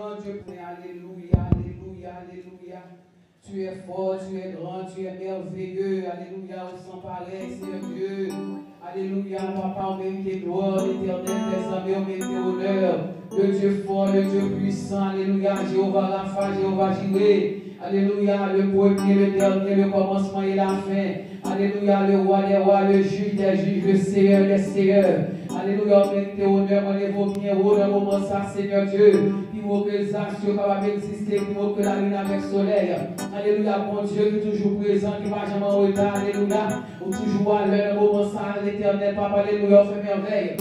grand Dieu. Alléluia, alléluia, alléluia. Tu es fort, tu es grand, tu es merveilleux. Alléluia, au sans pareil, Seigneur Dieu. Alléluia, Papa, on mérite gloire, l'éternel des armées, on mérite honneur. Le Dieu fort, le Dieu puissant. Alléluia, Jéhovah Rapha, Jéhovah Jireh. Alléluia, le premier, le dernier, le commencement et la fin. Alléluia, le roi des rois, le juge des juges, le Seigneur des seigneurs. Alléluia, on mérite honneur, on évoque bien haut dans le moment ça, Seigneur Dieu. Puis vous que les actions capables d'exister, puis vous que la lune avec soleil. Alléluia, bon Dieu qui est toujours présent, qui ne va jamais en retard. Alléluia, ou toujours à l'heure dans le moment ça, l'éternel, Papa, alléluia, on fait merveille.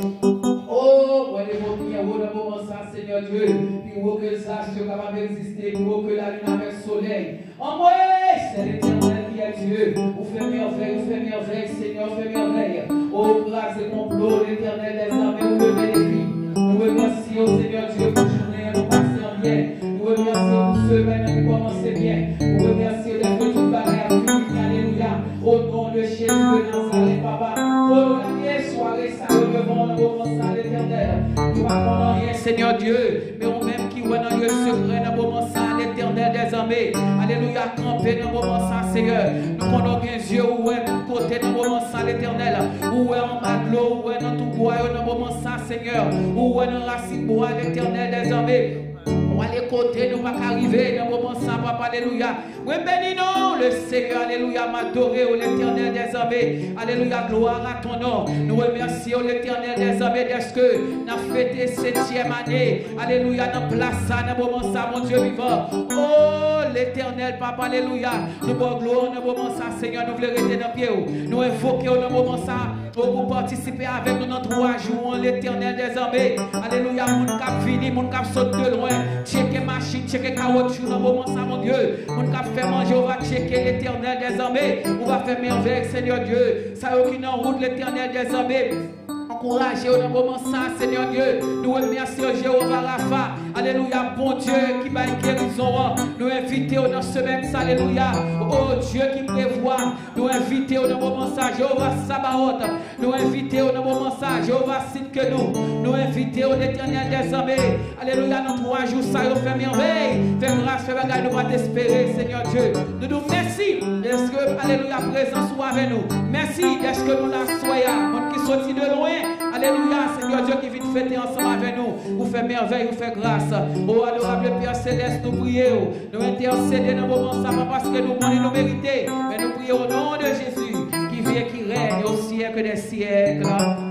Oh, on évoque bien haut dans le moment ça, Seigneur Dieu. Puis vous que les actions capables d'exister, puis vous que la lune avec soleil. En moi, c'est l'éternel qui est Dieu. Vous faites merveille, Seigneur, fait merveille. Oh, grâce et complot, l'éternel des armées, vous le bénéficie. Nous remercions, Seigneur Dieu, pour journée, nous passons bien. Nous remercions pour semaine, nous commençons bien. Nous remercions d'être tout barré à Philippe, alléluia. Au nom de Jésus de Nazareth, Papa. Oh, la soirée, ça devant le moment ça, l'éternel. Nous ne parlons rien, Seigneur Dieu, mais on même qui voit dans le secret, dans le moment ça, l'éternel des armées. Alléluia, camper dans le moment ça, Seigneur. Nous connaissons bien Dieu, où est tout côté dans le moment ça, l'éternel. Où est en bas de l'eau, où est dans tout bois, dans le moment ça, Seigneur. Où est dans la racine bois, l'éternel des armées. On va les côtés, nous ne pas arriver dans le moment ça, Papa, alléluia. Oui, bénis-nous, le Seigneur, alléluia, m'adorer, l'éternel des armées. Alléluia, gloire à ton nom. Nous remercions l'éternel des armées parce que nous avons fêté 7e année. Alléluia, dans place ça, dans le moment ça, mon Dieu vivant. Oh, l'éternel, Papa, alléluia. Nous avons gloire dans le moment ça, Seigneur, nous voulons rester dans le pied. Nous invoquons dans le moment ça pour participer avec nous dans 3 jours, l'éternel des armées. Alléluia, mon cap fini, mon cap saute de loin. Checker machine, checker caoutchouc dans le moment ça, mon Dieu. Mon cap fait manger, on va checker l'éternel des armées. On va faire merveille, Seigneur Dieu. Ça y est, qui en route l'éternel des armées. Encouragez dans le moment ça, Seigneur Dieu. Nous remercions Jéhovah Rapha. Alléluia, bon Dieu qui va guérison. Nous invitons dans ce même ça, alléluia. Oh Dieu qui prévoit. Nous invitons dans le moment ça, Jéhovah Sabaoth. Nous invitons dans le moment ça, Jéhovah Sidkenu. Nous invitons l'éternel des armées. Alléluia, dans 3 jours, ça y fait merveille. Fais grâce, fais bagage, nous va t'espérer, Seigneur Dieu. Nous nous merci d'être que, alléluia, présent soit avec nous. Merci d'être que nous la soyons. Nous qui sortis de loin. Alléluia, Seigneur Dieu qui vient fêter ensemble avec nous. Vous faites merveille, vous faites grâce. Oh, adorable Père Céleste, nous prions. Nous intercédons dans le moment ça, pas parce que nous nous méritons, mais nous prions au nom de Jésus qui vient, qui règne au siècle des siècles.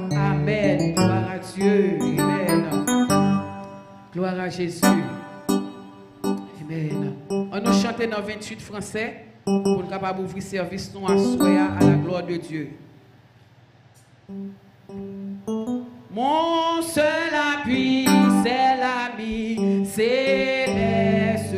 Amen. Gloire à Dieu. Amen. Gloire à Jésus. Amen. On nous chante dans 28 français pour nous capables d'ouvrir service nous à souhait à la gloire de Dieu. Mon seul appui, c'est l'ami céleste,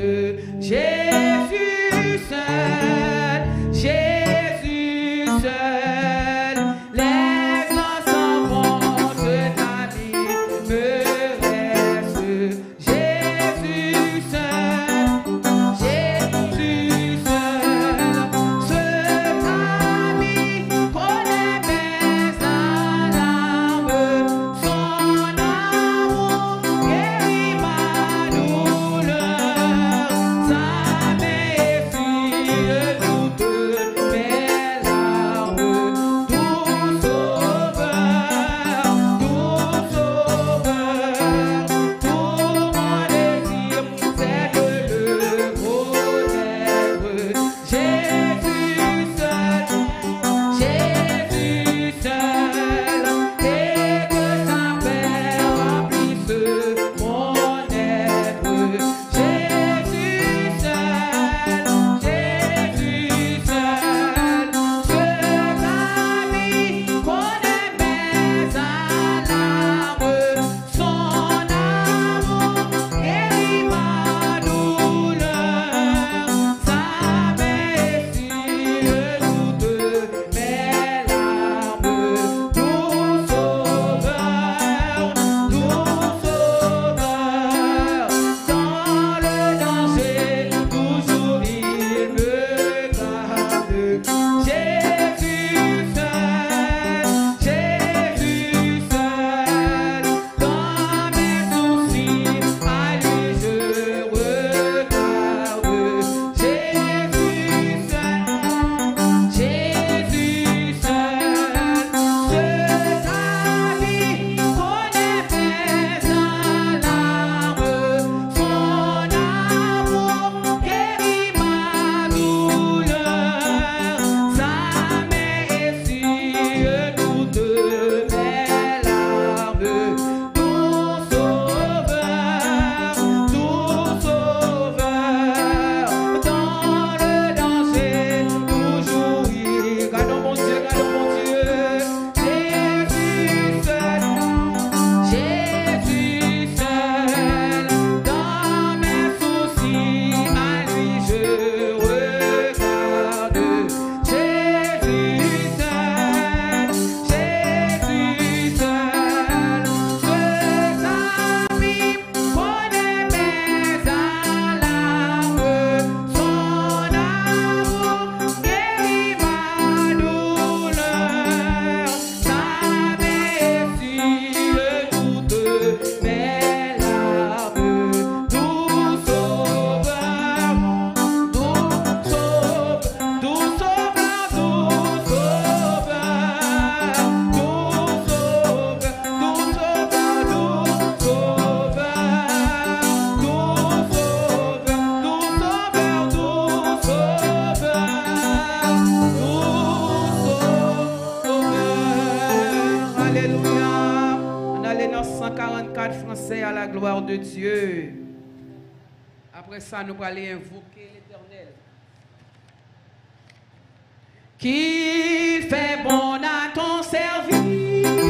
Jésus seul, Jésus seul, les enfants de ta vie me restent, Jésus seul, Jésus seul, ce ami connaît mes alarmes. Son amour gloire de Dieu. Après ça, nous allons aller invoquer l'Éternel. Qu'il fait bon à ton service.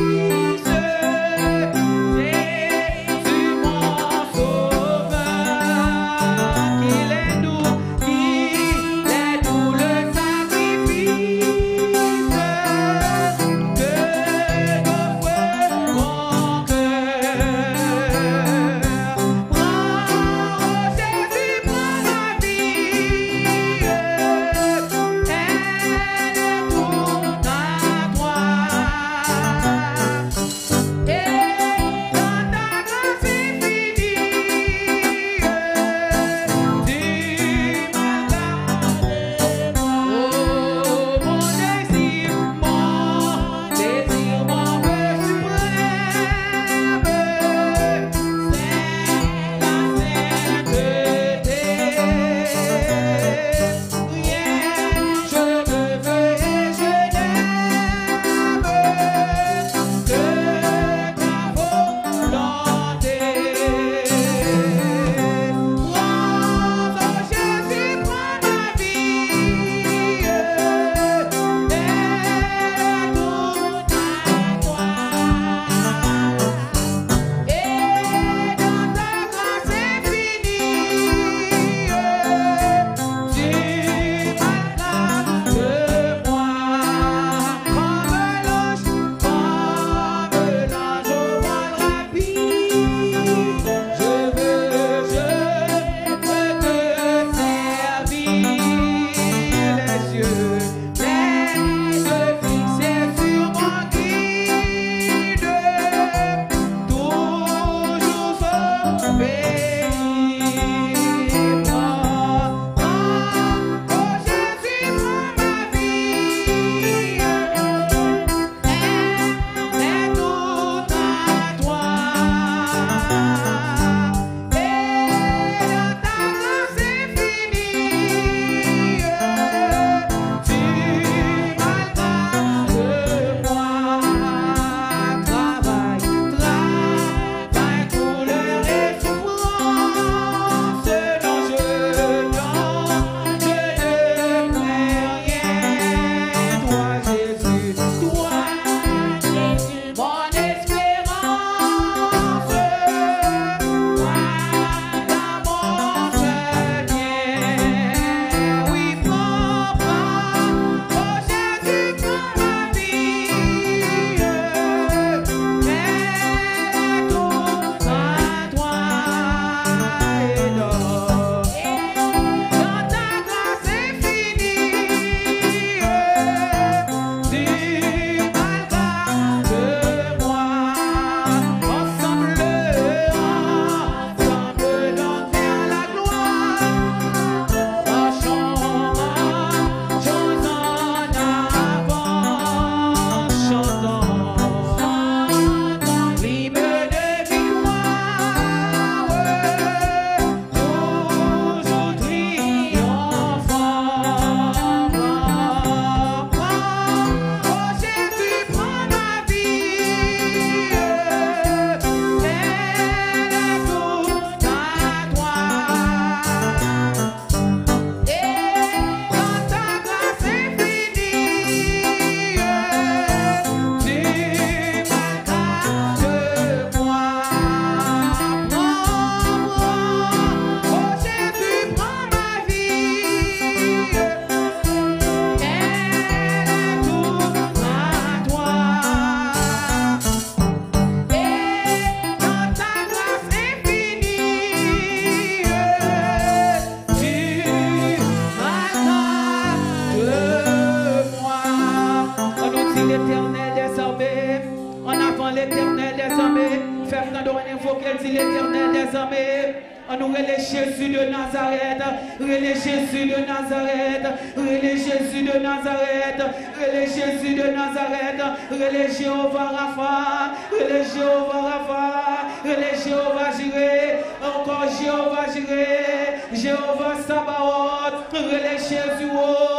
l'Éternel des armées. On nous relève Jésus de Nazareth, relève Jésus de Nazareth, relève Jésus de Nazareth, relève Jésus de Nazareth, relève Jéhovah Rapha, relève Jéhovah Rapha, relève Jéhovah Jireh, encore Jéhovah Jireh, Jéhovah Sabaoth, relève Jésus,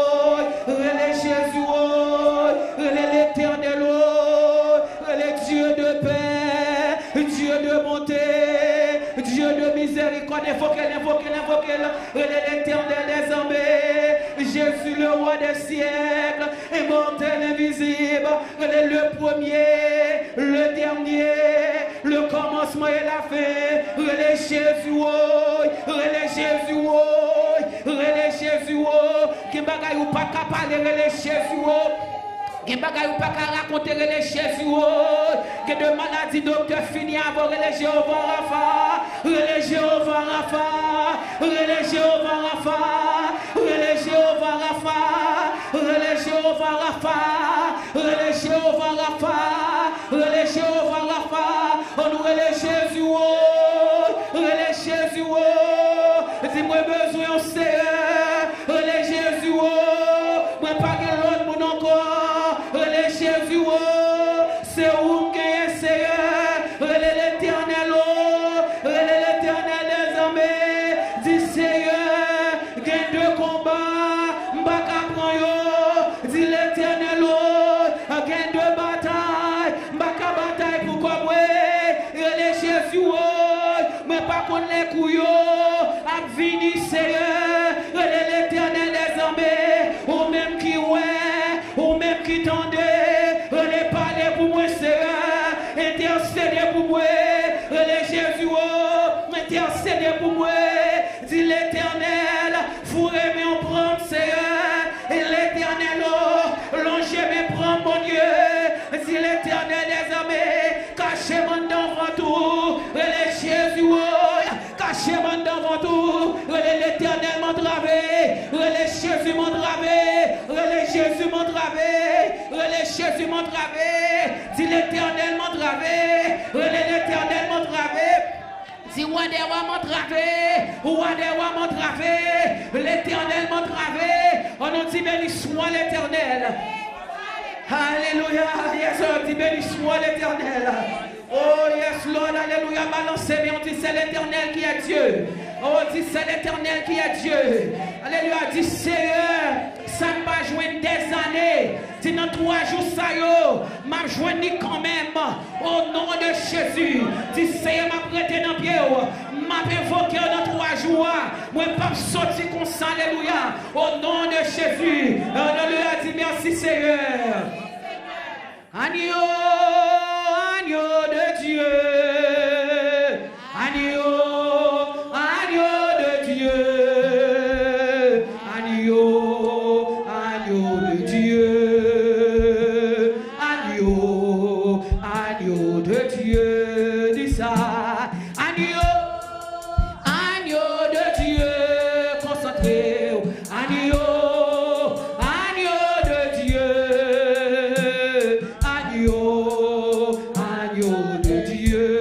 relève Jésus, relève l'Éternel, relève Dieu de paix, Dieu de bonté, l'éternel des armées. Jésus, le roi des siècles, immortel, invisible, le premier, le dernier, le commencement et la fin. Relais Jésus, relais Jésus, relais Jésus, qui bagaille ou pas capable, relais Jésus. Qui bagaille ou pas raconter les Jésus, que de maladie docteur fini avant les Jéhovah Rapha, les Jéhovah Rapha, les Jéhovah Rapha, les Jéhovah Rapha, les Jéhovah Rapha, les Jéhovah Rapha, les Jéhovah Rapha, on nous les Jésus, les Jésus, dis-moi besoin au Seigneur, les Jésus, moi pas que l'autre mon encore. Jésus, c'est où que Seigneur, l'éternel, l'éternel des armées, dit Seigneur, gain de combat, m'baka prend, dit l'éternel, gain de bataille, m'baka bataille pour quoi, les Jésus, mais pas qu'on les couilles, à venir Seigneur, l'éternel des armées, ou même qui ou même qui tendait. Intercédez pour moi, les Jésus, intercédez pour moi, dit l'éternel, vous aimez en prendre, Seigneur, et l'éternel, longez mes prendre, mon Dieu, dit l'éternel des armées, cachez-moi devant tout, les Jésus, cachez-moi devant tout, l'éternel m'a travé, les Jésus m'ont travé, les Jésus m'ont travé, les Jésus m'ont travé, dit l'éternel m'a travé, l'éternel m'a travé, dit roi des rois m'a travé, l'éternel m'a travé, on nous dit béni soit l'éternel. Alléluia, yes, on dit béni soit l'éternel. Oh yes Lord, alléluia, balancez, mais on dit c'est l'éternel qui est Dieu. Oh, on dit c'est l'éternel qui est Dieu. Alléluia, dit Seigneur, ça m'a joué des années. Dit dans 3 jours, ça m'a joué quand même. Au nom de Jésus, dit Seigneur, m'a prêté dans le pied. M'a évoqué dans 3 jours. Moi, pas sorti comme ça, alléluia. Au nom de Jésus, alléluia, dit merci Seigneur. Agneau, agneau de Dieu. Agneau, agneau de Dieu. Agneau, agneau de Dieu. Agneau, agneau de Dieu. Dis ça. Agneau, agneau de Dieu. Concentrez. Agneau, agneau de Dieu. Agneau de Dieu.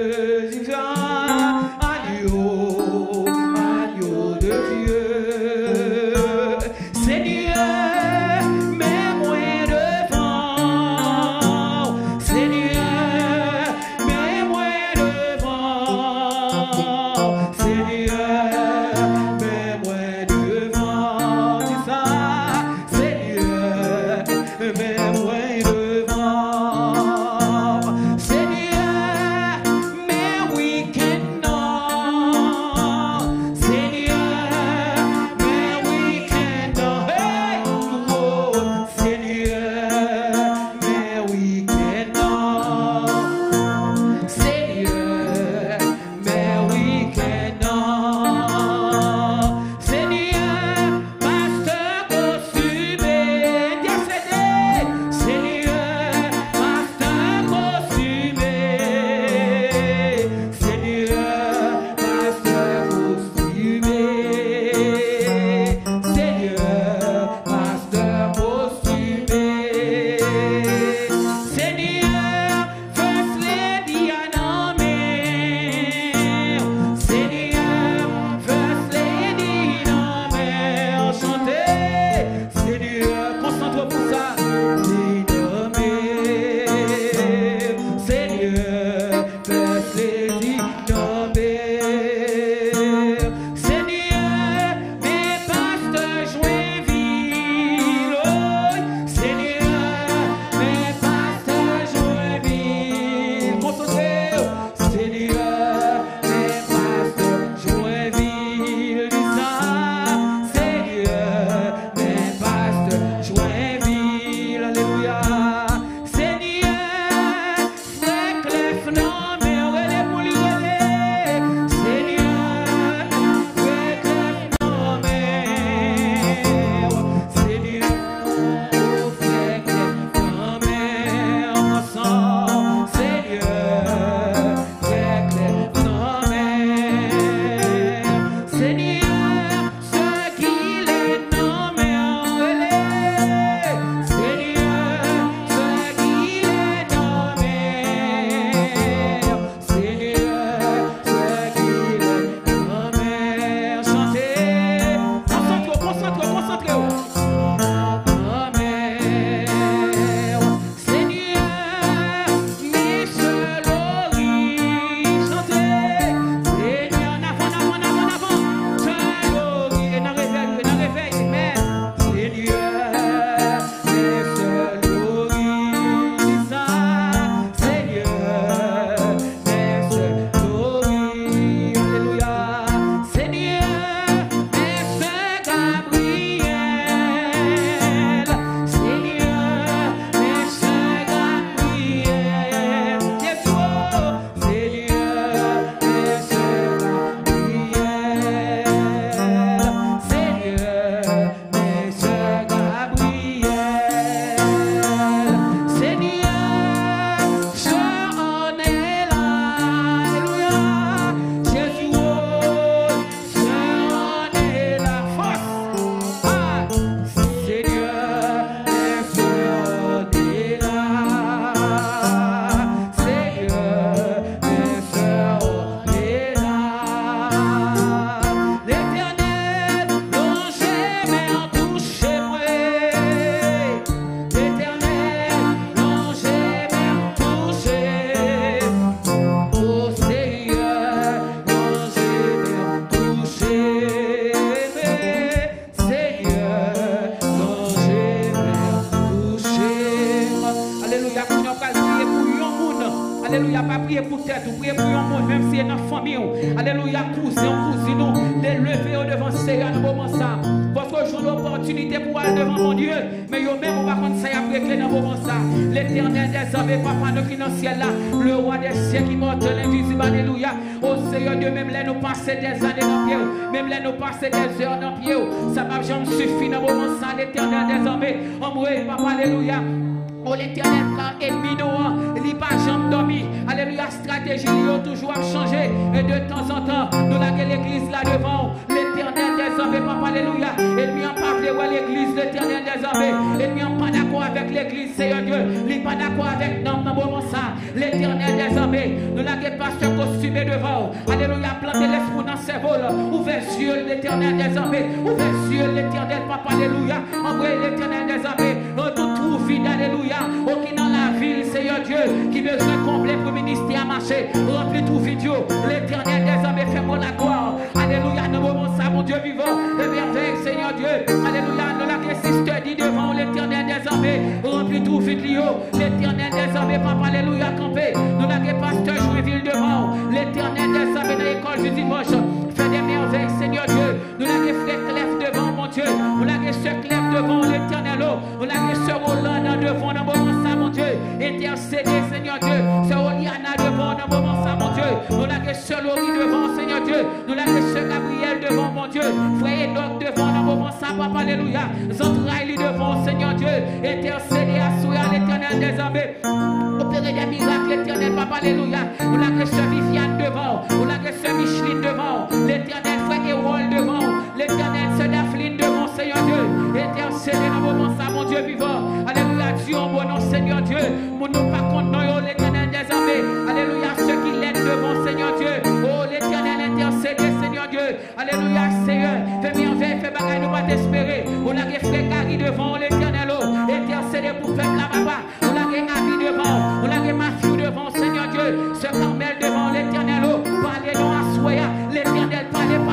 tête, priez pour un monde, même si c'est dans la famille. Alléluia, cousin, cousine, les lever devant le Seigneur dans le moment ça. Parce que j'ai l'opportunité pour aller devant mon Dieu, mais yo même, on va contre ça, il y a prêté dans le moment ça. L'éternel des armées, papa, nous qui dans le ciel là, le roi des cieux qui monte l'invisible, alléluia. Au Seigneur Dieu, même là, nous passer des années dans le pied, même là, nous passer des heures dans le pied, ça m'a jamais suffi dans le moment ça, l'éternel des armées, on papa, alléluia. Oh l'éternel quand ennemi nous, il pas jamais dormi. Alléluia, stratégie il toujours à changer. Et de temps en temps, nous avons l'église là devant. L'éternel des armées, papa, alléluia. Ennemi en parle de l'église, l'éternel des armées. Ennemi en pas d'accord avec l'église, Seigneur Dieu. Il n'est pas d'accord avec nous dans le moment ça. L'éternel des armées, nous avons pasteur costumé devant. Alléluia, planter l'esprit dans ses vols. Ouvert sur l'éternel des armées. Ouvert sur l'éternel, papa, alléluia. Envoyez l'éternel des armées. Tout trou vide, alléluia. Aucun dans la ville, Seigneur Dieu, qui besoin complet pour le ministère à marcher, remplis tout vidéo, l'éternel des armées, fais-moi la gloire. Alléluia, nous moment ça, mon Dieu vivant, le merveille, Seigneur Dieu. Alléluia, nous la sister dit devant l'éternel des armées, remplis tout vidéo, l'éternel des armées, papa, alléluia, campé. Nous la pasteur Jouéville devant, l'éternel des armées de l'école du dimanche, fais des merveilles, Seigneur Dieu. Nous la frère Clef devant, mon Dieu, nous la sœur Clef devant l'éternel, nous la sœur Hollande devant, dans le moment ça, mon Dieu, intercédez, Seigneur Dieu, sœur Oliana devant, dans le moment ça, mon Dieu, nous la sœur Laurie devant, Seigneur Dieu, nous la sœur Gabriel devant, mon Dieu, frère Enoch devant, dans le moment ça, papa, alléluia, Zantraïli devant, Seigneur Dieu, intercédez, assurez à l'éternel des armées, opérez des miracles, l'éternel, papa, alléluia, nous la sœur Viviane devant, nous la sœur Micheline devant, l'éternel, frère Erol devant, l'éternel, sœur Daphline devant, Seigneur Dieu, intercédez dans le moment ça, mon Dieu vivant, alléluia, Dieu, en bon nom, Seigneur Dieu, mon nom pas contre nous, l'éternel des armées, alléluia, ceux qui l'aident devant, Seigneur Dieu, oh l'éternel intercédé, Seigneur Dieu, alléluia, Seigneur, fais merveille, fais bagaille, nous pas t'espérer, on a des frères Gary devant, l'éternel, intercédé pour faire la papa, on a des amis devant, on a des Mathieu devant, Seigneur Dieu, ce Carmel devant, l'éternel, parlez nous à soya, l'éternel,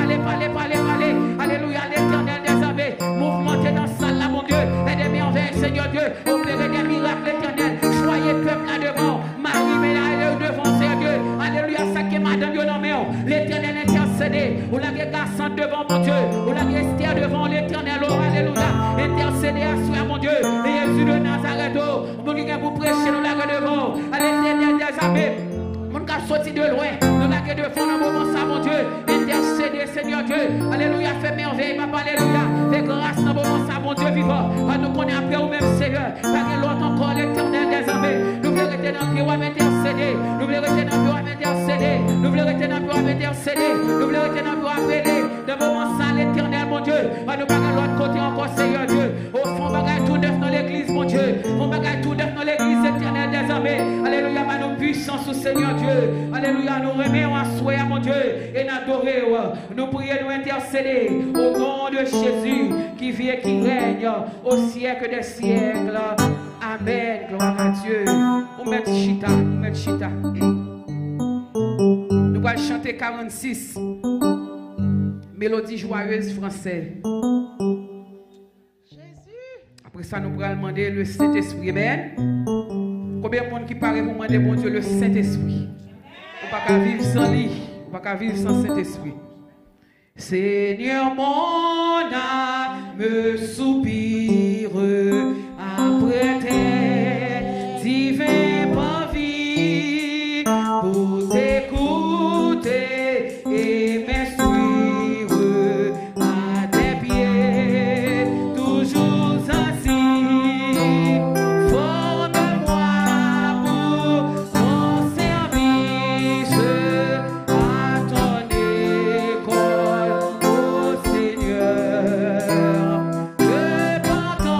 parlez, alléluia, l'éternel des armées, mouvementez dans la salle là, mon Dieu, et des merveilles, Seigneur Dieu, opérez des miracles, l'éternel, choyez peuple là devant, Marie, mais devant, Seigneur Dieu, alléluia, ça qui est madame, l'éternel intercédé, ou la garçon devant, mon Dieu, ou la Esther devant, l'éternel, alléluia, intercédé à soi, mon Dieu, et Jésus de Nazareth, mon Dieu, vous prêchez, nous la devant, à l'éternel des armées. Mon gars sorti de loin, nous la devant dans le moment ça, mon Dieu, intercédé, Seigneur Dieu, alléluia, fais merveille, papa, alléluia, fais grâce dans le moment ça, mon Dieu vivant, à nous connaître après au même Seigneur, pas l'autre encore, l'éternel des armées, nous voulons rester dans le pied, on va intercéder, nous voulons rester dans le pied, on va intercéder, nous voulons rester dans le pied, on va intercéder, nous voulons rester dans le pied, on va appeler, dans le moment ça, l'éternel, mon Dieu, à nous pas l'autre côté encore, Seigneur Dieu, au fond, bagaille tout neuf dans l'église, mon Dieu, on bagaille tout neuf dans l'église, éternel des armées, alléluia, ma nous puissance au Seigneur Dieu. Alléluia, nous remettons à souhait à mon Dieu et nous adorons. Nous prions, nous intercéder au nom de Jésus qui vit et qui règne au siècle des siècles. Amen. Gloire à Dieu. On met chita, Nous allons chanter 46. Mélodie joyeuse française. Après ça, nous allons demander le Saint-Esprit. Amen. Combien de monde qui paraît pour demander, mon Dieu, le Saint-Esprit? On ne peut pas vivre sans lui. On ne peut pas vivre sans Saint-Esprit. Seigneur, mon âme soupire après tes divins parvis pour t'écouter et m'instruire à tes pieds, toujours ainsi. Seigneur, le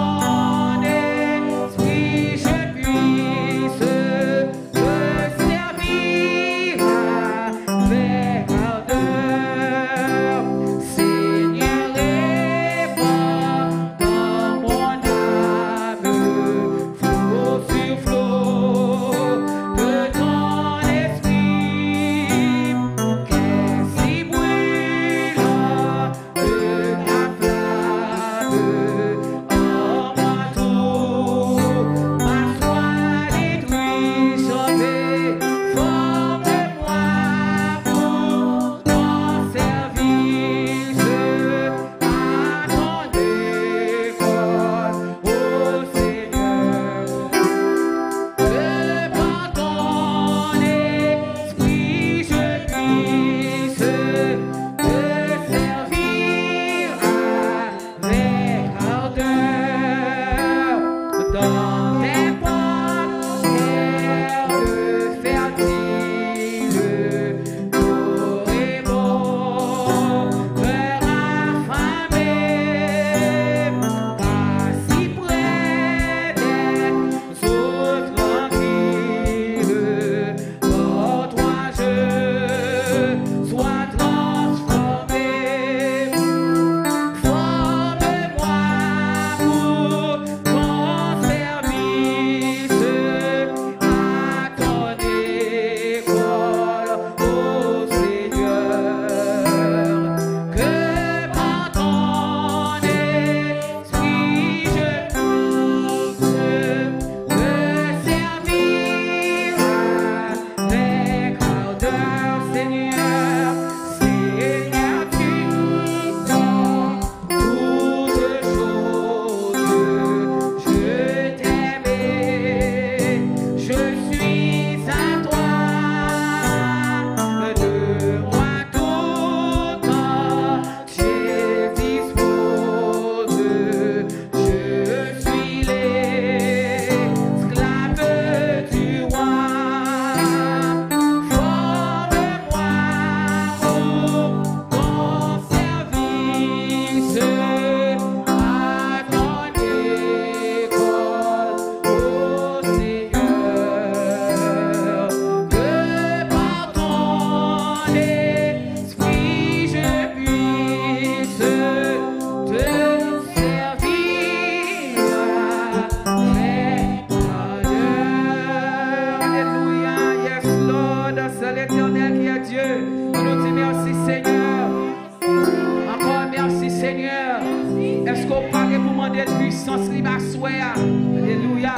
Seigneur. Est-ce qu'on parle pour demander de puissance? Alléluia.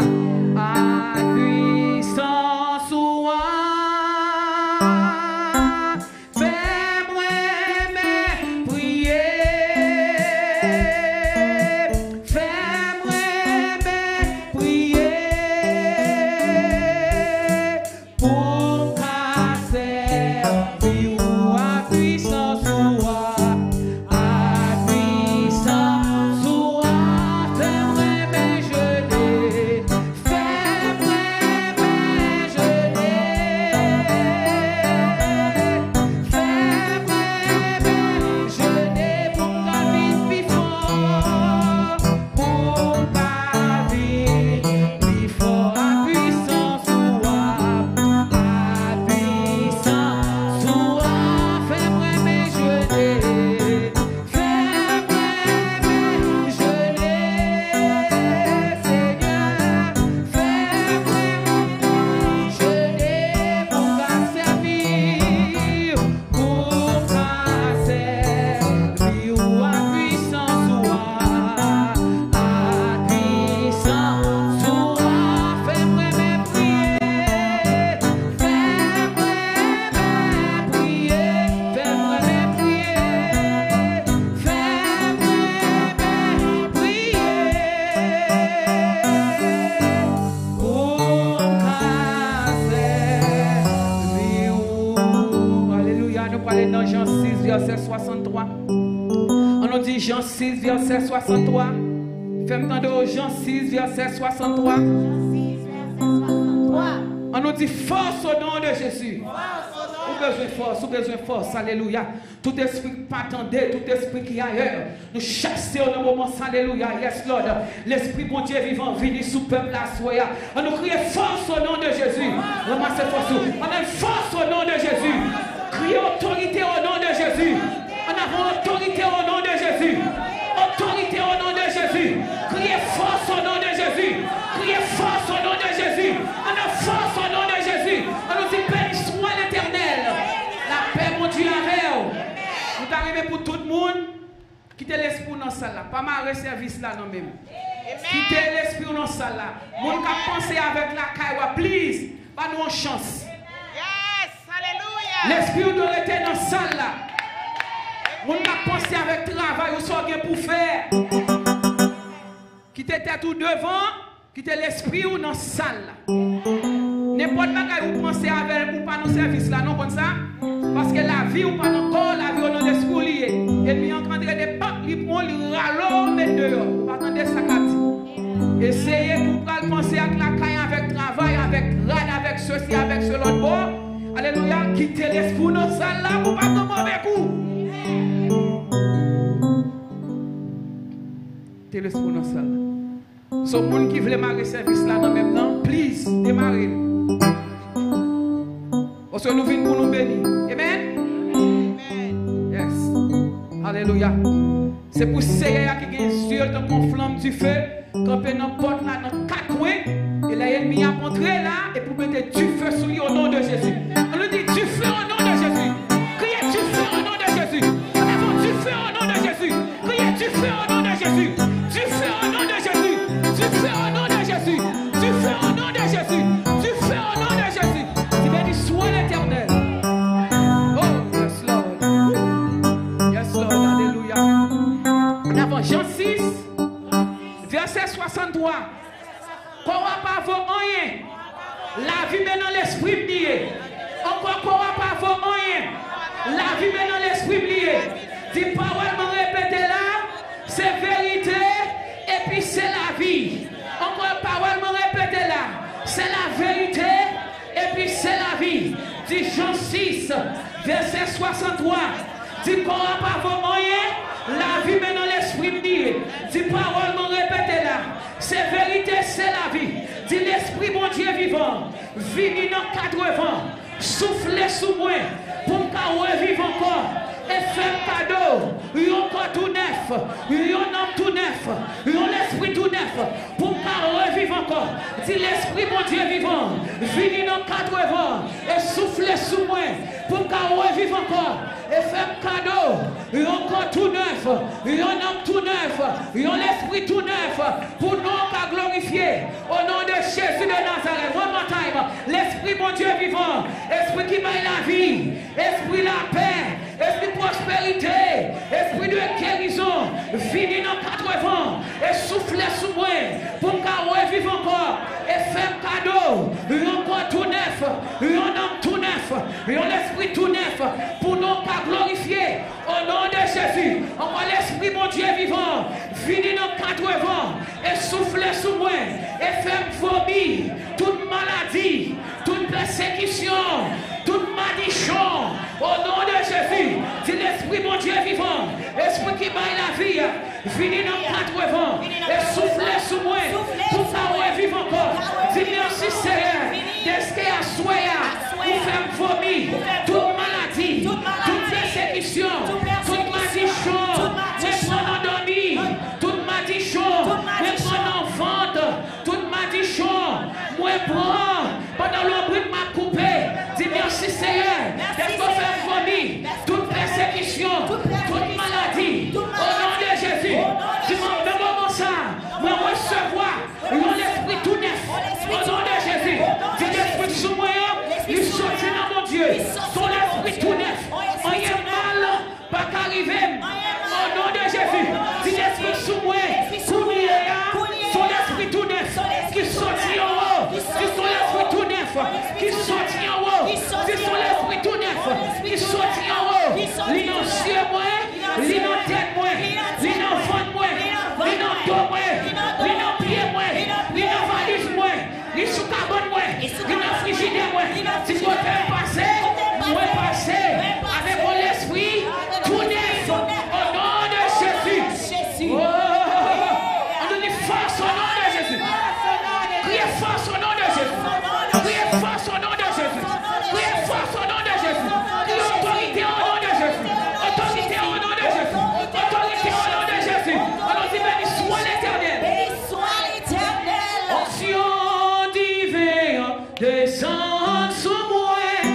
Puissance ou Jean 6, verset 63. Fais-moi entendre Jean 6, verset 63. On nous dit force au nom de Jésus. Ou besoin de force, ou besoin de force. Alléluia. Tout esprit qui attendait, tout esprit qui est ailleurs, nous chassons au moment. Alléluia. Yes, Lord. L'esprit bon Dieu vivant, vini sous peuple à soya. On nous crie force au nom de Jésus. Ramassez force. On a force au nom de Jésus. Criez autorité au nom de Jésus. On a autorité au nom de Jésus. Autorité au nom de Jésus. Criez force au nom de Jésus. Criez force au nom de Jésus. On a force au nom de Jésus. On nous dit béni soit l'Éternel. La paix, mon Dieu, avec vous. Nous arrivons pour tout le monde. Quittez l'esprit dans la salle là. Pas mal service là non même. Quittez l'esprit dans la salle là. Mon qui penser avec la caille, please. Pas nous en chance. Yes, alléluia. L'esprit doit rester dans la salle là. On a pensé avec travail, on sort pour faire. Quittez tout devant, quittez l'esprit ou dans la salle. N'importe quoi vous pensez avec ou pas dans le service là, non comme ça. Parce que la vie ou pas dans corps, la vie ou dans l'esprit lié. Et puis en train de des portes, ils prennent le râleau, mais dehors. Vous pas attendre ça qu'a dit. Essayez pour pas penser avec la caille, avec travail, avec rad, avec ceci, avec ce l'autre bord. Alléluia, quittez l'esprit dans la salle là pour pas tomber avec vous. T'es l'esprit dans la salle. Ce monde qui veut démarrer service là dans même temps, please, démarrez. Parce que nous venons pour nous bénir. Amen? Amen. Yes. Alléluia. C'est pour Seigneur qui gagne les yeux dans la flamme du feu, camper dans la porte là, dans 4 coins, et l'ennemi a entré là, et pour mettre du feu sur lui au nom de Jésus. On lui dit du feu au nom de Jésus. Criez du feu au nom de Jésus. On avance du feu au nom de Jésus. Criez du feu au nom de Jésus. Du feu au nom de Jésus. Du feu au nom de Jésus. Du feu au nom de Jésus. Du feu au nom de Jésus. Tu bénis soit l'Éternel. Oh, yes, Lord. Yes, Lord. Alléluia. On avance Jean 6, verset 63. Qu'on va pas avoir rien. La vie met dans l'esprit lié. Encore qu'on va pas avoir rien. La vie met dans l'esprit lié. Dis parole me répéter là. C'est vérité. Et puis c'est la vie. Encore parole me répéter là. C'est la vérité. Et puis c'est la vie. Dis Jean 6, verset 63. Dis qu'on va pas avoir rien. La vie met dans l'esprit lié. Dis parole me répéter là. C'est vérité, c'est la vie. Dis l'esprit mon Dieu vivant. Vini dans 80. Soufflez sous moi. Pour me revivre encore. Et faire cadeau. Un corps tout neuf. Un homme tout neuf. Un esprit tout neuf. Pour me revivre encore. Dis l'esprit mon Dieu vivant. Vini dans 80. Et soufflez sous moi. Pour me revivre encore. et fais cadeau, un corps tout neuf, un homme tout neuf, un esprit tout neuf, pour nous qu'à glorifier au nom de Jésus de Nazareth. One more time, l'esprit mon Dieu vivant, esprit qui m'a la vie, esprit la paix, esprit prospérité, esprit de guérison, fini dans 80 et soufflez sous moi pour qu'à vivre encore et faire cadeau, un corps tout neuf, un homme tout neuf, un esprit tout neuf pour nous qu'à glorifier au nom de Jésus. Encore l'esprit mon Dieu vivant, fini dans 80 et soufflez sous moi et faire vomir toute maladie, toute persécution, toute malédiction au nom de Jésus. Dis l'esprit mon Dieu vivant, esprit qui baille la vie, fini dans 80 et soufflez sous moi pour ça vivre encore. Dis merci Seigneur, qu'est-ce qu'il y a soya pour faire vomir toute maladie, toute persécution, toute malédiction, même mon endormi, toute malédiction, même mon enfant, toute malédiction, moi prends pendant le bruit de ma coupée. Dis merci Seigneur, qu'est-ce qu'on fait vomir toute persécution, toute maladie, au nom de Jésus. Dis moi moment ça, moi recevoir l'esprit tout neuf, au nom de Jésus. Dis l'esprit sous moi, il sortit dans mon Dieu, son esprit tout neuf. Rien mal pas qu'arriver, au nom de Jésus. Dis l'esprit sous moi, son esprit tout neuf, qui sortit en haut, qui son esprit tout neuf, qui sortit en haut, qui son esprit tout neuf, qui sortit en haut, l'innoncieux moi, l'innotête moi, l'innovante moi, l'innodo moi, l'innopied moi, l'innovalise moi, l'insoucarbone moi, l'innofrigidaire moi. Si tu veux passer, moi passer avec mon esprit tout neuf, au nom de Jésus. On donne force au nom de Jésus. Criez force au nom de Jésus. Criez force au nom de Jésus. Criez force au nom de Jésus. Criez autorité au nom de Jésus. Autorité au nom de Jésus. Autorité au nom de Jésus. Alors dis béni soit l'Éternel. Onction divine descend sur moi.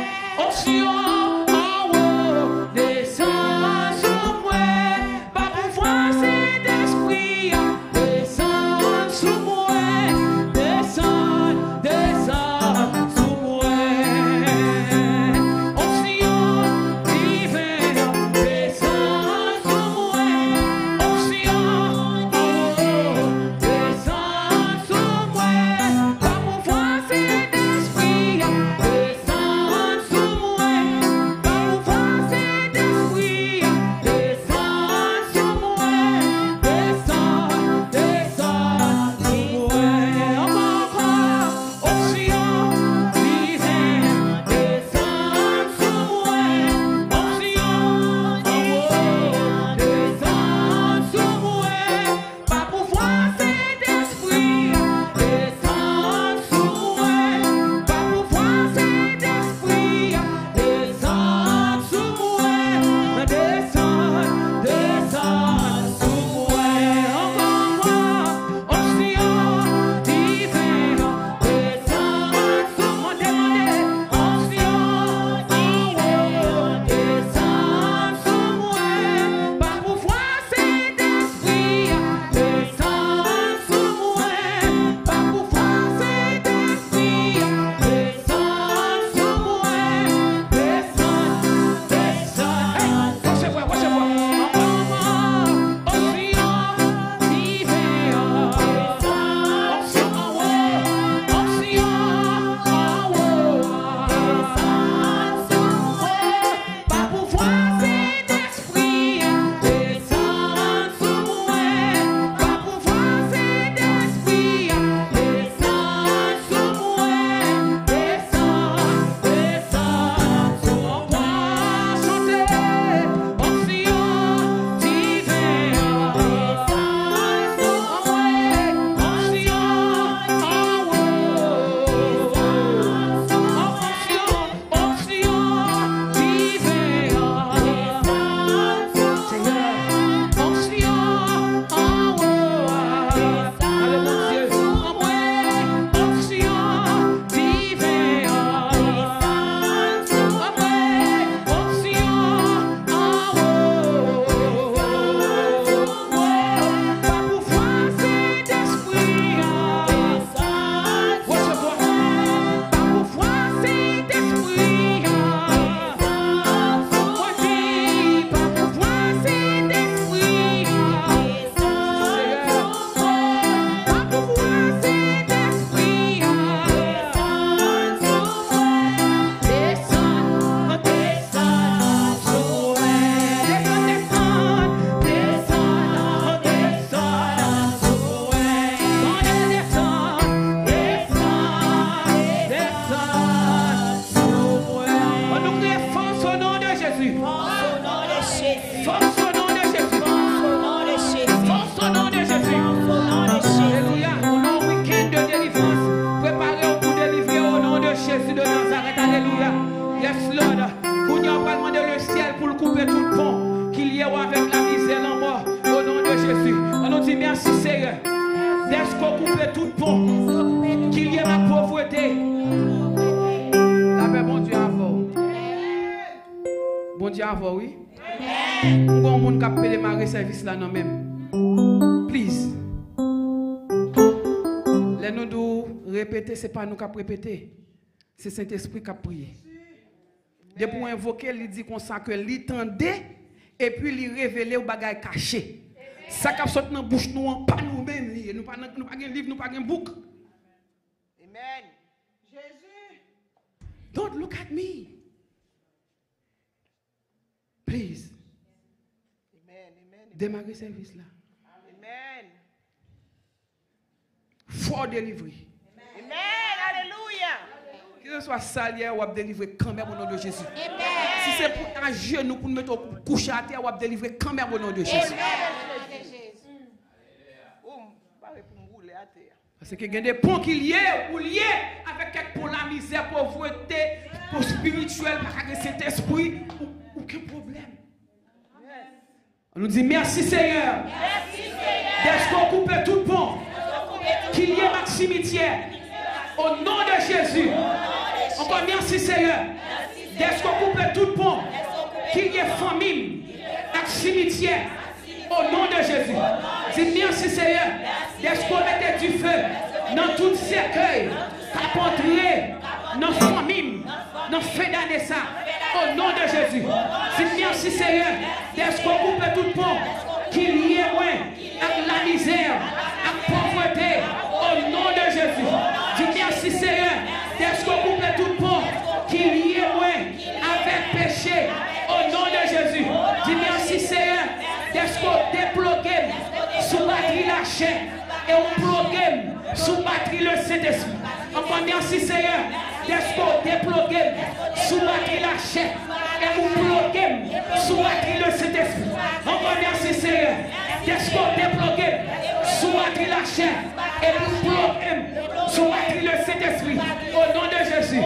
merci Seigneur. Est-ce qu'on coupe tout pont? Qu'il y ait la pauvreté. La paix, bon Dieu, avant. Bon Dieu, avant, oui. Bon monde qui a payé démarrer service là, non même. Please. Les nous doux répéter, ce n'est pas nous qui avons répété. C'est Saint-Esprit qui a prié. De pour invoquer, il dit qu'on sent que l'entendait et puis il révélait aux bagages cachés. Ça qui a sorti dans la bouche, nous, pas nous-mêmes. Nous pas de livre, nous pas de bouc. Amen. Jésus. Don't look at me. Please. Amen. Amen. Démarrer le service là. Amen. For delivery. Amen. Alléluia. Que ce soit salière ou à délivrer quand même au nom de Jésus. Si c'est pour un genou pour nous mettre au coucher à terre ou à délivrer quand même au nom de Jésus. Parce qu'il y a des ponts qui liés ou liés avec pour la misère, pauvreté, pour spirituel, avec cet esprit, aucun problème. On nous dit merci Seigneur. Merci Seigneur. Est-ce qu'on coupe tout pont? Qu'il y ait un cimetière. Au nom de Jésus. Encore merci Seigneur. Est-ce qu'on coupe tout pont? Qu'il y ait famine, un cimetière. Au nom de Jésus. Dis merci Seigneur. Est-ce qu'on mette du feu dans tout cercueil, apporter dans famine, dans fin d'année ça. Au nom de Jésus. Dis merci Seigneur. Est-ce qu'on coupe tout pont? Qu'il y ait moins avec la misère, avec la pauvreté. Au nom de Jésus. Dis merci Seigneur. Est-ce qu'on coupe tout pont? Qu'il y ait moins avec péché. Au nom de Jésus. Dis merci Seigneur. Est-ce qu'on débloque sous batterie la chair et on bloque sous batterie le Saint-Esprit. Encore merci Seigneur. Est-ce qu'on débloque sous batterie la chair et on bloque sous batterie le Saint-Esprit. Encore merci Seigneur. Est-ce qu'on débloque sous batterie la chair et on bloque sous batterie le Saint-Esprit. Au nom de Jésus.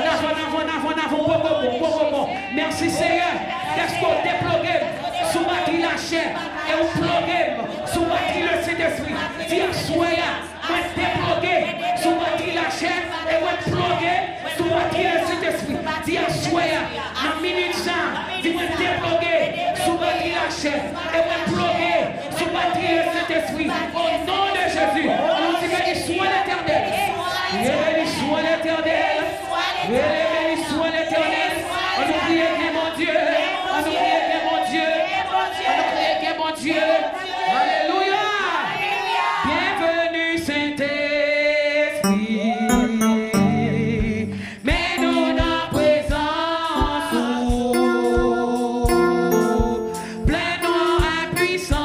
Merci Seigneur. Est-ce qu'on débloque sous batterie la chair et on bloque sous batterie le Saint-Esprit. Dis à soya, moi débloqué sous batterie la chair et moi bloqué sous batterie le Saint-Esprit. Dis à soya, en minute ça, dis moi débloqué sous batterie la chair et moi bloqué sous batterie le Saint-Esprit. Au nom de Jésus, on dit béni soit l'Éternel. Béni soit l'Éternel. Béni soit l'Éternel. On nous prie que mon Dieu. On nous prie que mon Dieu. Mon Dieu, alléluia, bienvenue Saint-Esprit, mets-nous dans présence, plein-nous à puissance.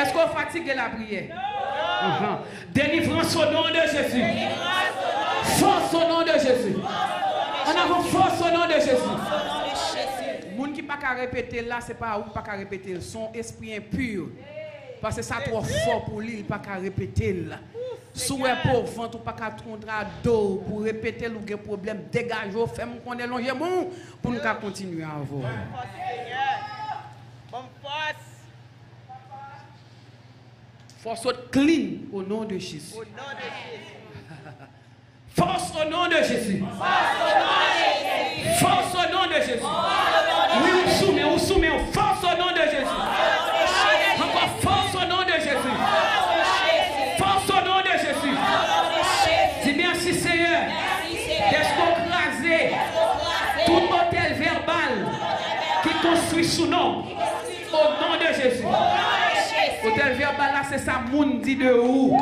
Est-ce qu'on fatigue la prière? Délivrance au nom de Jésus. Force au nom de Jésus. On a force au nom de Jésus. Les gens qui ne peuvent pas répéter là, ce n'est pas où pas répéter. Son esprit impur. Parce que ça trop fort pour lui, il ne peut pas répéter là. Si vous êtes pauvre, vous ne pouvez pas contraindre dos pour répéter le problème. Dégagez, faites-moi qu'on est longé pour nous continuer à avoir. Bonne force. Force clean au nom de Jésus. Au nom de Jésus. Force au nom de Jésus. Force au nom de Jésus. Oui, on soumet, force au nom de Jésus. Encore force au nom de Jésus. Force au nom de Jésus. Dis merci Seigneur. D'être écrasé tout hôtel verbal qui construit sous nom. Au nom de Jésus. Hôtel verbal là, c'est ça, moun dit de où.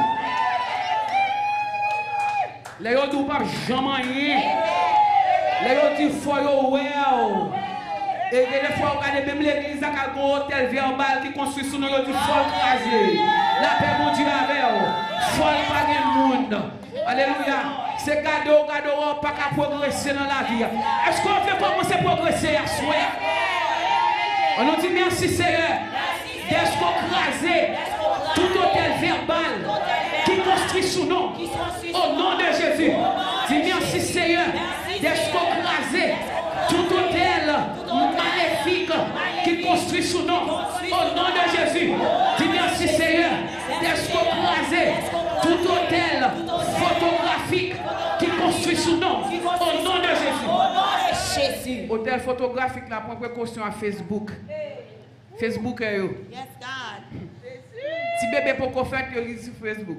Les gens ne pas jamais rien. Les gens disent faut well. Et des fois, on regarde même l'église à un hôtel verbal qui construit sous nous, ils disent faut craser. La paix, mon Dieu, avec vous. Faut pas de monde. Alléluia. C'est cadeau, pas qu'à progresser dans la vie. Est-ce qu'on veut commencer à progresser à soi? On nous dit merci Seigneur. D'être écrasé tout hôtel verbal qui construit sous nous. Au nom de Jésus. Dis merci Seigneur. D'être écrasé tout hôtel maléfique qui construit sous nous. Au nom de Jésus. Dis merci Seigneur. D'être écrasé tout hôtel photographique qui construit sous nous. Au nom de Jésus. Hôtel photographique là, prend précaution à Facebook. Facebook est yo. Yes, God. Si bébé pour qu'on fasse que sur Facebook.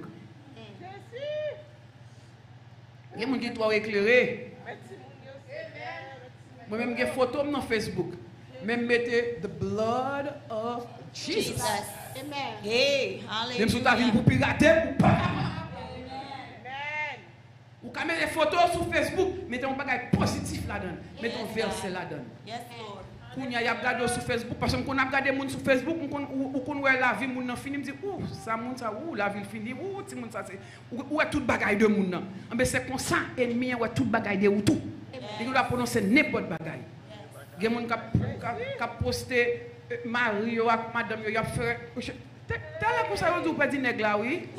Il y a des gens qui doivent éclairer. Moi-même, j'ai des photos dans Facebook. Même mettez the blood of Jesus. Amen. Hey, même si tu as vu pour pirater, ou pas. Ou quand même des photos sur Facebook, mettez un bagage positif là-dedans. Mettez un verset là-dedans. Yes, Lord. Quand il y a regardé sur Facebook, parce qu'on a regardé les gens sur Facebook, on voit la vie, on fini, on dit, ouh, ça, la vie finie, ouh, ça, c'est, où est tout bagaille de monde. Mais c'est comme ça, ennemi, où est tout bagaille de tout. Il doit prononcer n'importe bagaille. Il y a des gens qui ont posté Marie, madame, il a fait. T'as là pour ça, vous pas dit nègre là, oui?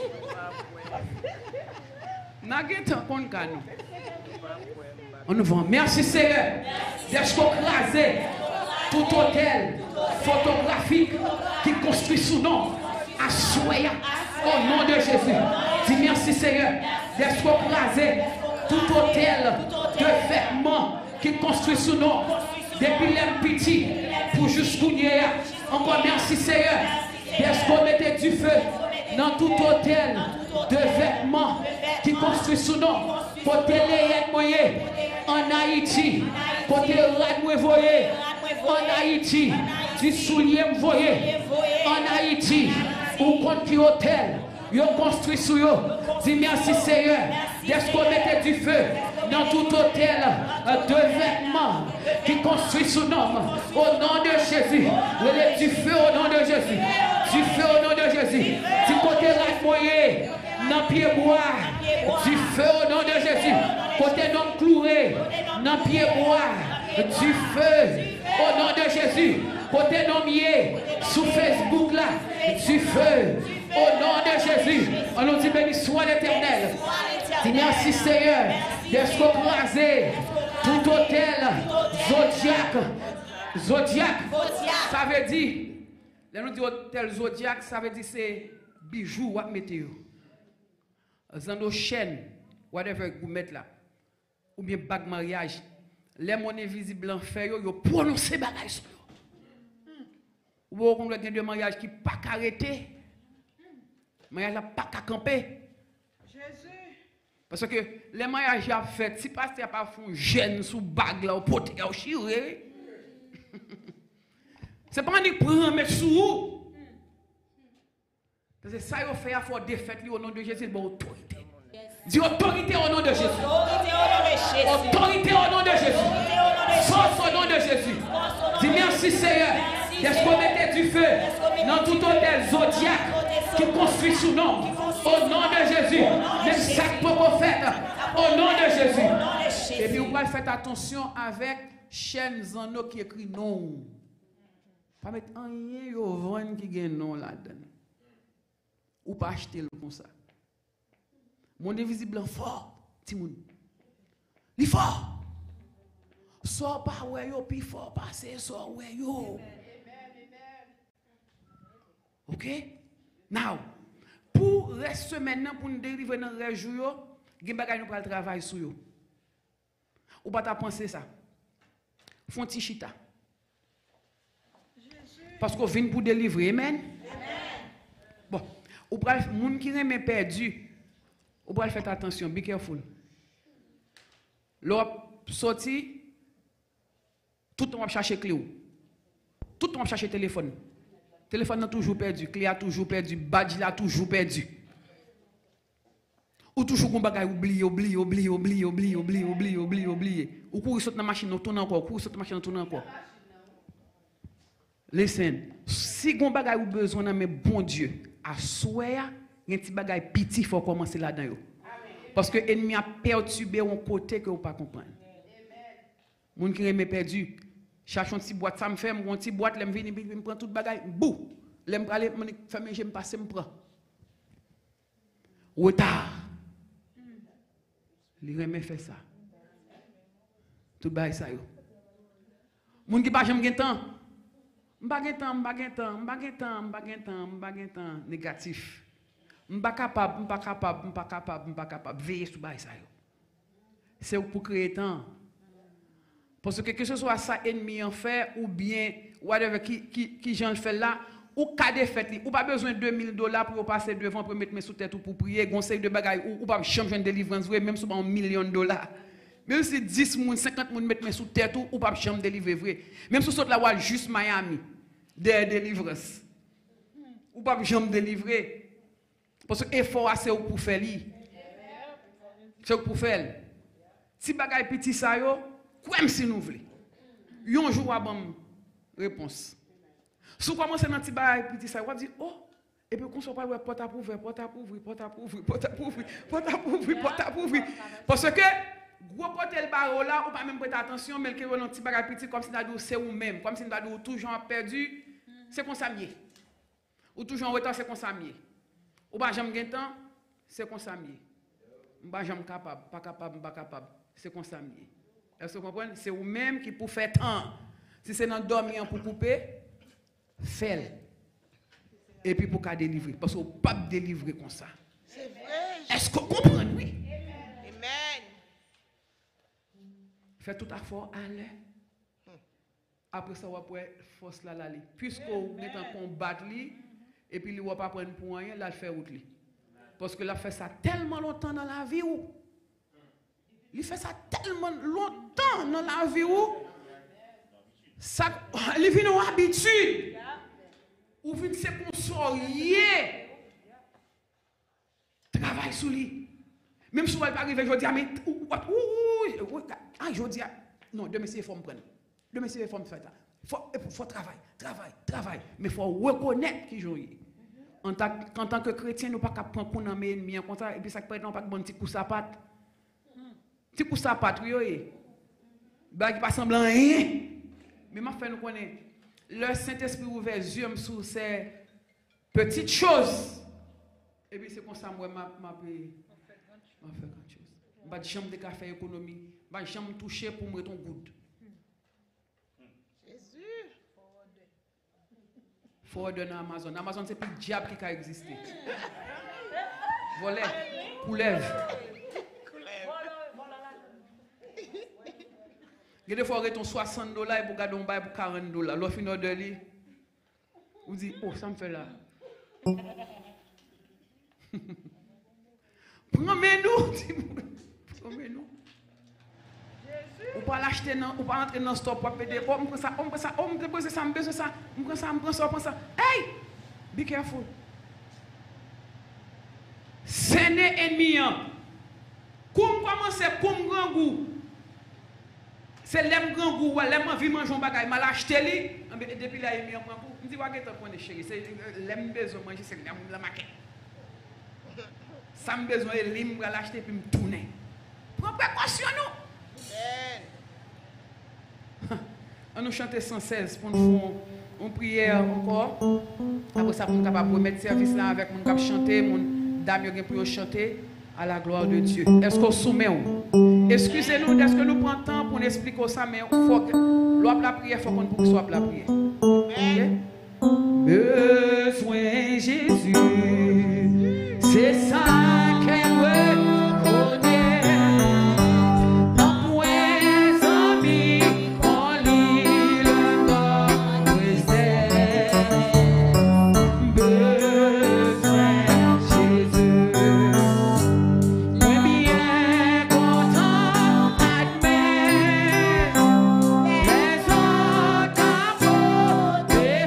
N'a pas qu'on gagne. On nous vend. Merci Seigneur. D'être écrasé tout hôtel photographique qui construit sous nom à Soya au nom de Jésus. Dis merci Seigneur. D'être écrasé tout hôtel de vêtements qui construit sous nom depuis les petits pour jusqu'au hier. Encore merci Seigneur. D'être mettre du feu dans tout hôtel de vêtements qui construit sous nom. Côté les moyens en Haïti, côté radoué voyé en Haïti, du soulier voyé en Haïti, ou contre hôtel, ils construit sous eux. Dis merci Seigneur, d'être qu'on mette du feu dans tout hôtel de vêtements qui construit sous nom. Au nom de Jésus, du feu au nom de Jésus, du feu au nom de Jésus, du côté radoué. Dans pied bois, du feu au nom de Jésus. Côté non cloué, dans pied bois, du feu au nom de Jésus. Côté non mié, sous Facebook là, du feu au nom de Jésus. On nous dit béni soit l'Éternel. Dis merci Seigneur d'être écrasé tout hôtel Zodiac. Ça veut dire, là nous dit hôtel Zodiac, ça veut dire c'est bijoux ou météo. Dans nos chaînes, whatever vous mettez là, ou bien bague mariage, les monnaies visibles en fait, vous prononcez bagage sur eux. Ou vous avez des mariages qui ne sont pas arrêtés, mariage n'a pas qu'à camper. Jésus. Parce que les mariages sont faits, si pasteur n'a pas fait un gêne sous bague là, au pote, au chiré, c'est pas un prend mais sous vous. Parce que ça, il fait à faire défaite au nom de Jésus, bon autorité. Dis autorité au nom de Jésus. Autorité au nom de Jésus. Force au nom de Jésus. Dis merci Seigneur. D'être qu'on mette du feu dans tout hôtel Zodiac construit sous nom. Au nom de Jésus. Même chaque prophète. Au nom de Jésus. Et puis vous pouvez faire attention avec chaîne Zano qui écrit non. Pas mettre rien yo vendre qui gagne non là-dedans. Ou pas acheter le comme ça. Mon invisible fort, Timoun. Il fort. Sors pas ouais yo puis fort passer sors ouais yo. OK? Now, pour rester maintenant pour nous délivrer dans le jour, il y a des gens qui travailler sur yo. Ou pas penser ça. Font petit chita. Parce qu'on vient pour délivrer, amen. Bon, ou pas moun qui remet perdu. Ou pas faire attention, be careful. L'op sorti tout le monde va chercher clé. Tout le monde va chercher téléphone. Téléphone a toujours perdu, clé a toujours perdu, badge a toujours perdu. Ou toujours qu'on bagaille oublié. Ou courir sur la machine, on tourne encore, courir sur la machine, on tourne encore. Listen, si qu'on bagaille ou besoin mais bon Dieu, à souhait, un petit bagaille petit faut commencer là-dedans. Parce que l'ennemi a perturbé un côté que vous pas comprendre. Moun qui remet perdu, cherche une petite boîte, ça me fait, une petite boîte, l'aime venir, me prend toute bagaille, bouh, l'aime aller, mon famille, j'aime passer, me prend. Retard. Il remet fait ça. Tout bagaille ça yo. Moun qui pas j'aime gen temps. M'pa temps, négatif. M'pa capable, veiller sur bagaille ça yo. C'est pour créer temps. Parce que ce soit ça ennemi en fait ou bien whatever qui j'en fait là ou cas de fait ou pas besoin de $2000 pour passer devant pour mettre mes sous tête ou pour prier conseil de bagaille ou pas changer de délivrance même si $1 million. Même si 10 moun 50 moun mettre mes sous tête ou pas changer délivrer vrai. Même si saute là juste Miami de délivrance. Ou pas changer délivrer. Parce que effort c'est pour faire li. C'est pour faire. Si bagaille petit ça yo comme si nous voulons. Un jour à bonne réponse. Si vous commencez dans petit bail petit ça, vous dites oh et puis qu'on soit pas porte à pourvoi. Parce que gros porte le barreau là, on pas même prêter attention mais que un petit bail petit comme si nous c'est ou même, comme si nous toujours perdu, c'est comme ça mieux. Ou toujours en retard c'est comme ça mieux. Ou pas jamais gain temps, c'est comme ça mieux. Pas jamais capable, pas capable, c'est comme ça mieux. Est-ce que vous comprenez? C'est vous-même qui pour faire temps. Si c'est dans dormir pour couper, faites. Et puis pour qu'à délivrer. Parce qu'on ne peut pas délivrer comme ça. C'est vrai. Est-ce que vous comprenez? Oui. Amen. Faites tout à fort à l'air. Après ça, vous pouvez force là l'aller. Puisqu'on est en combat, et puis il ne va pas prendre pour rien, là, il fait route. Parce que là, fait ça tellement longtemps dans la vie. Il fait ça tellement longtemps dans la vie où ça, il vient en habitude. Ou vient se consolier. Travaille sur lui. Même si vous ne pas arriver, je dis, mais je dis, non, demain c'est il faut me prendre. Demain c'est il faut me faire ça. Il faut travailler. Mais il faut reconnaître qui joue. En tant que chrétien, nous ne pouvons pas prendre pour nous ennemi comme ça. Et puis ça peut être pas bon petit coup sa patte. Petit coup sa patte, oui. Bah qui pas semblant rien. Mais ma fait nous connaît. Le Saint-Esprit ouvert les yeux sur ces petites choses. Et puis c'est comme ça moi m'a fait grand chose. Bah chambre de café économie, bah chambre toucher pour me ton good. Jésus. Forward dans Amazon. Amazon c'est plus diable qui a existé. Volet, coulève. Il y a des fois, on $60 pour garder un bail pour $40. L'offre finit de lui. Vous dites, oh, ça me fait là. Prends-nous. Prends-nous. Ou pas l'acheter, ou pas entrer dans le store pour payer. Oh, on prend ça, on prend ça. Hey! Be careful. C'est né ennemi. Comme commencer comme grand goût. C'est l'aime grand goût, l'aime envie manger un bagage, mal acheté lui, depuis là il me prend pour. Me dit ouais que tu connais chérie, c'est l'aime besoin manger, c'est l'aime la maquette. Ça me besoin de libre à l'acheter puis me tourner. Prends précaution nous. On nous chante 116 pour nous faire une prière encore. Après ça, pour nous capables de mettre service là avec mon cap chanter, mon dame pour chanter à la gloire de Dieu. Est-ce qu'on soumet? Excusez-nous, est-ce que nous prenons temps pour nous expliquer ça, mais il faut que la prière, il faut qu'on soit la prière. Okay? Besoin Jésus, c'est ça qu'elle reconnaît. Dans mes amis, on lit le nom besoin Jésus. Le bien content admettre les autres amours des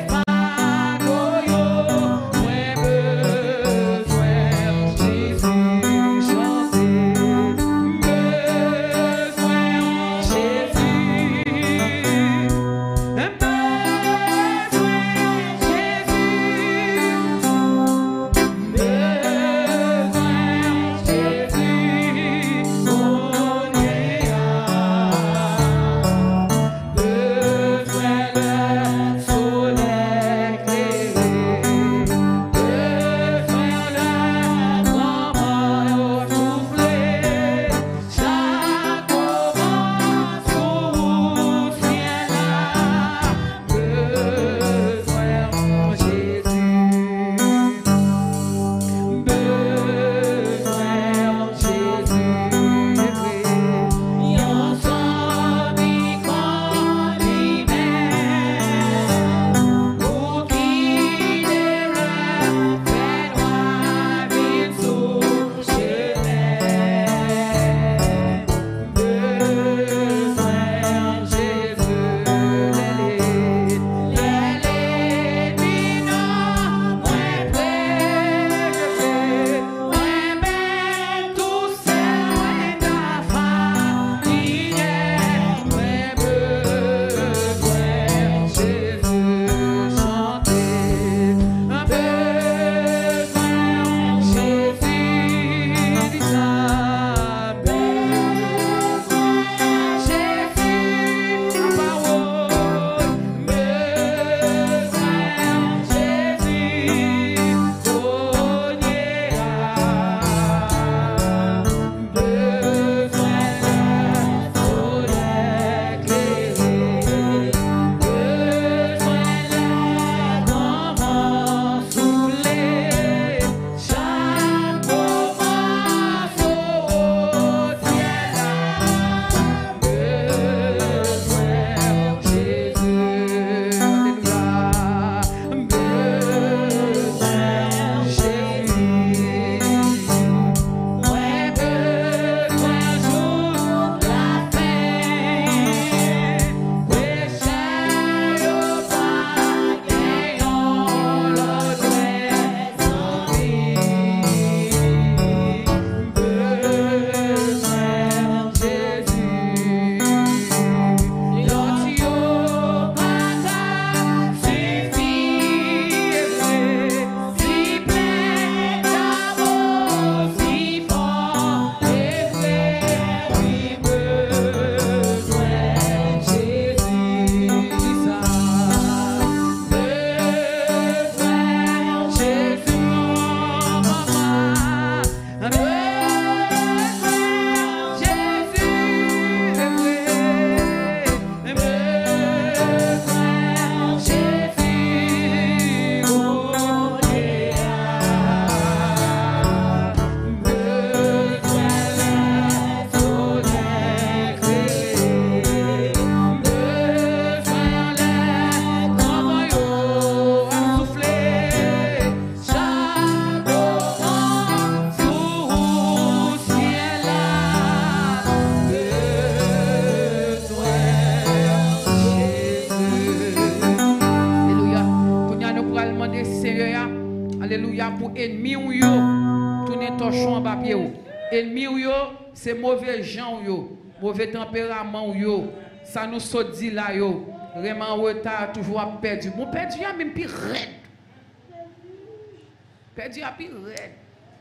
Alléluia, pour ennemi ou yo, tourner torchon en papier ou. Ennemi ou yo, c'est mauvais gens ou yo, mauvais tempérament ou yo. Ça nous saute dit là yo. Vraiment en retard, toujours perdu. Mon perdu a même plus raide. Perdu a plus raide.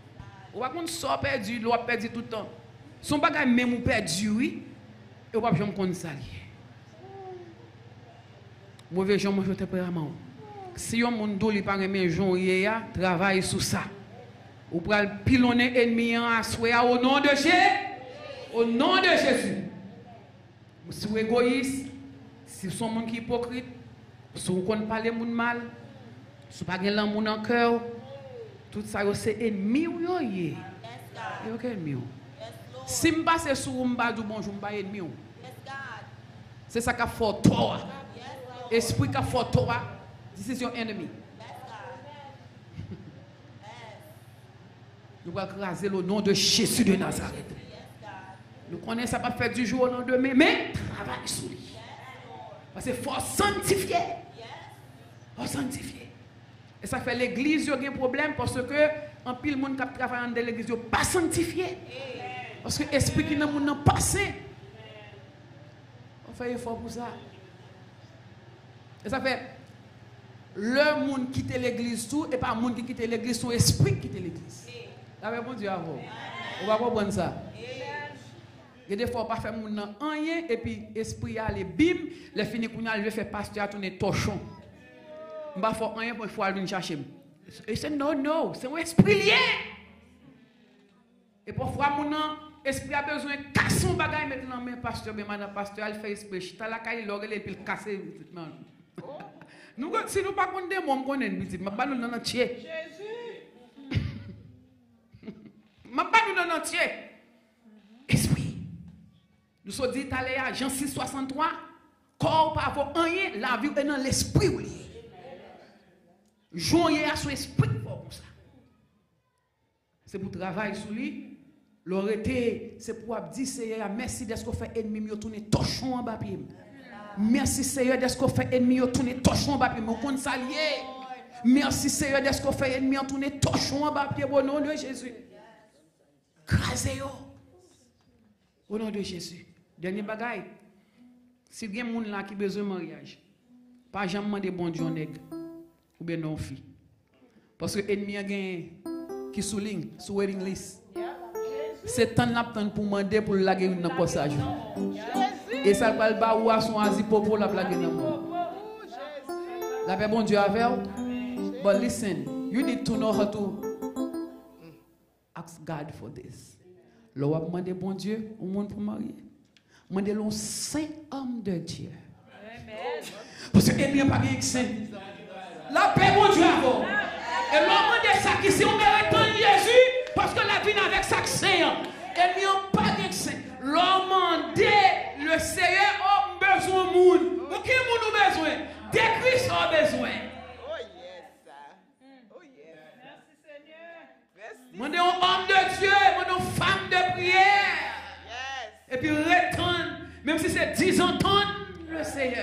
Ou pas qu'on sort perdu, l'on perdu tout le temps. Son bagage même ou perdu, oui. Et ou pas jamais qu'on ça lié. Mauvais gens mange tempérament. Si on monde doli pas aimer jon ya, travaille sur ça. Ou pral pilonner ennemi en assoya au nom de Jésus. Au nom de Jésus. Si vous égoïste, si vous êtes un qui hypocrite, si vous ne parlez pas mal, si vous n'avez pas l'amour dans le cœur, tout ça c'est ennemi ou yoye. Yo ennemi. Si je passe sur vous, je dis bonjour, je suis ennemi. C'est ça qui a fait toi. Esprit qui a fait toi. This is your enemy. Nous allons écraser le nom de Jésus de Nazareth. Nous connaissons ça pas faire du jour au lendemain, mais travaille sur lui. Parce qu'il faut sanctifier. Faut sanctifier. Et ça fait l'église, il y a un problème parce que en pile monde qui travaille dans l'église, il n'est pas sanctifié. Parce que l'esprit qui n'a pas passé. On fait effort pour ça. Et ça fait le monde qui quitte l'église tout et pas le monde qui quitte l'église, son esprit qui quitte l'église. La bon Dieu avant. On va comprendre ça. Il y a des fois, pas faire mon rien et puis l'esprit a les bim, le fini qu'on a, je fais pasteur tourner torchon. On va faire rien pour il faut aller chercher. Et c'est non, c'est un esprit lié. Et parfois mon esprit a besoin de casser son bagage maintenant mais pasteur mais madame pasteur elle fait esprit chita la caille l'oreille et puis casser. Nous si nous pas connait démon on connaît petit m'a pas nous dans entier. Jésus. M'a pas nous dans entier. Esprit. Nous sommes dit aller à Jean 6:63 corps pas avoir rien la vie est dans l'esprit ou lié. Joyer à son esprit pour ça. C'est pour travailler sur lui. L'aurait c'est pour dire Seigneur merci d'être qu'on fait ennemi yo tourner torchon en bas pied. Merci Seigneur d'être qu'on fait ennemi yo tourner torchon en bas pied. Mon compte salier. Merci Seigneur d'être qu'on fait ennemi yo tourner torchon en bas pied au nom de Jésus. Crasez yo. Au nom de Jésus. Dernier bagaille. Si il y a des gens là qui besoin de mariage, pas jamais demander bon Dieu nègre ou bien non fille. Parce que ennemi a gagné qui souligne sur wedding list. C'est temps là pour demander pour laguer dans le passage. Et ça va pas ou à son asi popo la blague dans la paix bon Dieu avec. But listen, you need to know how to ask God for this. L'on va demander bon Dieu au monde pour marier. Demandez l'on saint homme de Dieu. Parce que ennemi pas bien saint. La paix bon Dieu avant. Et l'homme de ça qui si on mérite en Jésus parce que la vie avec ça que c'est. Ennemi pas bien saint. L'homme de le Seigneur a besoin de monde. Pour qui monde a besoin? De Christ a besoin. Oh yes. Oh yes. Merci Seigneur. Merci. Demandez un homme de Dieu, demandez une femme de prière. Yes. Et puis retourne, même si c'est 10 ans, le Seigneur.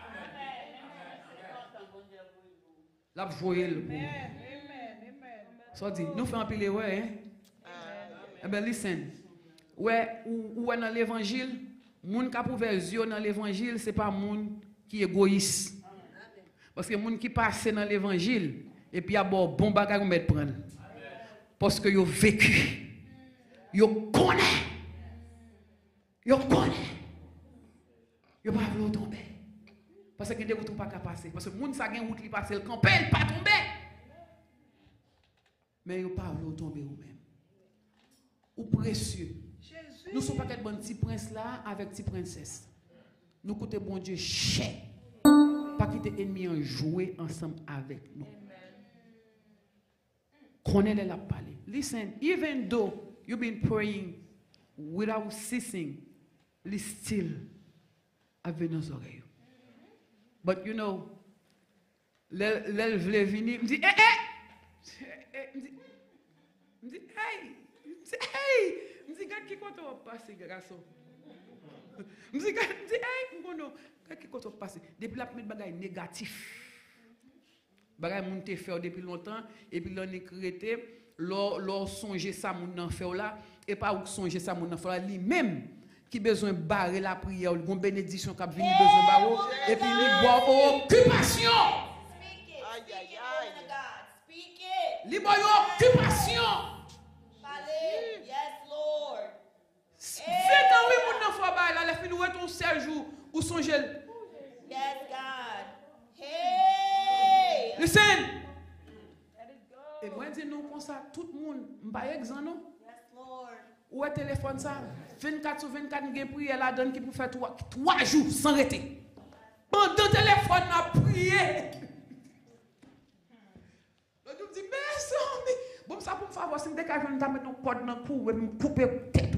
La voyez le pour. Ça dit, nous faisons un pile ouais, hein? Eh bien, listen. Ouais, ou dans l'évangile, moun qui a ouvert les yeux dans l'évangile, ce n'est pas moun qui est égoïste. Parce que moun qui passe dans l'évangile, et puis il y a bon bagage à prendre. Parce que ils ont vécu. Ils connaissent. Ils connaissent. Ils ne peuvent pas tomber. Parce que des routes ne peuvent pas passer. Parce que les gens qui ont une route qui passe, le camp, ils ne peuvent pas tomber. Mais ils ne peuvent pas tomber eux-mêmes. Ou précieux. Jésus. Nous ne sommes pas des petits princes là avec des princesses. Nous coûtons bon Dieu cher. Pas quitter l'ennemi en jouer ensemble avec nous. Connaissez la parler. Listen, even though you've been praying without ceasing, il still avec nos oreilles. But you know, l'elle voulait venir, me dit, me dit, regarde qui compte passer, garçon. Me dit, hey, regarde qui compte passer. Depuis la première bagaille négatif. Bagaille moun te fait depuis longtemps, et puis l'on est créé, l'on songe ça moun nan fait là, et pas ou songe ça moun nan fait là, lui-même, qui besoin de barrer la prière, une bénédiction qui a venu besoin de barrer, et puis il boit occupation. Il boit occupation. songer. Yes, God. Hey. Listen. Et moi, je dis nous comme ça, tout le monde, par exemple, non? Yes, Lord. Ou est téléphone ça, 24 sur 24, nous avons prié la donne qui peut faire 3 jours sans arrêter. Pendant le téléphone, on a prié. Je me dis, mais ça, bon, ça pour me faire voir si je dégage, je vais mettre un code dans le cou et me couper la tête.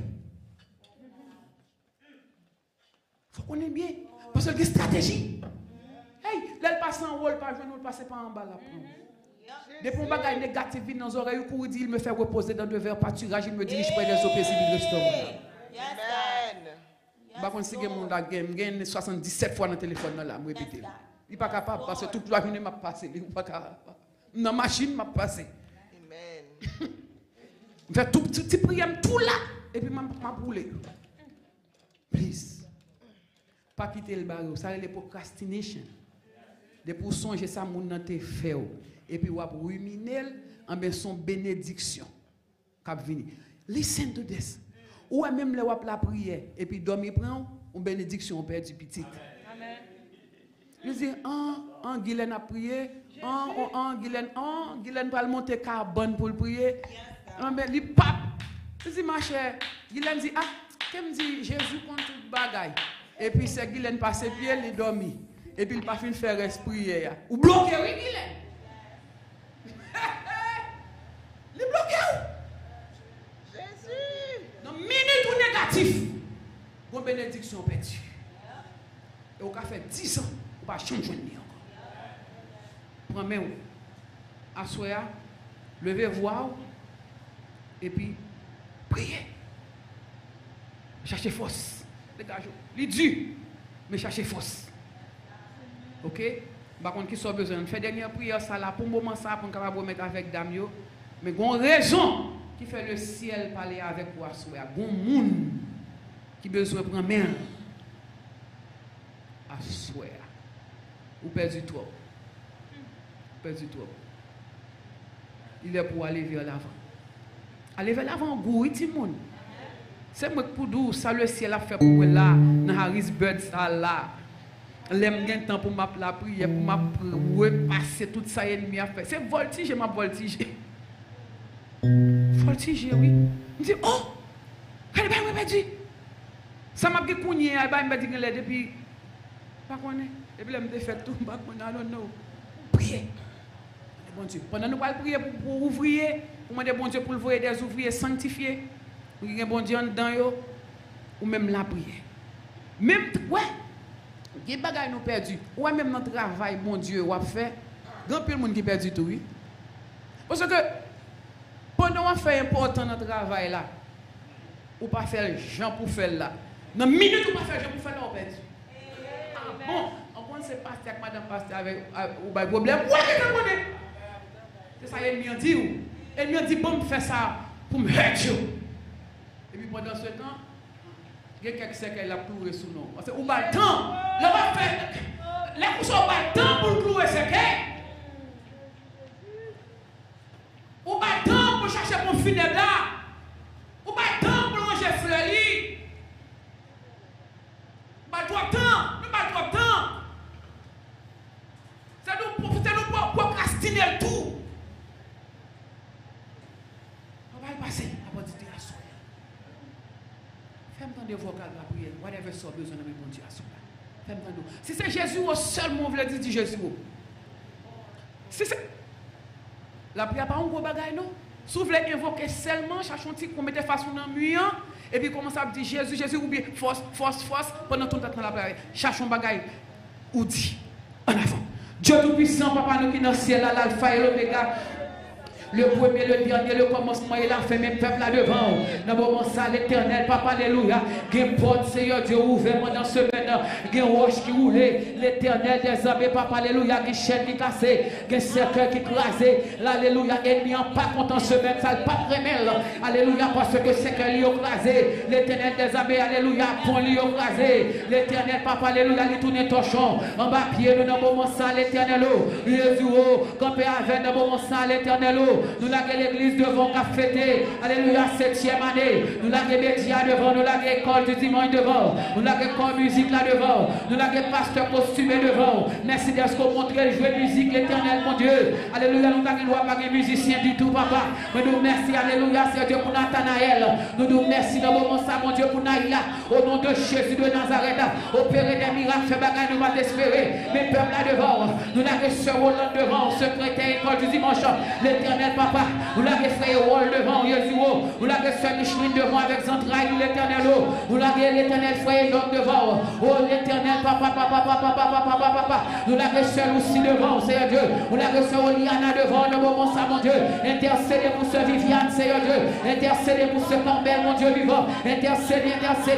Il faut qu'on ait bien. Parce que c'est une stratégie. Hey, là, elle passe en haut, elle passe en haut, elle passe pas en bas là. Depuis un bagage négatif vient dans les oreilles, il dit, il me fait reposer dans 2 verres pâturage, il me dirige près des eaux paisibles de l'estomac. Yes, God. Par contre, si il y a un monde qui gagne 77 fois dans le téléphone, là, je répète. Il n'est pas capable parce que toute la journée m'a passé. Il n'est pas capable. Dans la machine, m'a passé. Amen. Je fais tout petit prière, tout là, et puis m'a brûlé. Please. Pas quitter le barreau. Ça, c'est la procrastination. De pour songer ça, mon nan te fait. Et puis, on ruminer en ben son bénédiction. Cap vini. Listen to this. Ou même le wap la prière. Et puis, dormir prend une bénédiction, on perd du petit. Amen. Je dis, Guylaine a prié. Guylaine va monter carbone pour le prier. Ben, li pap. Je dis, ma chère, Guylaine dit, qu'elle dit, Jésus contre tout bagaille. Et puis, c'est Guylaine passe pied, il dormi. Et puis, il pas fin faire esprit. Ou bloqué, oui, Guylaine. Il bloqué où? Jésus. Dans minute ou négatif, bonne bénédiction perdue. Et on a fait 10 ans, on va changer de encore. Prends main, assoyez, levez voix, et puis priez. Cherchez force. Dégagez. Il dit, mais cherchez force. Ok? Par contre, qui sont besoin de faire dernière prière, ça là, pour le moment, ça, pour nous capable mettre avec Damio. Mais il y a une raison qui fait le ciel parler avec vous à souhait. Il y a un monde qui a besoin de prendre main à souhait. Ou perdu trop. Perdu trop. Il est pour aller vers l'avant. Aller vers l'avant, goût, tout le monde. C'est moi pour dire ça le ciel a fait pour moi là, dans Harrisburg, ça là. L'aime gain temps pour m'appeler la prière, pour repasser tout ça ennemi a fait. C'est voltige, m'a voltigé. Voltige, oui. Je dis, oh, qu'elle va me perdu. Ça m'a dit qu'on y est, elle m'a dit qu'elle est depuis. Pas qu'on est. Et puis elle me fait tout, pas qu'on a, non. Priez. Bon Dieu. Pendant nous allons prier pour ouvrier, pour demander bon Dieu pour le voir des ouvriers sanctifiés. Pour qu'il y ait bon Dieu dedans, ou même la prière. Même, ouais. Il y a des bagages nous perdus. Ou même dans le travail, mon Dieu, ou a fait. Grand peu de monde qui perdu tout, oui. Parce que pendant qu'on fait important dans le travail là, ou pas faire gens pour faire là. Dans une minute ou pas faire gens pour faire là, on perdu. Ah bon, on compte c'est pasteur avec madame pasteur avec ou pas problème. Ouais, c'est ça l'ennemi a dit. L'ennemi a dit bon, faire ça pour me hurt you. Et puis pendant ce temps, il y a quelqu'un qui a cloué sous nous. Parce que ou pas le temps, là va faire les coups sont pas le temps pour clouer ce qu'est. Ou pas le temps pour chercher mon funèbre là. Ou pas le temps pour manger fleuri. Pas trop de temps, nous pas trop de temps. C'est nous procrastiner le tout. On va y passer à partir de la soirée. Fais-moi entendre vocal la prière. Whatever soit besoin de mon Dieu à soirée. Fais-moi entendre. Si c'est Jésus au seul mot, vous le dites Jésus. Si c'est la prière pas un gros bagage non. Si vous voulez invoquer seulement, cherchons petit qu'on mette façon dans mur et puis commence à dire Jésus, Jésus ou bien force pendant tout le temps dans la prière. Cherchons bagage ou dit en avant. Dieu tout-puissant, papa nous qui dans le ciel, l'alpha et l'oméga. Le premier, le dernier, le commencement et la fin, même peuple là devant. Dans le moment ça, l'éternel, papa, alléluia. Gen porte, Seigneur Dieu, ouvert pendant ce semaine. Gen roche qui roule. L'éternel des armées, papa, alléluia. Gen chaîne qui cassée. Gen cercueil qui crasé. Alléluia. Ennemi en pas content semaine, ça le pas remède. Alléluia, parce que c'est que lui crasé. L'éternel des armées, alléluia. Pour lui crasé. L'éternel, papa, alléluia. Il tourne torchon. En bas pied, nous dans le moment ça, l'éternel. Jésus, campé avec dans le moment ça, l'éternel. Nous l'avons l'église devant qu'a fêté. Alléluia, 7e année. Nous l'avons médias devant. Nous l'avons école du dimanche devant. Nous l'avons école musique là devant. Nous l'avons pasteur costumé devant. Merci de ce qu'on montre jouer musique l'éternel, mon Dieu. Alléluia, nous n'avons pas de musicien du tout, papa. Mais nous merci, alléluia, c'est Dieu pour Nathanaël. Nous nous merci dans le moment ça, mon Dieu, pour Naïla. Au nom de Jésus de Nazareth. Opérer des miracles, faire bagaille, nous va espérer. Mais peuple là devant. Nous l'avons ce Roland devant. Secrétaire école du dimanche. L'éternel, papa. Nous l'avons frère Wall devant. Yézuo. Nous l'avons soeur Micheline devant avec Zantraille, l'éternel. Nous l'avons l'éternel frère Enoch devant. Oh, l'éternel, papa. Nous l'avons soeur aussi devant, Seigneur Dieu. Nous l'avons soeur Oliana devant. Le moment ça, mon Dieu. Intercédez pour ce Viviane, Seigneur Dieu. Intercédez pour ce Campbell, mon Dieu vivant. Intercédez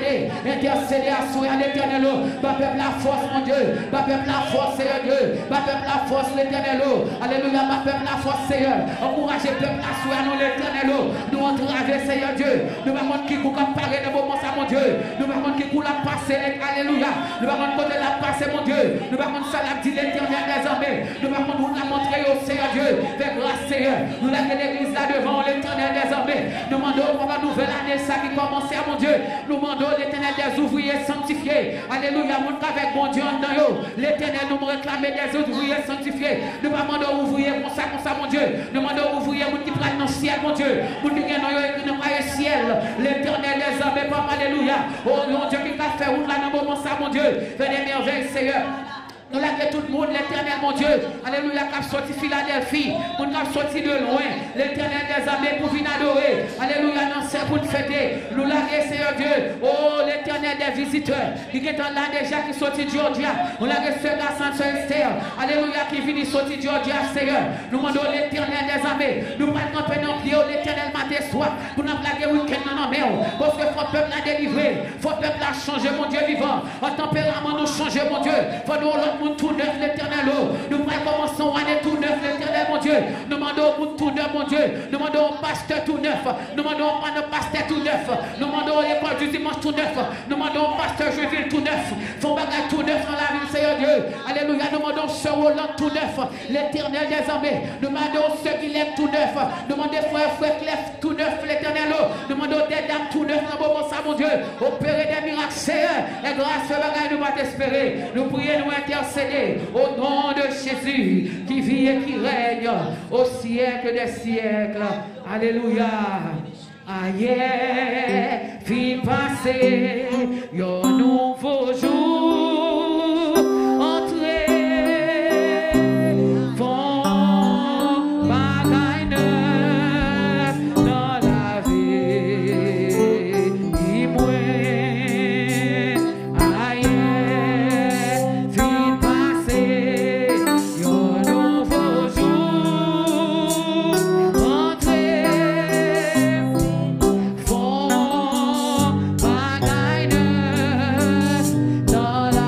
à soi, à l'éternel. Ma peuple la force, mon Dieu. Ma peuple la force, Seigneur Dieu. Ma peuple la force, l'éternel. Alléluia, ma peuple la force, Seigneur. Encouragez peuple la soi, nous l'éternel. Nous entraver, Seigneur Dieu. Nous avons qui coule à parler de moment ça, mon Dieu. Nous avons qui coule à passer, alléluia. Nous avons côté la passer, mon Dieu. Nous avons ça la dit l'éternel des armées. Nous avons nous la montrer au Seigneur Dieu. Fais grâce, Seigneur. Nous l'avons l'église là devant l'éternel des armées. Nous demandons pour la nouvelle année, ça qui commence, mon Dieu. Nous demandons l'éternel des ouvriers sanctifiés. Alléluia, mon avec bon Dieu en dedans. L'éternel nous réclame des ouvriers sanctifiés. Nous demandons ouvriers comme ça, mon Dieu. Nous demandons ouvriers qui prennent dans le ciel, mon Dieu. Nous demandons écrit dans le ciel. L'éternel des armées, papa, alléluia. Oh mon Dieu, qui a fait route là dans le moment, ça, mon Dieu. Fais des merveilles, Seigneur. Nous l'avons tout le monde, l'éternel, mon Dieu. Alléluia, qui a sorti Philadelphie. Nous avons sorti de loin. L'éternel des armées pour venir adorer. Alléluia, non, c'est pour te fêter. Nous l'avons, Seigneur Dieu. Oh, l'éternel des visiteurs. Qui est là déjà, qui sorti de Georgia. Nous l'avons ce garçon, ce Esther. Alléluia, qui vient sortir de Georgia, Seigneur. Nous demandons l'éternel des armées. Nous allons camper dans le pied, l'éternel matin soir. Pour nous plaguer week-end dans la mer. Parce que faut peuple la délivrer. Faut peuple la changer, mon Dieu vivant. En tempérament, nous changer, mon Dieu. Faut nous tout neuf, l'éternel. Nous commençons à aller tout neuf, l'éternel, mon Dieu. Nous demandons tout neuf, mon Dieu. Nous demandons pasteur tout neuf. Nous demandons pasteur tout neuf. Nous demandons l'école du dimanche tout neuf. Nous demandons pasteur Jeville tout neuf. Faut bagage tout neuf dans la ville, Seigneur Dieu. Alléluia. Nous demandons ce Roland tout neuf. L'éternel des armées. Nous demandons ce Guilhem tout neuf. Nous demandons frère Clef tout neuf, l'éternel. Nous demandons des dames tout neuf dans le moment ça, mon Dieu. Opérer des miracles, Seigneur. Et grâce à bagage, nous va t'espérer. Nous prions, nous intercéder. Au nom de Jésus, qui vit et qui règne au siècle des siècles. Alléluia. Aïe, fit passer un nouveau jour. Entrez, font bagaille neuf dans la vie. Dis-moi, aïe, fit passer un nouveau jour. Entrez, font bagaille neuf dans la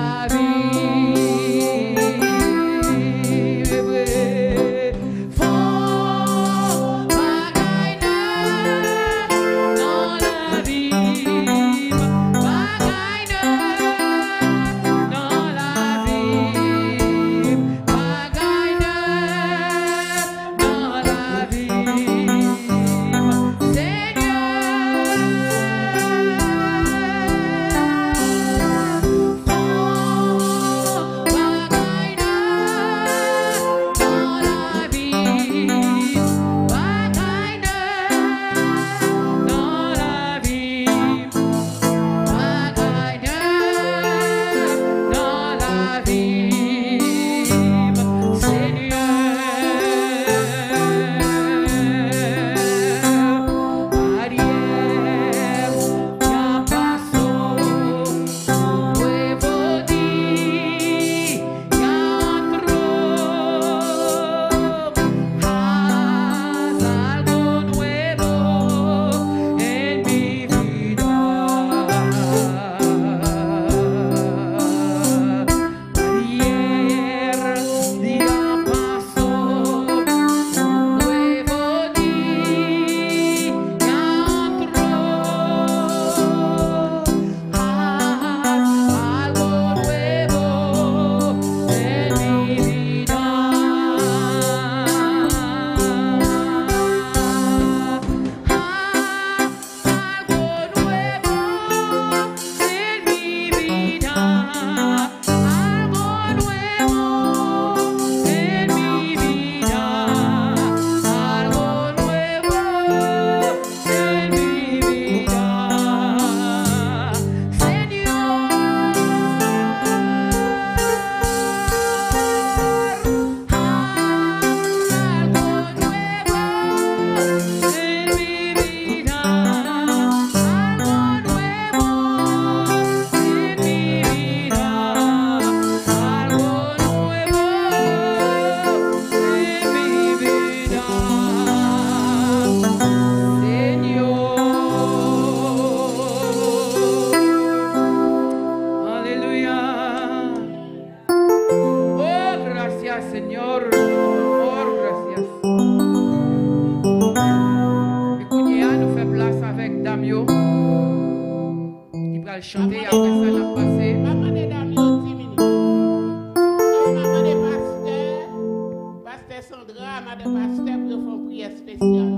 va le chanter et après ça, on va passer. Maman de Damien, 10 minutes. Maman de pasteur Sandra, madame pasteur, pour faire une prière spéciale.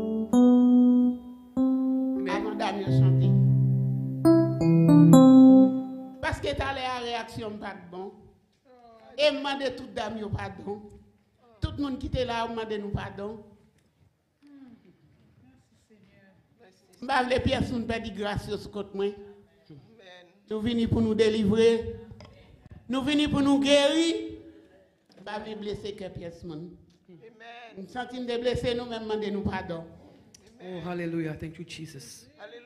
Maman Damien chanter. Parce que tu as la réaction pas de bon. Et demande tout Damien pardon. Tout le monde qui était là, demande nous pardon. Je les personnes perdent grâce sur côté moi. Nous venons pour nous délivrer. Nous venons pour nous guérir. Je vais blesser que personne. Nous sentons de blesser nous même demander nous pardon. Oh, hallelujah. Thank you, Jesus. Alléluia.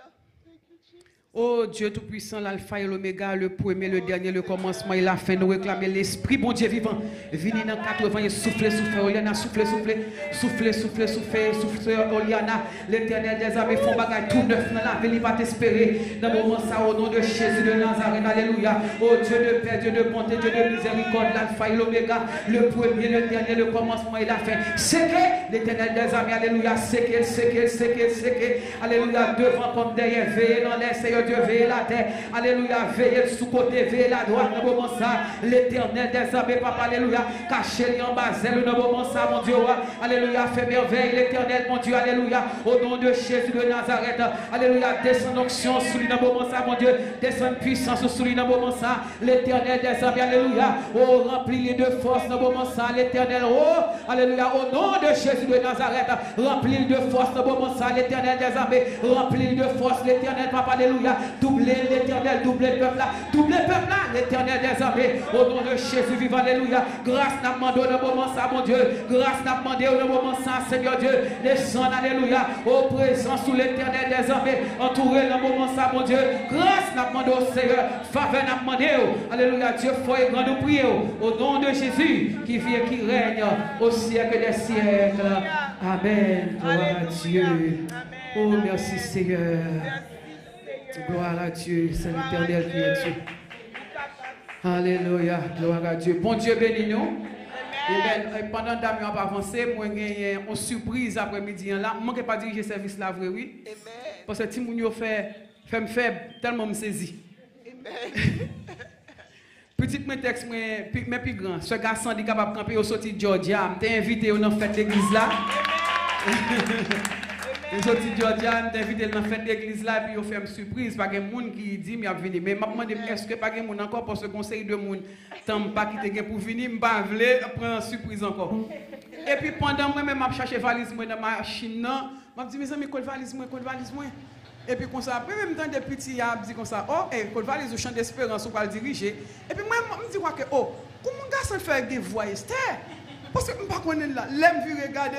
Oh Dieu Tout-Puissant, l'alpha et l'oméga, le premier, le dernier, le commencement et la fin. Nous réclamons l'Esprit, bon Dieu vivant. Venez dans 80 et soufflez, Oliana, soufflez, Oliana. L'Éternel des armées font bagaille tout neuf dans la vie, il va t'espérer. Dans le moment ça, au nom de Jésus de Nazareth, alléluia. Oh Dieu de paix, Dieu de bonté, Dieu de miséricorde, l'alpha et l'oméga, le premier, le dernier, le commencement et la fin. C'est que l'Éternel des armées, alléluia, c'est que, alléluia, devant comme derrière, veillez dans l'air, Seigneur Dieu, veillez la terre, alléluia, veillez sous-côté, veillez la droite, dans le moment ça, l'Éternel des armées, papa, alléluia, cachez-les en bas, dans le moment ça, mon Dieu, alléluia, fais merveille, l'Éternel, mon Dieu, alléluia, au nom de Jésus de Nazareth, alléluia, descend onction sous lui dans le moment ça, mon Dieu, descend puissance sous lui dans le moment ça, l'Éternel des armées, alléluia, oh, remplis-les de force dans le moment ça, l'Éternel, oh, alléluia, au nom de Jésus de Nazareth, remplis-les de force dans le moment ça, l'Éternel des armées, remplis-les de force, l'Éternel, papa, alléluia, doublez l'Éternel, doublez le peuple là, l'Éternel des armées, au nom de Jésus vivant, alléluia, grâce n'a demandé au moment ça, mon Dieu, grâce n'a demandé au moment ça, Seigneur Dieu, descend, alléluia, au présent sous l'Éternel des armées, entouré le moment ça, mon Dieu, grâce n'a demandé au Seigneur, faveur n'a demandé, alléluia, Dieu fort et grand nous prions, au nom de Jésus, qui vit et qui règne au siècle des siècles, amen, gloire à Dieu, oh merci Seigneur. Gloire à Dieu, c'est l'Éternel qui est Dieu. Alléluia, gloire à Dieu. Bon Dieu bénis nous. Et pendant que Damien va avancer, moi j'ai une surprise après-midi là. Je ne peux pas diriger le service là, vrai, oui. Parce que si je fait me faire tellement me saisi. Petit texte, mais plus grand. Ce garçon est capable de camper au sorti de Georgia. Je t'ai invité dans la fête d'église là. Les autres Georgia, je t'ai invité dans la fête d'église là, puis on fait une surprise. Pas de monde qui dit, mais venir. Mais je me demande, est-ce que pas de monde encore pour ce conseil de monde, tant pas quitter pour venir, je ne pas prendre une surprise encore. Et puis pendant moi-même, je cherche valise dans ma machine, je me dis, mes amis, quelle valise moi. Et puis comme ça, après même temps des petits, je dis comme ça, oh, quelle valise au champ d'espérance, on va le diriger. Et puis moi, je me dis que, oh, comment un garçon fait avec des voix, Esther? Parce que je ne sais pas qu'on est là, l'aime vu regarder.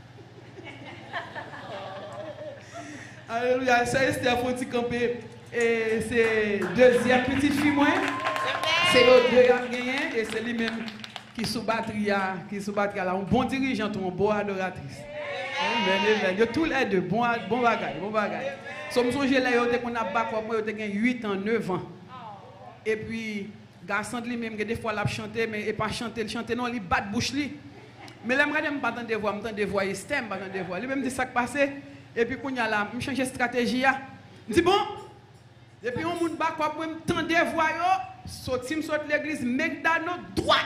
Alléluia, ça Esther faut camper. Et c'est deuxième petite fille moi. C'est l'autre deux qui a gagné et c'est lui-même qui sous batterie là, un bon dirigeant, une bonne adoratrice. Amen. De tous les deux, bon bagage. Somme songe là, on a bac moi, on a 8 ans, 9 ans. Et puis garçon de lui-même des fois l'a chanter mais pas chanter, non, il bat bouche lui. Mais là me pas entendre voix, m'entendre voix Esther, pas entendre voix. Lui même dit ça qui passé. Et puis, quand il y a là, je change de stratégie. Je dis bon. Et puis, on monte back, je me tends des voix, sorti l'église, McDonald's droite.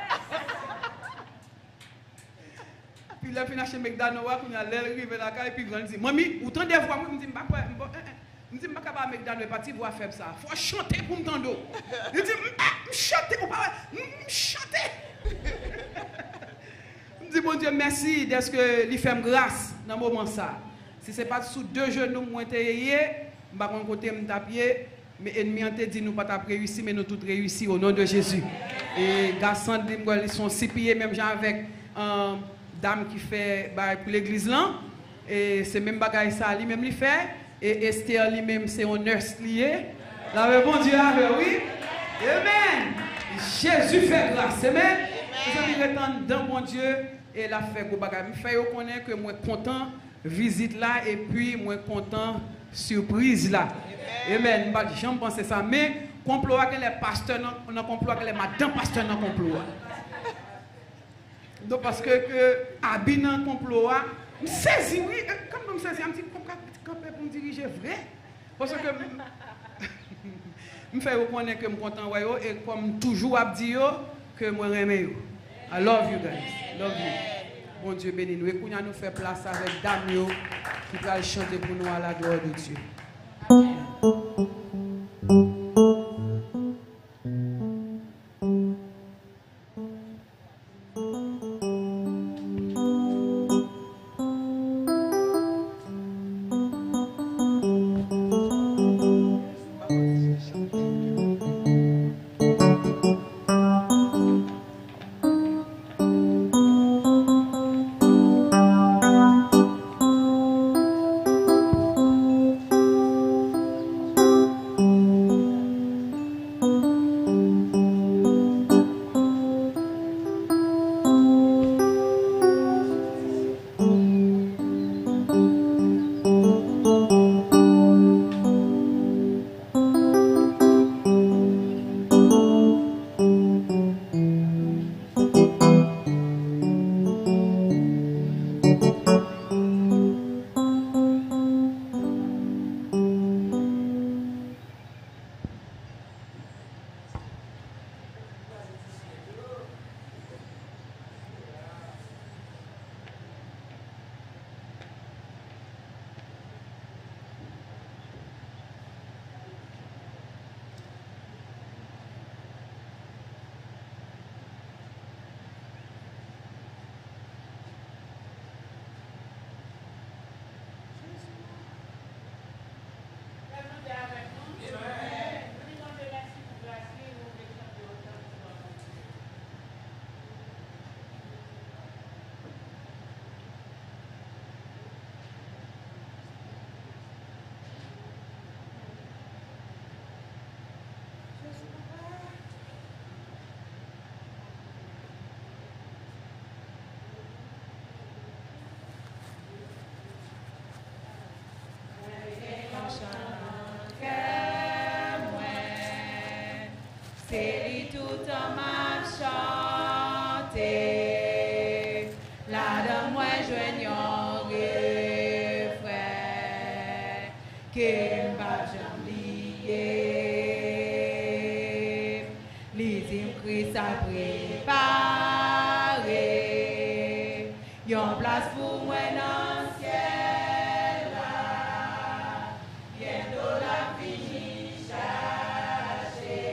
Puis, là, je suis McDonald's, quand il y a l'air arrivé là, et puis, il dit, Mami, vous tendez des voix, je me dis, je ne dis pas que McDonald's est parti voir faire ça. Il faut chanter pour me tendre. Je dis, chanter, ou pas, chanter. Je dis, bon Dieu, merci d'être que il fait grâce dans ce moment ça. Si ce n'est pas sous deux genoux, moi, je vais pas côté me taper, mais l'ennemi a dit nous pas réussi, mais nous tous réussi au nom de Jésus. Et garçon, ils sont six pieds, même avec une dame qui fait pour l'église là. Et c'est même bagaille ça, lui-même il fait. Et Esther lui-même, c'est un nurse lié. Là, bon Dieu, oui. Amen. Jésus fait grâce. Amen. Vous avez le dans mon Dieu et la fait gros bagaille. Je fais connaître que moi content visite là et puis moi content surprise là. Amen. Je ne pense ça mais complot avec les pasteurs on complot avec les madame pasteurs dans complot. Donc parce que habit complot me saisi oui comme me saisi un petit pour me diriger vrai. Parce que je fais reconnaître que je suis content et comme toujours je dis que je m'aime. I love you guys. Love you. Bon Dieu béni nous. Et qu'on a nous fait place avec Damio qui va chanter pour nous à la gloire de Dieu. C'est lui tout en m'a chanté, là dans moi joignant refrain, que m'a j'oublié, les Christ a préparé, yon place pour moi dans le ciel là, bientôt la fini chercher.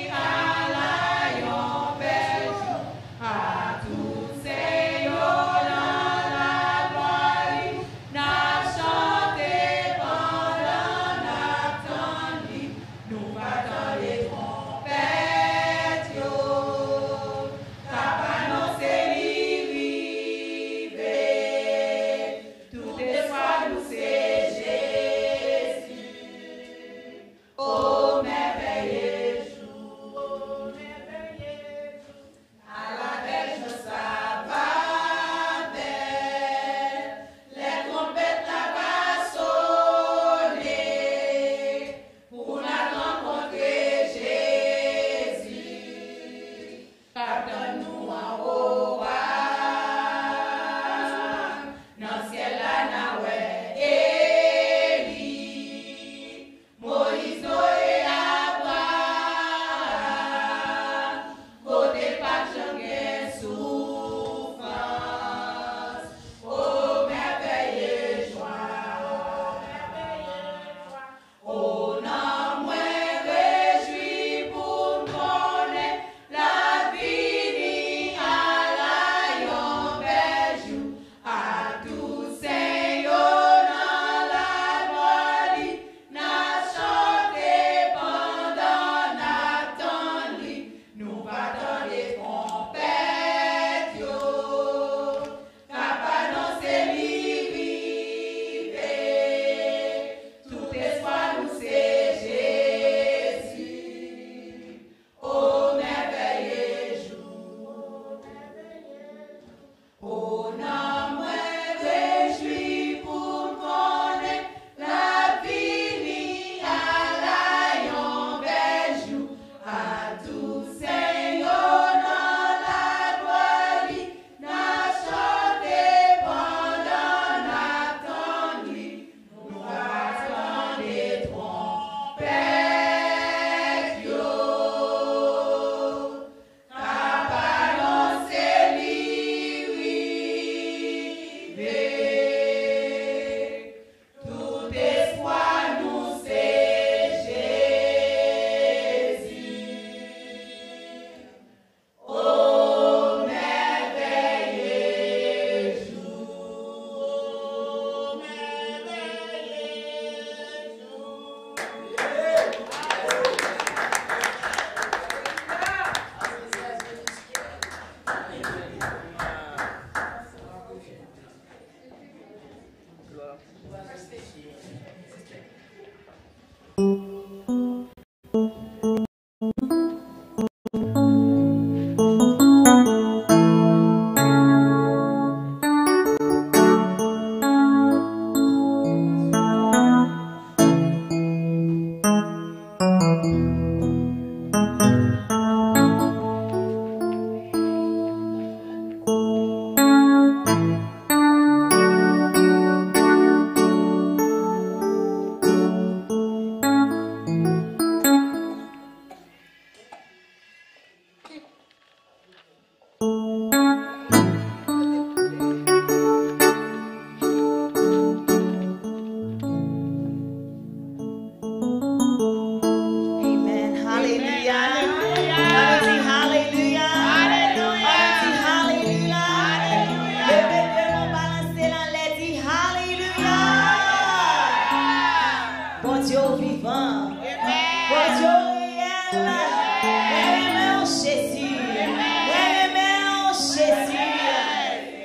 Señor.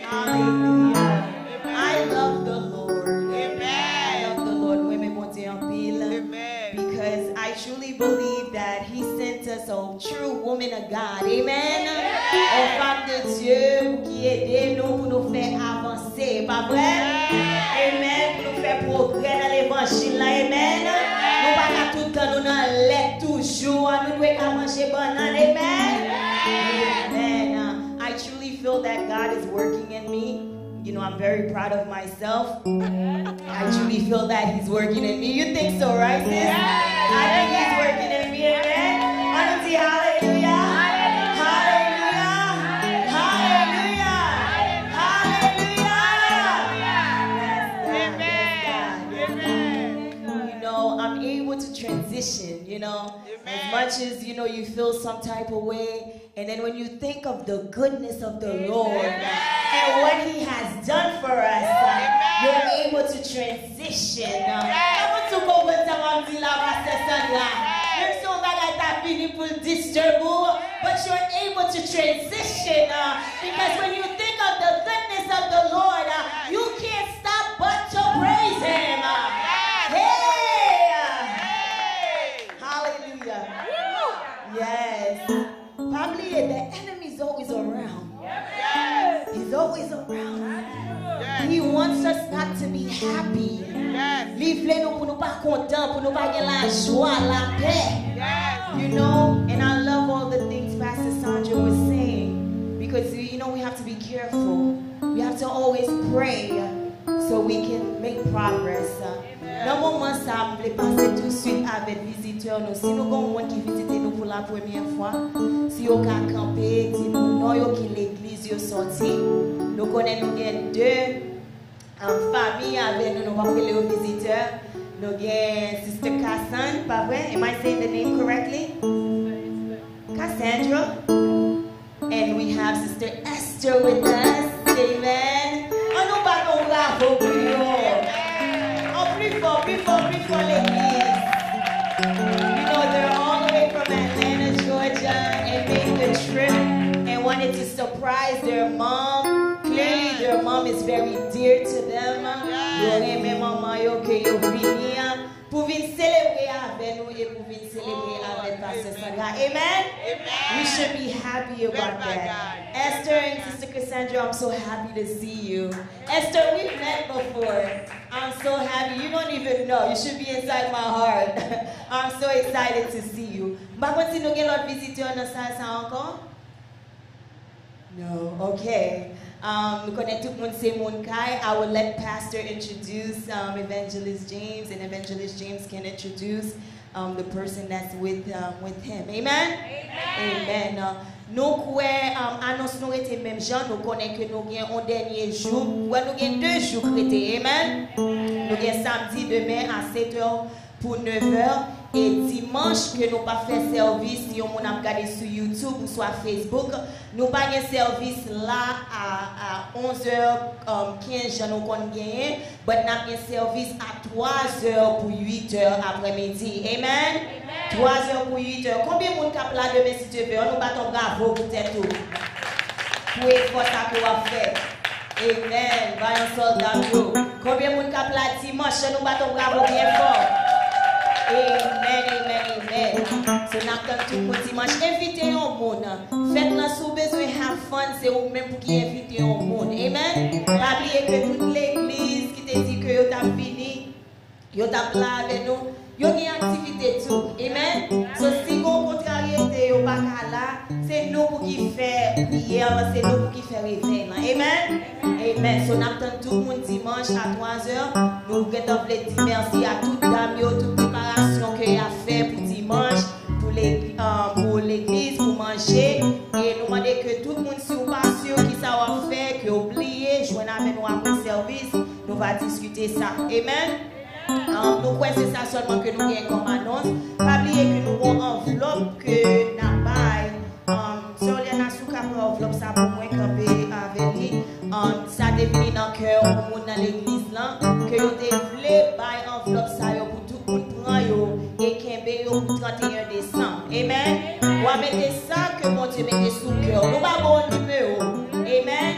Hallelujah. I love the Lord. I love the Lord. Women want to appeal. Because I truly believe that He sent us a true woman of God. Amen. Une femme de Dieu qui aide nous pour nous faire avancer. Pas vrai? Amen. Pour nous faire progrès dans l'évangile. Amen. Nous pas tout le temps nous dans l'air toujours. Nous devons manger banane. Amen. Amen. I truly feel that God is working in me. You know, I'm very proud of myself. I truly feel that He's working in me. You think so, right, sis? I think He's working in me, amen? I don't see hallelujah. Transition, you know, as much as you know you feel some type of way, and then when you think of the goodness of the Lord and what He has done for us, you're able to transition. But you're able to transition because when you think of the goodness of the Lord, you can't stop but to praise Him. Yes. Probably the enemy's always around. Yes. He's always around. Yes. He wants us not to be happy. You know, and I love all the things Pastor Sandra was saying, because you know we have to be careful. We have to always pray so we can make progress. Dans le moment ça, je vais passer tout de suite avec les visiteurs. Si nous avons des gens qui visitent nous pour la première fois, si vous avez campé, dis-nous qui l'église est sortie. Nous connaissons deux familles avec nous, nous allons parler aux visiteurs. Nous avons Sister Cassandra, pas vrai? Am I saying the name correctly? Cassandra. And we have Sister Esther with us. Amen. On nous bat ton bravo pour eux. Before l'église. You know, they're all the way from Atlanta, Georgia, and made the trip and wanted to surprise their mom. Clearly, their mom is very dear to them. Pour venir célébrer avec nous et pour venir célébrer avec Pastor Sandra. Amen? We should be happy about that. Esther and Sister Cassandra, I'm so happy to see you. Esther, we've met before. I'm so happy. You don't even know. You should be inside my heart. I'm so excited to see you. But once you get a visitor on the side, encore? No. Okay. We connect to Mon Kai. I will let Pastor introduce Evangelist James, and Evangelist James can introduce the person that's with him. Amen? Amen. Nous annonce nous était même gens, nous connaissons que nous avons un dernier jour, nous avons 2 jours chrétiens. Amen. Nous avons samedi demain à 7h pour 9h. Et dimanche que nous pas fait service, si on a regardé sur YouTube ou sur Facebook, nous pas un service là à 11h15 nous qu'on gagne, mais nous avons un service à 3h pour 8h après-midi. Amen. 3h pour 8h. Combien de monde cap là demain si tu veux? On nous battons bravo pour tête tout. Pour effort ça qu'on va faire. Amen. Vaillant soldat. Combien de monde cap là dimanche nous battons bravo bien fort. Amen. So nous avons tout le monde dimanche. Invitez un monde. Faites-la sous besoin have fun. C'est vous-même pour qui invitez un monde. Amen. Pas oublier que toute l'église qui te dit que vous avez fini, vous avez là avec nous, vous avez une activité tout. Amen. So si vous contrariété, vous n'avez pas là, c'est nous pour qui faire prière, c'est nous pour qui faire réveil. Amen. Amen. So nous avons tout le monde dimanche à 3h. Nous voulons dire merci à toutes dames, toute préparation qu'il a fait pour dimanche, pour l'église, pour manger. Et nous demandons que tout le monde, si vous pas sûr qui ça va faire, que oubliez, joignez avec nous après le service, nous allons discuter ça. Amen. Nous croyons que c'est ça seulement que nous avons comme annonce. Pas oublier que nous avons une enveloppe que nous avons. Sur les nations qui ont enveloppe, ça pour moi camper avec lui. Ça devient dans le cœur au monde dans l'église là. Que vous devez bailler enveloppe ça pour tout le monde prendre et qu'il pour 31 décembre. Amen. Ou à mettre ça que mon Dieu mette sous le cœur. Nous pas bon numéro. Amen.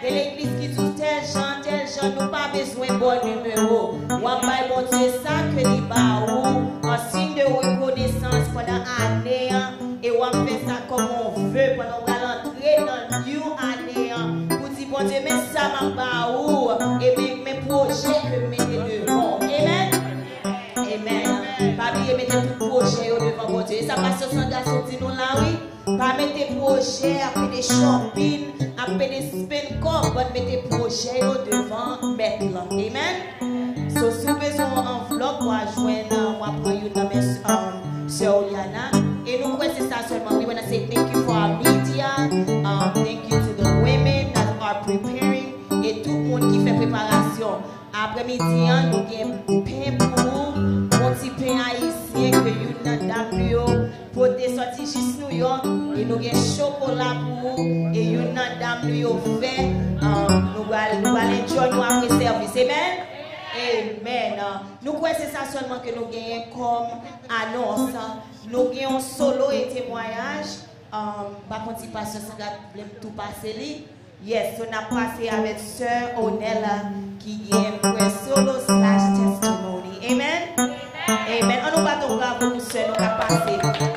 De l'église qui dit tel gens, nous pas besoin de bon numéro. Ou en bas, bon Dieu, ça que les barreaux, en signe de reconnaissance pendant l'année, et on fait ça comme on veut pendant qu'on va entrer dans une new année. Pour dire, bon Dieu, mais ça m'a barreau, et mes projets que je mets devant. Amen. Amen. Pas oublier mettre tout projet devant bon Dieu. Ça passe sur garçon dit nous là oui. Pas mettre projet après des shopping, après des spin corps, mettre projet devant mettre là. Amen. So si besoin enveloppe pour joindre moi prendre une de mes sœur Oliana et nous croyons c'est ça seulement. We want to say thank you for our media. Thank you to the women that are preparing et tout le monde qui fait préparation. Après-midi, nous avons pain pour mon petit pain haïtien que nous avons pour des sorties juste New York. Et nous avons chocolat pour et nous avons fait. Nous allons enjoy nous après service. Amen. Amen. Nous croyons que c'est ça seulement que nous gagnons comme annonce. Nous gagnons solo et témoignage. Par contre, si pasteur Sangat tout passer. Yes, on a passé avec Sœur Onella qui est un solo / testimony. Amen. Amen. On nous bat ton bravo pour Sœur, nous avons passé.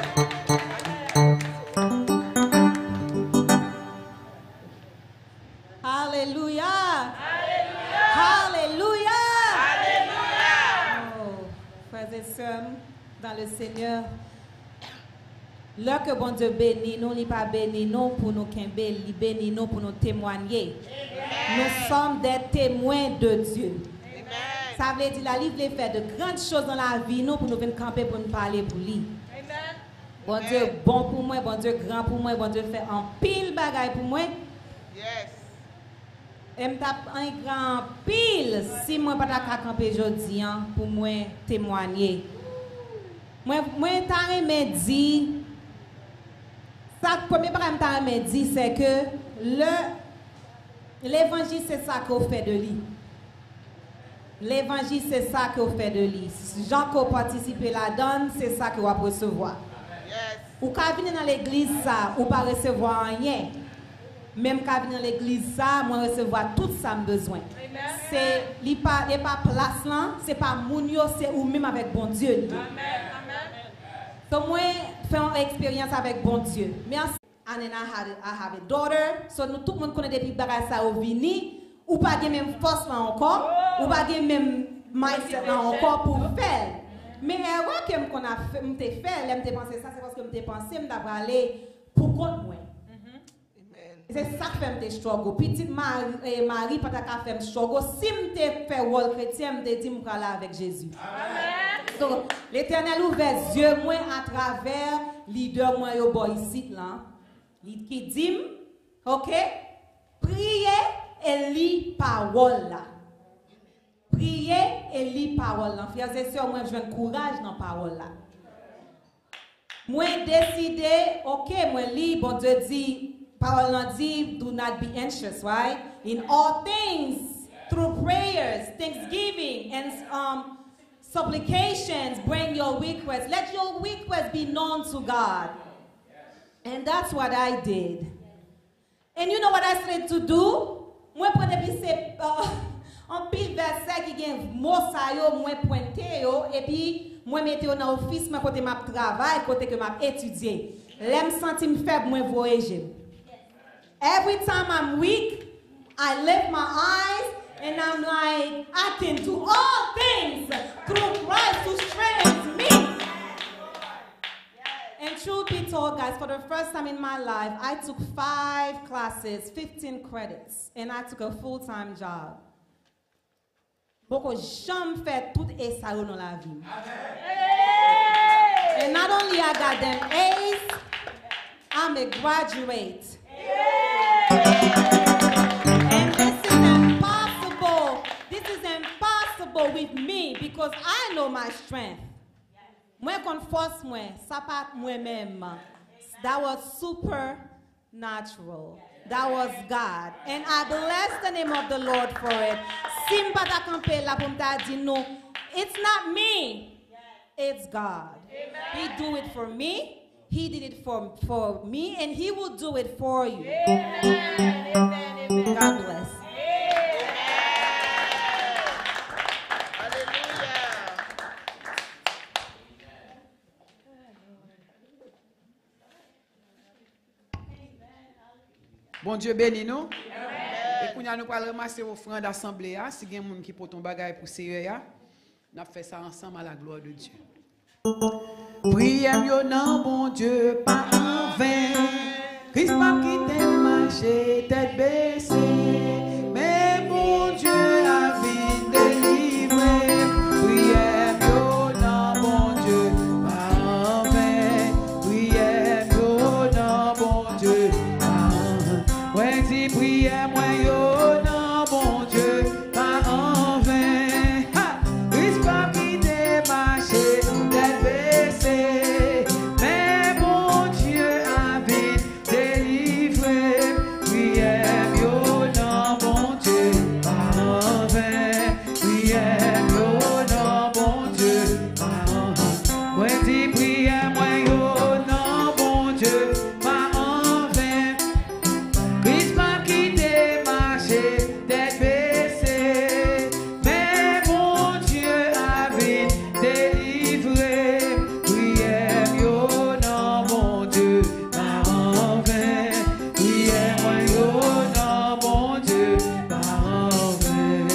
Alléluia. Alléluia. Alléluia. Oh, frères et sœurs, dans le Seigneur. Là que bon Dieu bénit nous, il n'est pas béni nous pour nous quimber, il bénit nous pour nous témoigner. Amen. Nous sommes des témoins de Dieu. Amen. Ça veut dire la Bible fait de grandes choses dans la vie nous pour nous venir camper pour nous parler pour lui. Amen. Bon Dieu bon pour moi, bon Dieu grand pour moi, bon Dieu fait un pile bagaille pour moi. Yes. Et me tape un grand pile si moi pas ta camper aujourd'hui pour moi témoigner. Moi t'as aimé dire ça, le premier problème que je dit, c'est que l'évangile, c'est ça qu'on fait de lui. L'évangile, c'est ça qu'on fait de lui. Jean qui a participé là-dedans, c'est ça qu'on va recevoir. Yes. Ou quand venir dans l'église, ça, ou pas recevoir rien. Même quand venir dans l'église, ça, moi recevoir tout ça que j'ai besoin. C'est pas place là, c'est pas mounio, c'est ou même avec bon Dieu. Amen. So moi fais une expérience avec bon Dieu. Merci. And then I have a daughter. So nous tout le monde connaît depuis bagage ça au vini. Ou pas de même force là encore. Ou pas de même mindset là encore pour faire. Mais erreur que qu'on a fait, m'te fait, l'aime te penser ça c'est parce que m'te pensé m't'a aller pour compte moi. C'est ça que fait m'te struggle. Petite Marie pas ta faire struggle. Si m'te fait rôle chrétien m'te dit m'pa là avec Jésus. Amen. Donc, l'Éternel ouvert les yeux moi à travers leader moi yo boy ici là. Qui dit OK? Priez et lis parole là. Priez et lis parole là. Frères et sœurs, moi je veux courage dans parole là. Moi décidé OK, moi lis bon Dieu dit parole là dit do not be anxious, right? In all things through prayers, thanksgiving and supplications, bring your requests. Let your requests be known to God. And that's what I did. And you know what I started to do? Moi, pour depuis c'est un pile verset qui gagne mot ça yo, moi pointé yo, et puis moi mettais dans office, moi côté m'a travail, côté que m'a étudié. L'aime sentir faible, moi voyager. Every time I'm weak, I lift my eyes. And I'm like, I can do all things through Christ who strengthens me. And truth be told, guys, for the first time in my life, I took 5 classes, 15 credits, and I took a full-time job. Beaucoup jamais fait tout et ça dans la vie. And not only I got them A's, I'm a graduate. And this is impossible with me because I know my strength. Moi qu'on force moi, ça pas moi-même. That was supernatural. That was God. And I bless the name of the Lord for it. Simba da campe la pomta di no. It's not me. It's God. He do it for me. He did it for me, and He will do it for you. Amen. Amen. Amen. God bless. Bon Dieu bénit nous. Et qu'on a nous pas ramasser offrande d'assemblée si il y a des gens qui portent ton bagage pour Seigneur, on a fait ça ensemble à la gloire de Dieu. Priez yo non bon Dieu pas en vain. Christ pas qui t'aime marcher tête baissée, mais bon Dieu a vu délivrer. Priez yo non bon Dieu pas en vain. Priez yo non bon Dieu. Ouais, si priez moi yo non bon Dieu pas en vain. Christ pas qui t'aime marcher tête baissée, mais bon Dieu a vu délivrer. Priez yo non bon Dieu pas en vain. Priez yo non bon Dieu pas en vain. Ouais, si priez moi yo non bon Dieu pas en vain. Christ m'a quitté, marché, tête baissée, mais mon Dieu avait délivré. Priez yo non mon Dieu, pas en vain. Priez moi yo non mon Dieu, pas en vain.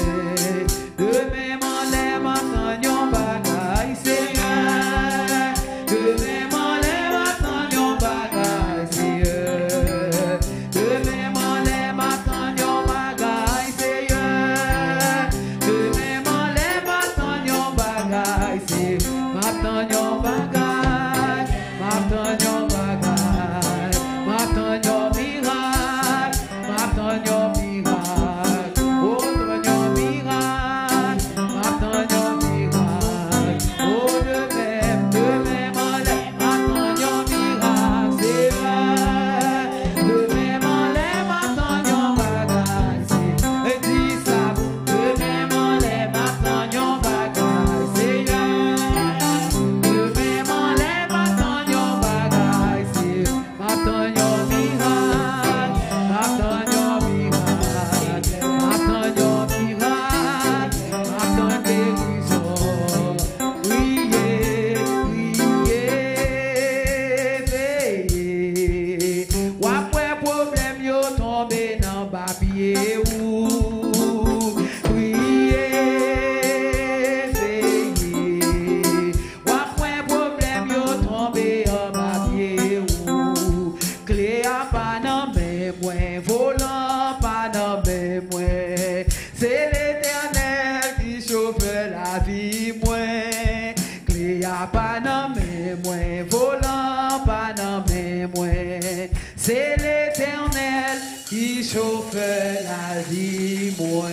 Demain m'en lève m'attend yon bagaille Seigneur. Demain m'en lève m'attend yon bagaille Seigneur. Demain m'en lève m'attend yon bagaille Seigneur. Demain m'en lève m'attend yon bagaille Seigneur. M'attend yon bagaille, m'attend yon bagaille, m'attend yon miracle, m'attend yon miracle, oh m'attend yon miracle, m'attend yon miracle, oh demain m'en lève m'attend yon miracle Seigneur. Demain m'en lève m'attend yon bagaille Seigneur. Et dis ça, demain m'en lève m'attend yon bagaille Seigneur. Demain m'en lève m'attend yon bagaille Seigneur. M'attend yon miracle, m'attend yon miracle, m'attend yon miracle, m'attend guérison. Priez, priez, veillez. Ou après problème yo tombé dans papier ou priez, veillez. Ou après problème yo tombé en papier ou clé à pas dans mes moins, volant pas dans mes moins. C'est l'Éternel qui chauffe la vie moins. Clé à pas dans mes moins, volant pas dans mes moins. C'est l'Éternel qui chauffe la vie moins.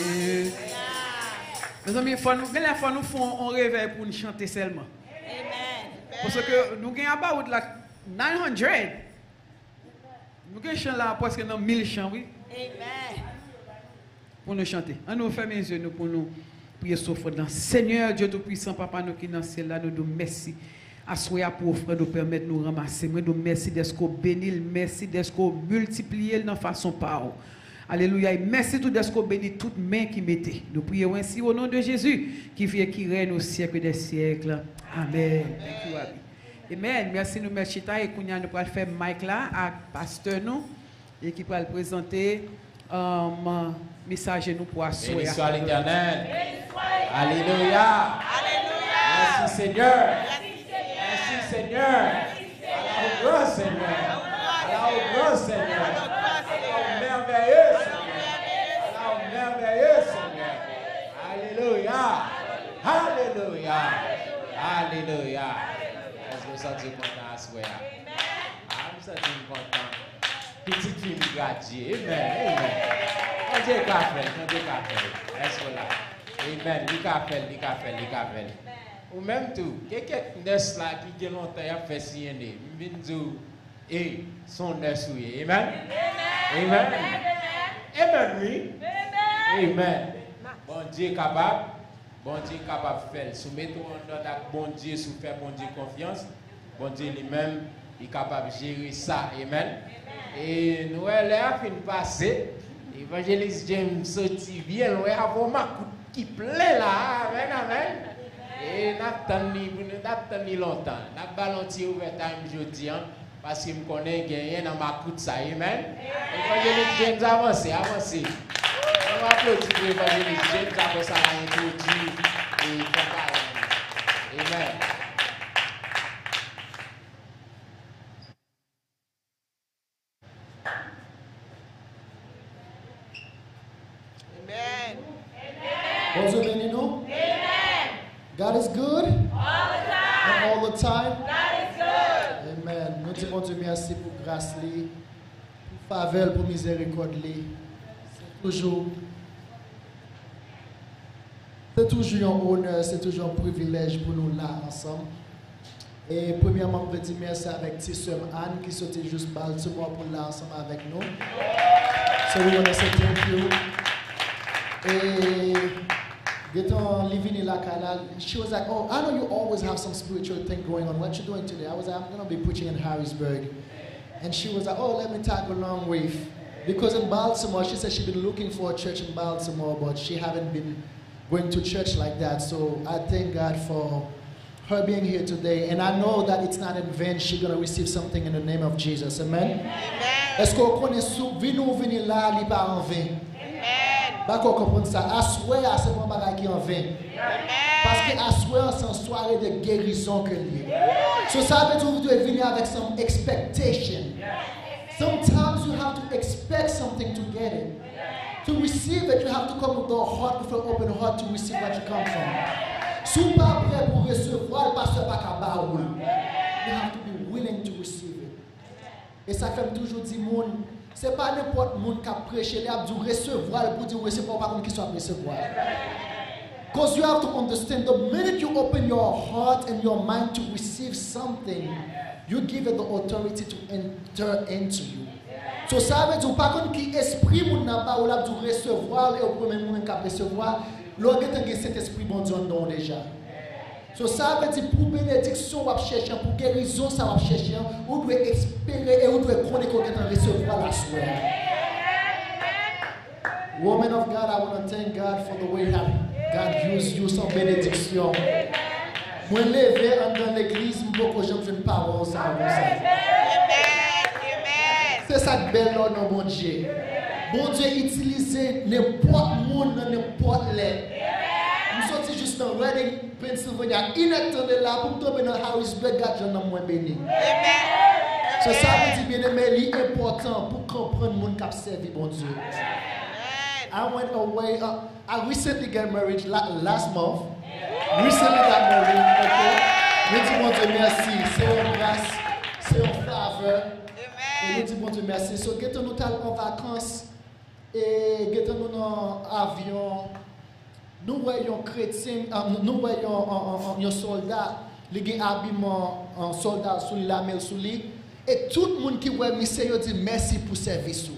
Mes amis, faut nous font un réveil pour nous chanter seulement. Amen. Parce que nous avons about like 900. Nous avons chanté là presque dans 1000 chants, oui, Amen. pour nous chanter. On nous ferme les yeux nous pour nous prier sauf dans Seigneur Dieu Tout-Puissant, Papa nous qui dans ciel là, nous nous merci. Assoya pour offrir nous permettre de nous ramasser. Nous merci d'être béni, merci d'être multiplié dans façon par. Alléluia. Et merci tout d'être béni toute main qui mettait. Nous prions ainsi au nom de Jésus qui vient qui règne au siècle des siècles. Amen. Thank you, Abby. Amen. Merci nous merci Chita et Kounia nous pour faire mic là à pasteur nous et qui va présenter message nous pour assurer. Béni soit l'Éternel. Alléluia. Merci Seigneur. Merci Seigneur. Allah au grand Seigneur. Allah au grand Seigneur. Allah au merveilleux Seigneur. Allah au merveilleux Seigneur. Alléluia. Alléluia. Alléluia. Est-ce que vous sentez content à ce moment? Ah, vous sentez content. Petite fille gratuite. Amen. Amen. On dit café. Est-ce que là? Amen. Li café. Ou même tout, quelqu'un nest là qui a longtemps fait signer, m'binzou et son nest oui. Amen. Amen. Amen oui. Amen. Bon Dieu capable de faire. Soumettons en ordre bon Dieu, sous faire bon Dieu confiance. Bon Dieu lui-même il est capable de gérer ça. Amen. Et nous, là, fin passé, l'évangéliste James sorti bien loin avant ma coup qui plein là. Amen, amen. Et nous attendons longtemps. Nous ballons overtime jeudi parce que je connais gagner dans ma coup de ça. Amen. L'évangéliste James avancez. On va applaudir l'évangéliste James après ça l'a introduit et préparé. Amen. Amen. Bonjour, bénis-nous. God is good. All the time. And all the time. God is good. Amen. Nous disons Dieu merci pour grâce, pour faveur, pour miséricorde. C'est toujours un honneur, c'est toujours un privilège pour nous là ensemble. Et premièrement, je veux dire merci avec petite sœur Anne qui sortait juste Baltimore pour là ensemble avec nous. So we want to say thank you. Get on living in Lakala. She was like, oh, I know you always have some spiritual thing going on. What you doing today? I was like, I'm going to be preaching in Harrisburg. And she was like, oh, let me tag along with. Because in Baltimore, she said she's been looking for a church in Baltimore, but she haven't been going to church like that. So I thank God for her being here today. And I know that it's not in vain. She's going to receive something in the name of Jesus. Amen? Est-ce qu'on connaît venir là, il pas en vain? D'accord, comprendre ça. Assoyer, c'est pas un bagage qui en vain. Parce que assoyer, c'est une soirée de guérison que lié. So ça veut dire que vous devez venir avec some expectation. Sometimes you have to expect something to get it. To receive it, you have to come with a heart, with an open heart to receive what you come from. Si vous n'êtes pas prêt pour recevoir, le pasteur pas capable. You have to be willing to receive it. Et ça fait toujours dire, ce n'est pas n'importe qui a prêché, il a dû recevoir pour dire recevoir, pas comme qui soit recevoir. Because you have to understand, the minute you open your heart and your mind to receive something, you give it the authority to enter into you. So ça veut dire pas comme qui esprit moun n'a pas ou l'a dû recevoir et au premier moment qu'a recevoir, l'autre est cet esprit bon Dieu non déjà. So ça veut dire pour bénédiction ou chercher, pour guérison ça va chercher, ou doit espérer et ou doit connaître qu'on est recevoir la soirée. Woman of God, I want to thank God for the way that God used you some bénédiction. Moi lever dans l'église, beaucoup de gens viennent parler ça. C'est ça que belle là dans mon Dieu. Bon Dieu utiliser n'importe monde dans n'importe l'air. Nous sommes juste dans Reading, Pennsylvania, inattendu là pour tomber dans Harrisburg, God dans moins béni. So ça veut dire bien aimé, important pour comprendre monde qui a servi bon Dieu. I went away. I recently got married last month. Recently got married. Okay. Je dis bon Dieu merci. C'est une grâce, c'est une faveur. Et je dis bon Dieu merci. So gettons nous en vacances et gettons nous dans avion. Nous voyons chrétiens, nous voyons un soldat, les habillement un soldat sous la main sous lui. Et tout le monde qui voit monsieur dit merci pour service.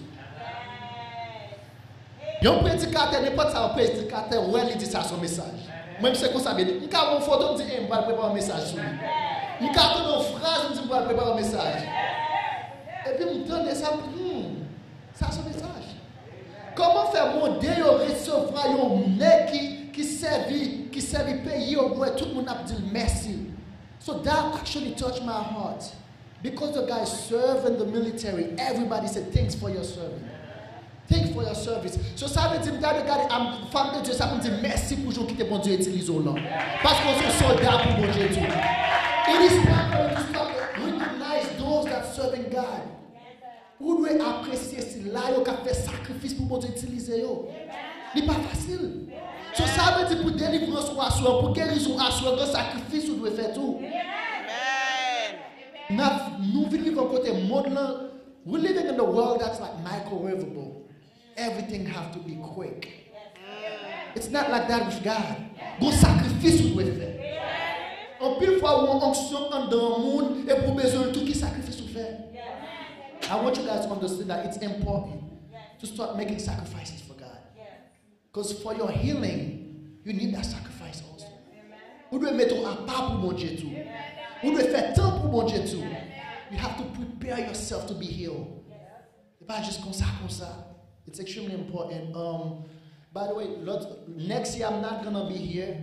Un prédicateur, n'importe ça, un prédicateur, ouais, il dit ça son message. Même si c'est comme ça, il dit, quand on photo, on dit, on va préparer un message sur lui. Il y a une phrase, on dit, on va préparer un message. Et puis, on donne ça, ça son message. Comment faire modèle recevoir un mec qui servit pays, tout le monde a dit merci. So that actually touched my heart. Because the guy served in the military, everybody said, thanks for your service. Thanks for your service. So ça veut dire, regarde, femme de Dieu, ça veut dire merci pour gens qui te bon Dieu utilise au long. Parce qu'on est soldat pour bon Dieu tout. It is time for you to stop recognize those that serving God. Vous devez apprécier si là, vous avez fait sacrifice pour bon Dieu utiliser. Ce n'est pas facile. So ça veut dire pour délivrance ou assurance, pour guérison ou assurance, le sacrifice, vous devez faire tout. Nous vivons côté monde là. We're living in a world that's like microwavable. Everything has to be quick. It's not like that with God. Go sacrifice with it. En pile fois où on onction dans le monde et pour besoin de tout qui sacrifice ou faire. I want you guys to understand that it's important to start making sacrifices for God. Because for your healing, you need that sacrifice also. Vous devez mettre à part pour mon Dieu tout. Vous devez faire temps pour mon Dieu tout. You have to prepare yourself to be healed. It's not just comme ça. It's extremely important. By the way, next year I'm not gonna be here.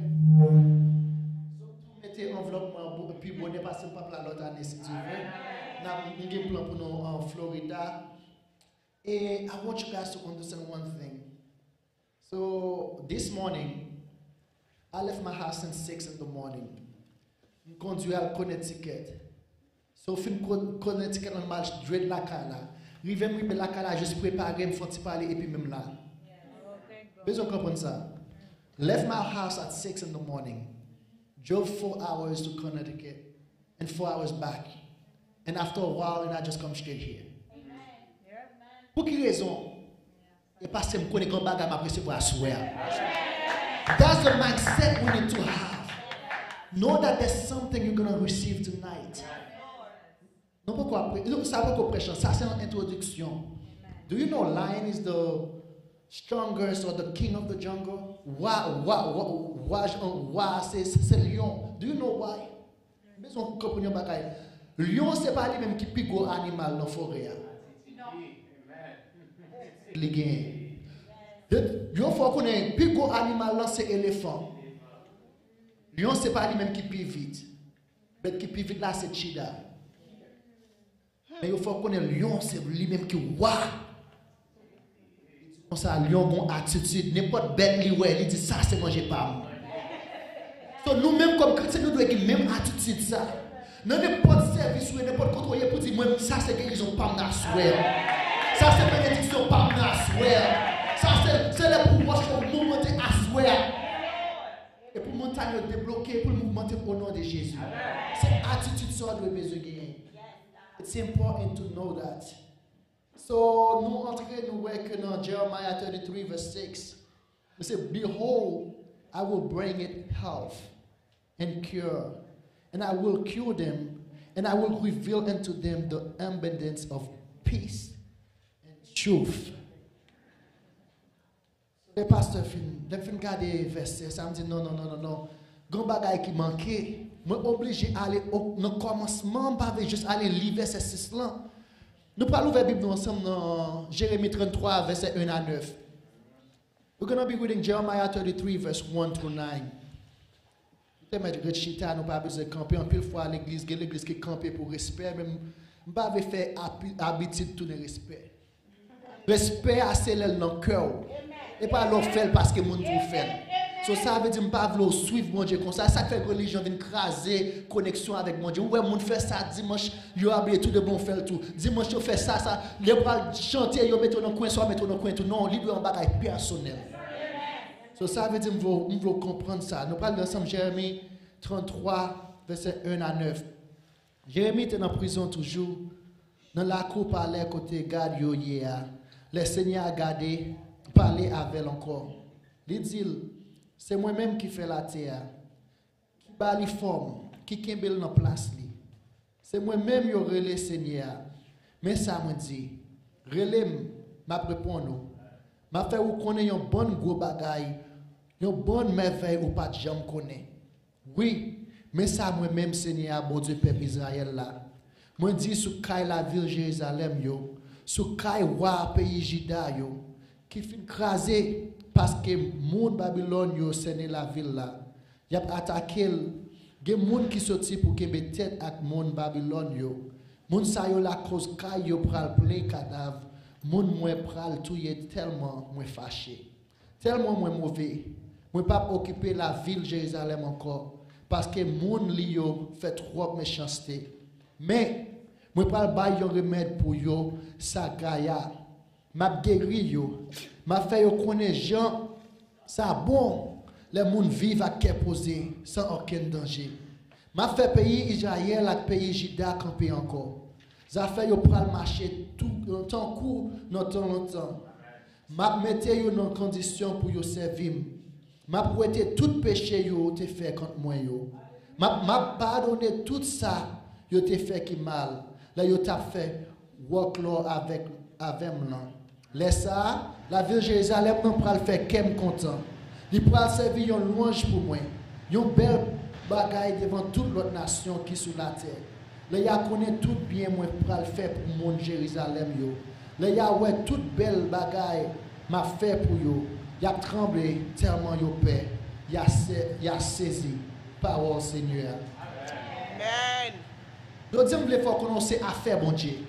So mettez enveloppe puis bonnet parce que pas l'autre année si tu veux. N'a plan pour nous en Florida. And I want you guys to understand one thing. So this morning, I left my house at 6 in the morning. Je conduis à Connecticut. So fin Connecticut on marche droit la cala. Rive me la cala juste préparer me faire parler et puis même là. Besoin comprendre ça. Left my house at 6 in the morning. Drove 4 hours to Connecticut and 4 hours back. And after a while, and I just come straight here. Pour quelle raison? Et parce que je connais qu'on bagarre m'a recevoir swear. That's the mindset we need to have. Know that there's something you're going to receive tonight. Non pourquoi ça pas qu'on prêche, ça c'est une introduction. Do you know lion is the strongest or the king of the jungle? Why c'est lion? Do you know why? Mais on comprend bagaille. Lion c'est pas lui même qui plus gros animal dans forêt. Les gains. Yo faut qu'on ait plus gros animal là c'est éléphant. Lion c'est pas lui même qui plus vite. Mais qui plus vite là c'est cheetah. Mais il faut qu'on ait lion c'est lui même qui wa. Comme ça lion bon attitude n'importe bête lui ouais il dit ça c'est manger pas. So nous même comme chrétiens nous devons avoir même attitude ça. Non n'importe service ou n'importe contrôle pour dire moi ça c'est guérison pas me souhait. Ça c'est bénédiction pas me souhait. Ça c'est le pouvoir pour monter à souhait. Et pour montagne débloquer pour monter au nom de Jésus. C'est attitude ça doit besoin gagner. It's important to know that. So nous entrons nous voyons que dans Jeremiah 33 verse 6. It says, behold, I will bring it health and cure, and I will cure them, and I will reveal unto them the abundance of peace and truth. Le pasteur fin garder verset, ça me dit non. Grand bagay qui manquait, moi obligé aller au commencement, pas juste aller lire verset 6 là. Nous allons ouvrir la Bible ensemble dans Jérémie 33 verset 1 à 9. We're going to be reading Jeremiah 33 verse 1 through 9. Nous n'avons pas besoin de camper. En pile fois à l'église, il y a l'église qui campe pour respect. Mais nous n'avons pas fait habitude de tout le respect. Respect, c'est dans le cœur. Et pas l'on fait parce que monde vous fait. So ça veut dire que pas vouloir suivre mon Dieu comme ça. Ça fait que la religion vient craser connexion avec mon Dieu. Ouais, monde fait ça dimanche, yo habillé tout de bon faire tout. Dimanche yo fait ça, les bras chanter, yo mettre dans coin, soit mettre dans coin tout. Non, lui doit en bagaille personnel. So ça veut dire que vous comprendre ça. Nous parlons ensemble Jérémie 33 verset 1 à 9. Jérémie était en prison toujours. Dans la cour parlait côté garde yo hier. Le Seigneur a gardé, parler avec elle encore. Il dit, c'est moi-même qui fais la terre, qui bat les formes, qui kembel dans place li. C'est moi-même qui relais Seigneur. Mais ça me dit, relais m'a répondu, m'a fait ou connaît un bon gros bagaille, un bon merveille ou pas de jamais connaît. Oui, mais ça moi-même Seigneur, bon Dieu peuple Israël là. Moi dis sous la ville Jérusalem yo, sous wa pays Juda yo, qui fin craser parce que moun Babylone yo sene la ville là. Y a attaqué des moun qui sorti pour kembe tête ak moun Babylone yo. Moun sa yo la cause kay yo pral plein cadavre. Moun mwen pral touye tellement mwen fâché. Tellement mwen mauvais. Mwen pas occuper la ville Jérusalem encore parce que moun li yo fait trop méchanceté. Mais mwen pral bay yon remède pour yo sa gaya. M'a guéri yo. M'a fait yo connaître gens ça bon les moun vivent à cœur posé sans aucun danger. M'a fait pays Israël ak pays Juda camper encore. Ça fait yo pral marcher tout temps court longtemps. M'a mette yo dans condition pour yo servir. M'a prêté tout péché yo te fait contre moi yo. M'a pardonné tout ça yo te fait qui mal. Là yo t'a fait work law avec moi. Laisse ça, la ville Jérusalem non pral faire kem content. Il pral servir une louange pour moi. Une belle bagaille devant toute l'autre nation qui sur la terre. Le ya connaît tout bien moi pour le faire pour mon Jérusalem yo. Le ya ouais toute belle bagaille m'a fait pour yo. Y a tremblé tellement yo paix. Y a saisi parole Seigneur. Amen. Je dis que faut connaître affaire bon Dieu.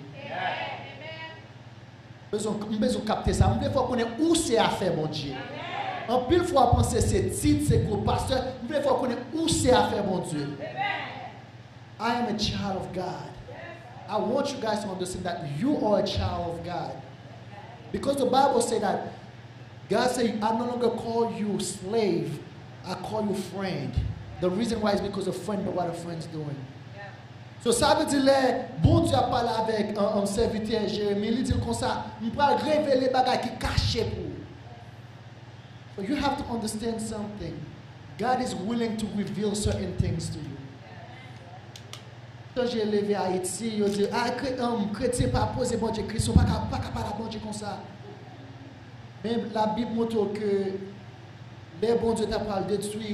Besoin capter ça. Il faut connaître où c'est affaire bon Dieu. En pile fois penser c'est titre, c'est gros pasteur, il faut connaître où c'est affaire bon Dieu. I am a child of God. I want you guys to understand that you are a child of God. Because the Bible says that God said, I no longer call you slave, I call you friend. The reason why is because a friend know what a friend's doing. So ça veut dire, bon Dieu a parlé avec un serviteur Jérémie, il dit comme ça, il va révéler les bagages qui cachent pour vous. So you have to understand something. God is willing to reveal certain things to you. Quand j'ai levé à Haïti, je dis, ah, chrétien pas poser bon Dieu, Christ, pas capable de bon Dieu comme ça. Mais la Bible montre que les bon Dieu t'a parlé détruire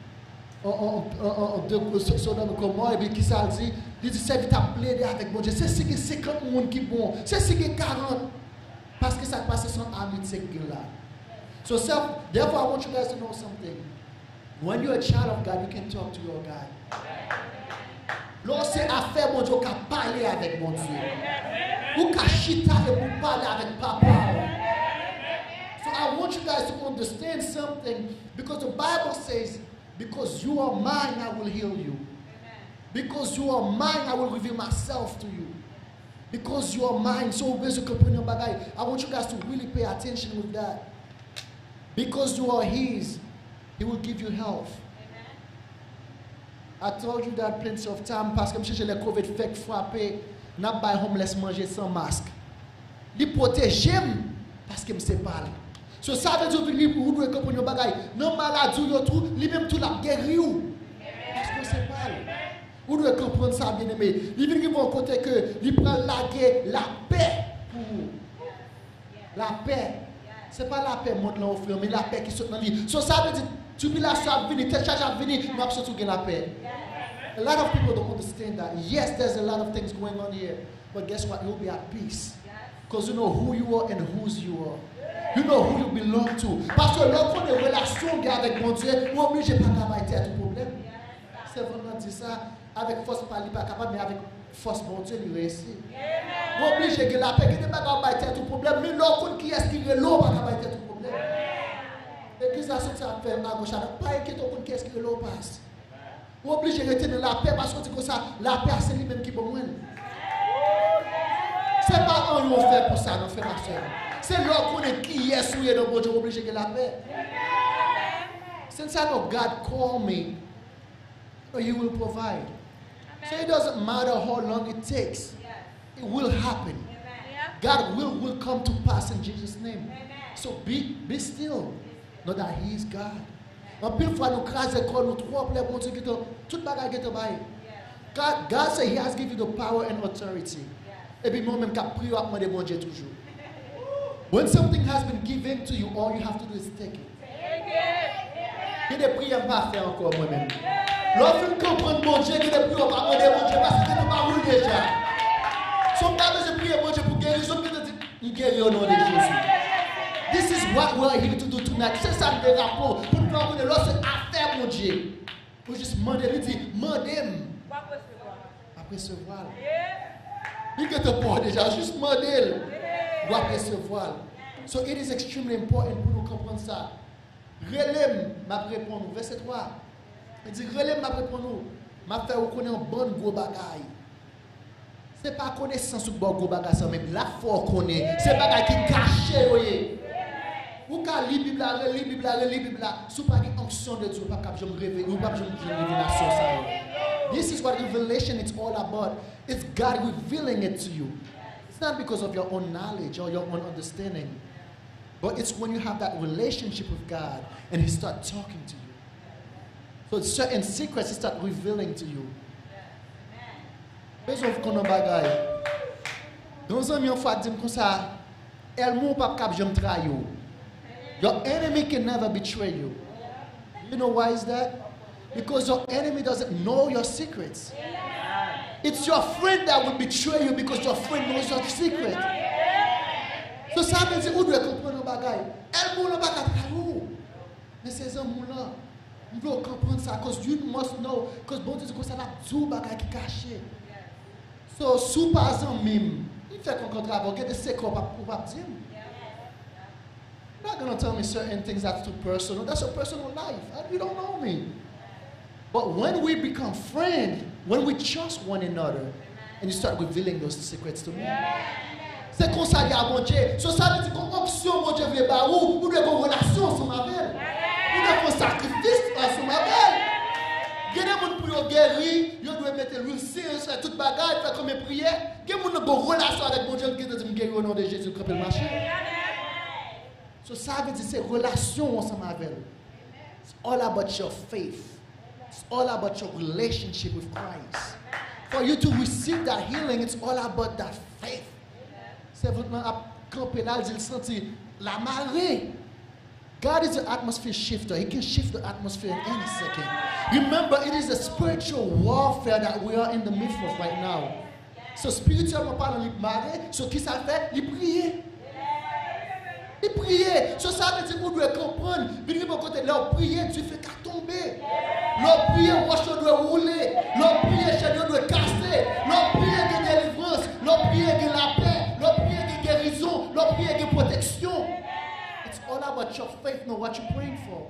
Sodome et Gomorrhe, et puis qui ça dit, il dit, c'est vite à plaider avec bon Dieu. C'est ce que 50 personnes qui bon, c'est ce que 40. Parce que ça passe son amitié là. So therefore I want you guys to know something. When you're a child of God, you can talk to your God. Lorsque affaire mon Dieu, qu'à parler avec mon Dieu. Ou qu'à chita et pour parler avec papa. So I want you guys to understand something, because the Bible says, because you are mine, I will heal you. Because you are mine, I will reveal myself to you. Because you are mine. So basically, I want you guys to really pay attention with that. Because you are his, he will give you health. I told you that plenty of time, parce que je cherche les COVID fait frapper, n'a pas homeless manger sans masque. Il protège parce que je sais pas. So ça veut dire que vous devez comprendre bagay. Non maladie ou tout, lui même tout la guéri ou. Parce que c'est pas. Vous devez comprendre ça bien aimé. Il vient de côté que il prend la paix pour vous. La paix. C'est pas la paix monte là offrir, mais la paix qui saute dans lui. So ça veut dire tribulation a venir, tes charges a venir, nous avons surtout la paix. A lot of people don't understand that. Yes, there's a lot of things going on here, but guess what? You'll be at peace. Because you know who you are and whose you are. You know who you belong to. Parce que lorsqu'on a une relation avec mon Dieu, on est obligé de ne pas travailler à tout problème. C'est vraiment dit ça. Avec force, pas capable, mais avec force, mon Dieu, il réussit. On est obligé de la paix, qui n'est pas capable à tout problème, mais lorsqu'on qui est qui est l'eau, pas capable à tout problème. L'église a sorti à faire ma gauche, pas inquiété pour qui est-ce qui est l'eau passe. On est obligé de retenir la paix parce que ça, la paix, c'est lui-même qui peut mourir. Ce n'est pas un qui fait pour ça, non, frère, ma soeur. C'est l'homme qui est souillé de bon Dieu, obligé de la paix. Since I know God called me, He will provide. So it doesn't matter how long it takes. It will happen. God will come to pass in Jesus' name. So be still. Know that He is God. En pile fois nous craser comme nous trois pour bon Dieu qui tout bagage qui te bail. God said He has given you the power and authority. Et puis moi même qu'à prier à demander bon Dieu toujours. When something has been given to you, all you have to do is take it. Il y a des prières pas faire encore moi-même. Lorsque vous comprenez bon Dieu, il y a des prières pas demander bon Dieu parce que nous pas roule déjà. Sometimes je prie bon Dieu pour guérir, sometimes il guérit au nom de Jésus. This is what we are here to do tonight. C'est ça le rapport pour nous comprendre lorsque affaire mon Dieu. Pour juste demander, il dit, demandez-moi. Après ce voile. Il ne te pas déjà, juste demander. Doit recevoir. So it is extremely important pour nous comprendre ça. Relève m'a répondre. Verset 3. Il dit relève m'a répondre. M'a fait vous connaître un bon gros bagaille. C'est pas connaissance sur bon gros bagaille ça même la faut connaître. C'est bagaille qui caché voyez. Ou ka li Bible la, sous pas une onction de Dieu pas cap je me révéler ou pas je me révélation ça. This is what revelation it's all about. It's God revealing it to you. It's not because of your own knowledge or your own understanding, but it's when you have that relationship with God and He starts talking to you. So certain secrets He starts revealing to you. Besoin de connaître bagaille. Dans un million fois dire comme ça, elle mon pas cap j'aime trahir. Your enemy can never betray you. You know why is that? Because your enemy doesn't know your secrets. It's your friend that will betray you because your friend knows your secret. So ça veut dire, où doit comprendre nos bagailles? Elle ne peut pas comprendre. Mais ces hommes-là, on doit comprendre ça, parce que you must know, parce que bon Dieu, ça n'a tout bagaille qui caché. So, sous par exemple, il fait qu'on travaille, il y a des secrets pour pas dire. You're not going to tell me certain things that's too personal. That's your personal life. You don't know me. But when we become friends, when we trust one another, and you start revealing those secrets to me. C'est comme ça, il y a bon Dieu. So, ça veut dire qu'on option, bon Dieu, veut pas où, nous devons une relation ensemble avec elle. Nous devons un sacrifice ensemble avec elle. Il y a des gens qui ont guéri, ils doivent mettre l'huile sérieux sur toute bagarre, faire comme une prière. Il y a des gens qui ont une relation avec bon Dieu qui disent guérir au nom de Jésus, camper le marché. So, ça veut dire c'est relation ensemble avec elle. It's all about your faith. It's all about your relationship with Christ. For you to receive that healing, it's all about that faith. C'est vraiment à camper là, il sentit la marée. God is an atmosphere shifter. He can shift the atmosphere in any second. Remember, it is a spiritual warfare that we are in the midst of right now. So spirituellement parlant, il marée. So qui ça fait? Il prie. Il prie. So ça veut dire que vous devez comprendre. Venez mon côté, leur prier, tu fais qu'à tomber. Leur prier, rocher doit rouler. Leur prier, chagrin doit casser. Leur prier, de délivrance. Leur prier, de la paix. Leur prier, de guérison. Leur prier, de protection. It's all about your faith, know what you're praying for.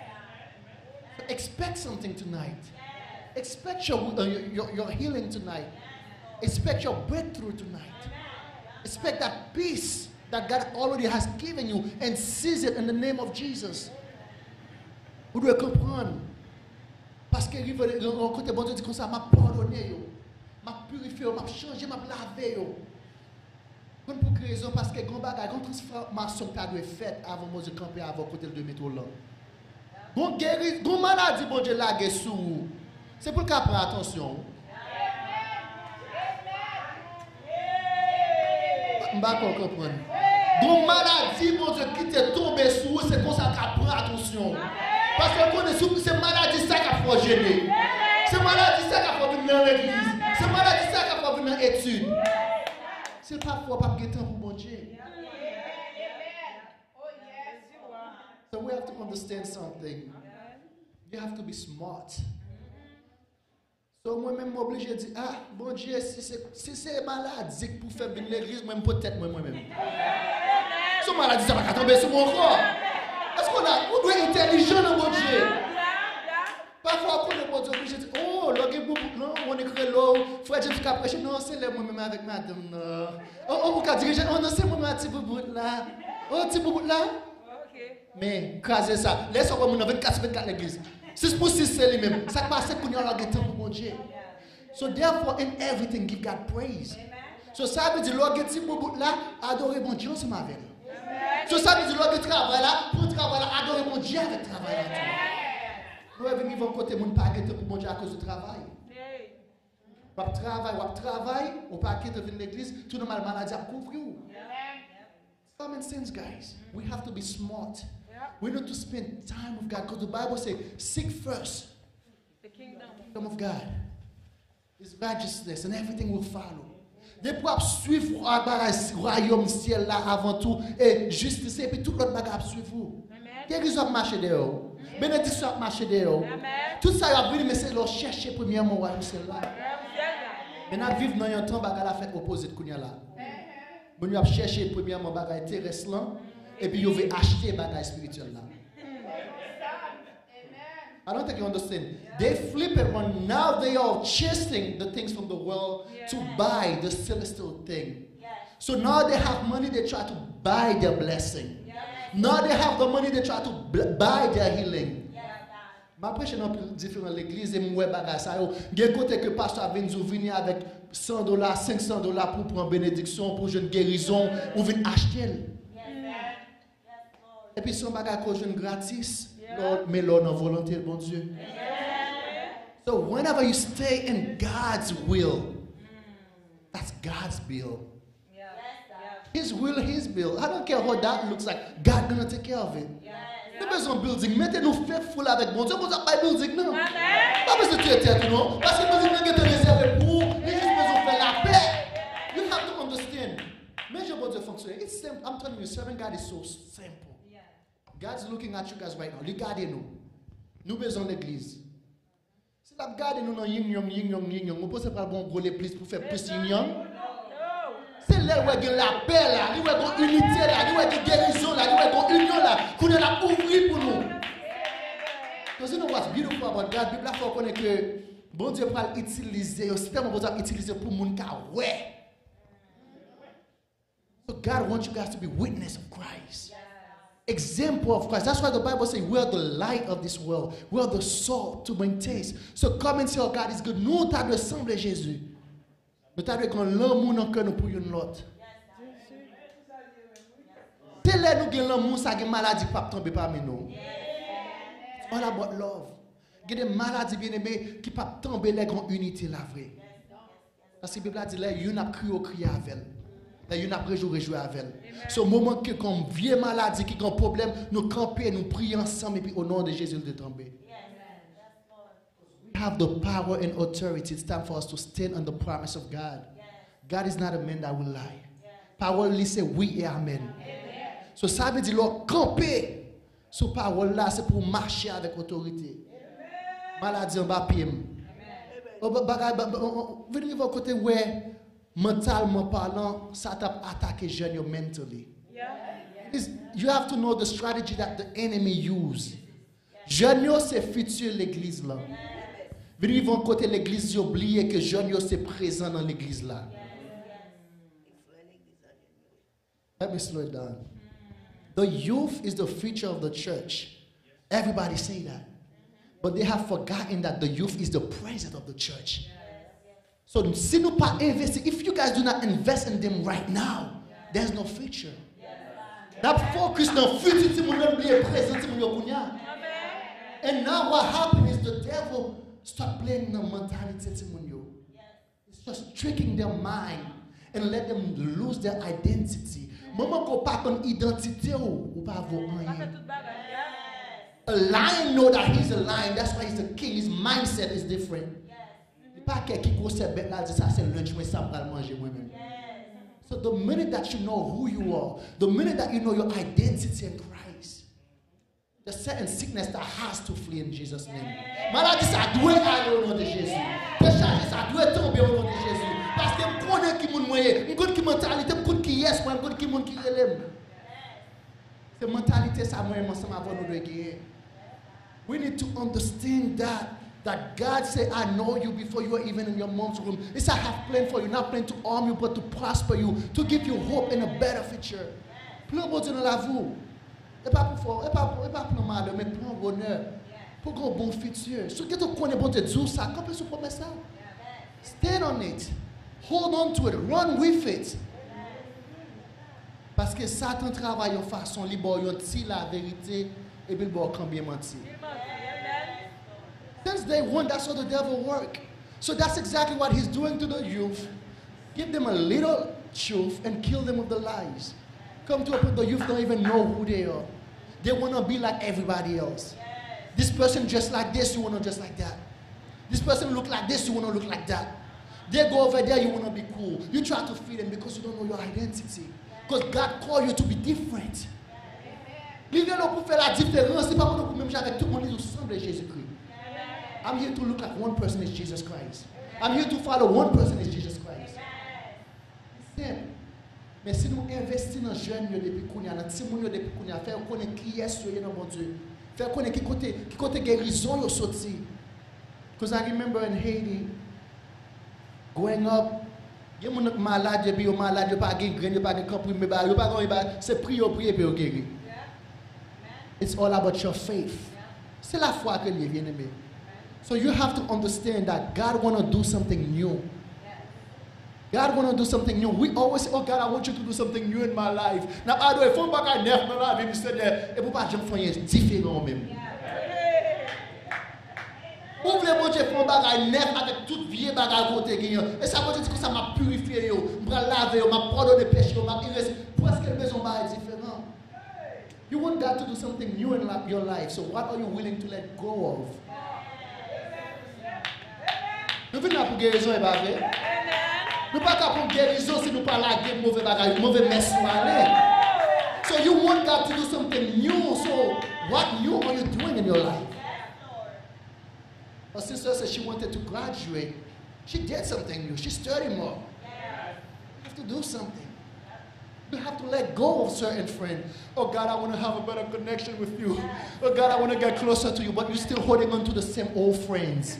So expect something tonight. Expect your healing tonight. Expect your breakthrough tonight. Expect that peace that God already has given you and seize it in the name of Jesus. Vous devez comprendre. Parce que côté bon Dieu dit comme ça, m'a pardonné, m'a purifié, m'a changé, m'a lavé. Pour quelle raison? Parce que quand une transformation qui a été faite avant moi de camper avant côté de métro là. Bon guéri, bon maladie bon Dieu lagué sous. C'est pour qu'on prenne attention. Je ne peux pas comprendre. Bon maladie bon Dieu qui t'est tombé sous, c'est pour ça qu'on prend attention. Parce qu'on connaît sous c'est maladie ça qui a fait gêner. C'est maladie ça qui a fait venir dans l'église. C'est maladie ça qui a fait venir dans l'étude. C'est parfois pas de temps pour mon Dieu. So we have to understand something. You have to be smart. So moi-même obligé de dire, ah, bon Dieu, si c'est maladie pour faire venir l'église, moi peut-être moi-même. So maladie, ça va tomber sur mon corps. Est-ce qu'on doit être intelligent dans mon Dieu? Parfois, on est bon Dieu, obligé de dire, oh, là, on écrit l'eau, frère James qui prêché, non, c'est moi-même avec madame. Oh, vous pouvez dire, oh, non, c'est moi-même, petit bout là. Oh, petit bout là. Mais, crasez ça. Laissez-moi mon 24 l'église. 6 pour 6, c'est lui-même. Ça passe qu'on y a le temps pour mon Dieu. So, therefore, in everything, give God praise. So, ça veut dire, l'on petit bout là, adorer mon Dieu, c'est ma vie. So, ça veut dire, l'on travail là, pour travail là, adorer mon Dieu avec travail là. Nous avons venir voir côté mon paquet pour mon Dieu à cause du travail. On travaille, on paquet de venir l'église, tout le mal maladie à couvrir. Common sense, guys. We have to be smart. We need to spend time with God because the Bible says, seek first the kingdom of God, His righteousness, and everything will follow. Des pour suivre le royaume ciel là avant tout et justice et puis tout l'autre bagage suivre vous. Guérison marcher dehors. Bénédiction marcher dehors. Tout ça va venir mais c'est leur chercher premièrement royaume ciel là. Maintenant vivre dans un temps bagage la fait opposé de kounya là. Bon nous a chercher premièrement bagage terrestre là et puis vous veut acheter bagage spirituel là. I don't think you understand. They flip it when now they are chasing the things from the world to buy the celestial thing. So now they have money, they try to buy their blessing. Now they have the money, they try to buy their healing. Ma prêche est un peu différent l'église et moi bagage ça yo. Gen côté que pasteur vient nous venir avec $100, $500 pour prendre bénédiction, pour une guérison, ou venir acheter. Et puis son bagage qu'on jeune gratis. Lord, mais Lord, non volonté, bon Dieu. So whenever you stay in God's will, that's God's will. His will, His bill. I don't care how that looks like. God gonna take care of it. Pas besoin de building. Mettez-nous faithful avec bon Dieu. Vous n'avez pas building, non. Pas besoin de tuer, non. Parce que building n'est pas réservé pour. yesterday. It's simple. I'm telling you, serving God is so simple. Yeah. God's looking at you guys right now. Regardez-nous. Nous besoin l'église. Si la regardez nous dans yin yang, on pense pas bon gros l'église pour faire plus yin yang. C'est là où il y a la paix là, où il y a l'unité là, où il y a la guérison là, où il y a l'union là, qu'on a la ouvrir pour nous. Because you know what's beautiful about God? Bible là faut connaître que bon Dieu va l'utiliser, c'est tellement besoin d'utiliser pour moun ka ouais. So God wants you guys to be witness of Christ. Example of Christ. That's why the Bible says we are the light of this world. We are the salt to bring taste. So come and say, oh, God is good. Nous, t'as de ressembler Jésus. Nous t'as de quand l'amour dans cœur nous pour une autre. C'est là nous gagnons l'amour, ça gagne maladie qui pas tomber parmi nous. It's all about love. Il y a des maladies bien aimées qui pas tomber les grandes unités la vraie. Parce que la Bible dit là, il y a crié avec elle. Il y a réjoui avec elle. C'est au moment que comme vieille maladie qui a un problème, nous camper, nous prions ensemble et puis au nom de Jésus de tomber. We have the power and authority. It's time for us to stand on the promise of God. God is not a man that will lie. Parole c'est oui et amen. So ça veut dire là camper. Ce parole là c'est pour marcher avec autorité. Maladie en bas pied. Venez voir côté ouais. Mentalement parlant, ça t'a attaqué jeune mentally. You have to know the strategy that the enemy use. Jeune c'est futur l'église là. Venez voir côté l'église, oubliez que jeune c'est présent dans l'église là. Let me slow it down. The youth is the future of the church. Everybody say that. But they have forgotten that the youth is the presence of the church. So, si nous pas investir, if you guys do not invest in them right now, there's no future. That focus on future, and now what happened is the devil start playing the mentality. It's just tricking their mind and let them lose their identity. Maman ko pas ton identité ou pas avoir. A lion know that he's a lion. That's why he's a king. His mindset is different. So the minute that you know who you are, the minute that you know your identity in Christ, there's certain sickness that has to flee in Jesus' name. Maladie, ça doit aller au nom de Jésus. Péché, ça doit tomber au nom de Jésus. Parce que je connais qui moun moyen, je connais qui mentalité, je connais qui yes, je connais qui moun qui relève. Cette mentalité, ça moi ensemble avant nous de gagner. We need to understand that God said, I know you before you are even in your mom's room. He said, I have planned for you, not planned to harm you, but to prosper you, to give you hope and a better future. Plan bon Dieu dans la vie. Et pas pour fort, et pas pour malheur, mais pour un bonheur, pour un bon futur. Ce que tu connais, bon Dieu, ça, quand tu promets ça, stand on it. Hold on to it. Run with it. Parce que Satan travaille en façon libre, il dit la vérité, et puis il va combien mentir. Since day one, that's how the devil works. So that's exactly what he's doing to the youth. Give them a little truth and kill them with the lies. Come to a point the youth don't even know who they are. They want to be like everybody else. This person dressed like this, you want to dress like that. This person look like this, you want to look like that. They go over there, you want to be cool. You try to feed them because you don't know your identity. Because God called you to be different. Livez là pour faire la différence. C'est pas pour même avec tout le monde qui ressemble à Jésus-Christ. I'm here to look like one person is Jesus Christ. I'm here to follow one person is Jesus Christ. C'est simple. Mais si nous investissons dans les jeunes depuis qu'on y a, dans les petits gens depuis qu'on y a, faire connaître qui est dans mon Dieu, faire connaître qui côté guérison est sorti. Because I remember in Haiti, growing up, il y a des gens malades, il y a des malades, il n'y a pas de graines, il n'y a pas de comprimés, c'est prier pour guérir. It's all about your faith. C'est la foi que les bien aimé. So you have to understand that God want to do something new. God want to do something new. We always say, oh God, I want you to do something new in my life. Now, I do it for my neuf dans la vie, je sais et pour pas jamais faire différent même. Vous voulez mon Dieu faire un bagage neuf avec toute vieille bagage côté gagnant. Et ça veut dire que ça m'a purifié yo, m'a lavé yo, m'a pardonné péché yo, m'a irrité. Pourquoi est-ce que maison ba est différent? You want God to do something new in your life. So what are you willing to let go of? Nous venons pour guérison et pas vrai. Nous ne pouvons pas prendre guérison si nous ne parlons pas de mauvais bagages, mauvais messe. So you want God to do something new. So what new are you doing in your life? Her sister said she wanted to graduate. She did something new. She's 30 more. You have to do something. You have to let go of certain friends. Oh God, I want to have a better connection with you. Oh God, I want to get closer to you. But you're still holding on to the same old friends.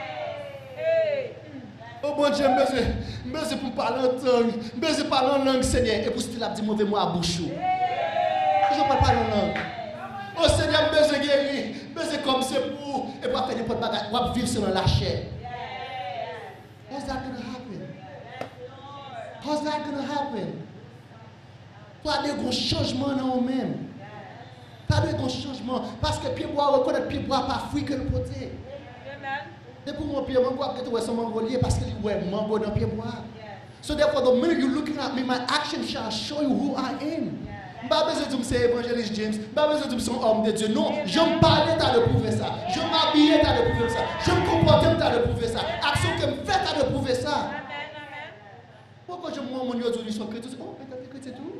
Oh bon Dieu, je pour parler en tongue, je parle en langue, Seigneur, et pour still dire mauvais mot à bouche. Je ne parle pas en langue. Oh Seigneur, je guéris, je comme c'est pour, et pour faire des potes bagages, pour vivre selon la chair. How's that going to happen? How's that going to happen? Pas de gros changements dans nous-mêmes. Pas de gros changements. Parce que Pied-Bois reconnaît Pied-Bois pas fruit que le côté. Et pour mon Pied-Bois, je vais être mongolier parce que je suis mango dans Pied-Bois. So therefore, the minute you're looking at me, my action shall show you who I am. Je n'ai pas besoin de me dire évangéliste James, je n'ai pas besoin de me dire homme de Dieu. Non, je me parlais, tu as de prouver ça. Je m'habillais, tu as de prouver ça. Je me comportais, tu as de prouver ça. Action que je fais, tu as de prouver ça. Pourquoi je me vois mon Dieu aujourd'hui sur chrétien? Oh, mais tu es chrétien tout?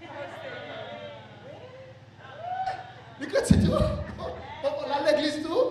Les chrétiens tout? L'église tout?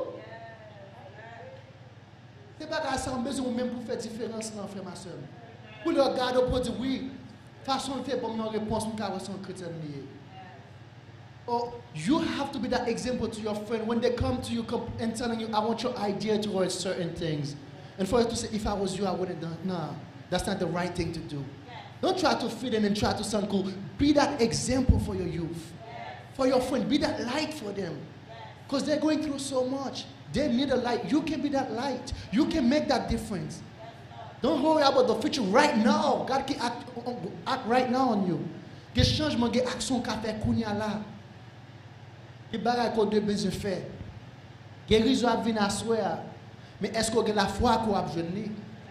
Ce n'est pas qu'à ça, on a besoin même pour faire différence dans frère ma soeur. Pour le regarder, pour dire oui, façon de faire pour me réponse, je suis un chrétien. Oh, you have to be that example to your friend when they come to you and telling you, I want your idea towards certain things. And for you to say, if I was you, I wouldn't have done. No, that's not the right thing to do. Don't try to fit in and try to sound cool. Be that example for your youth. For your friend, be that light for them. Because they're going through so much. They need a light. You can be that light. You can make that difference. Don't worry about the future right now. God can act right now on you. Des changements, des actions qu'a fait kounya là. Des bagages qu'on doit besoin faire. Guérison a venir à soi. Mais est-ce qu'on a la foi qu'on a besoin?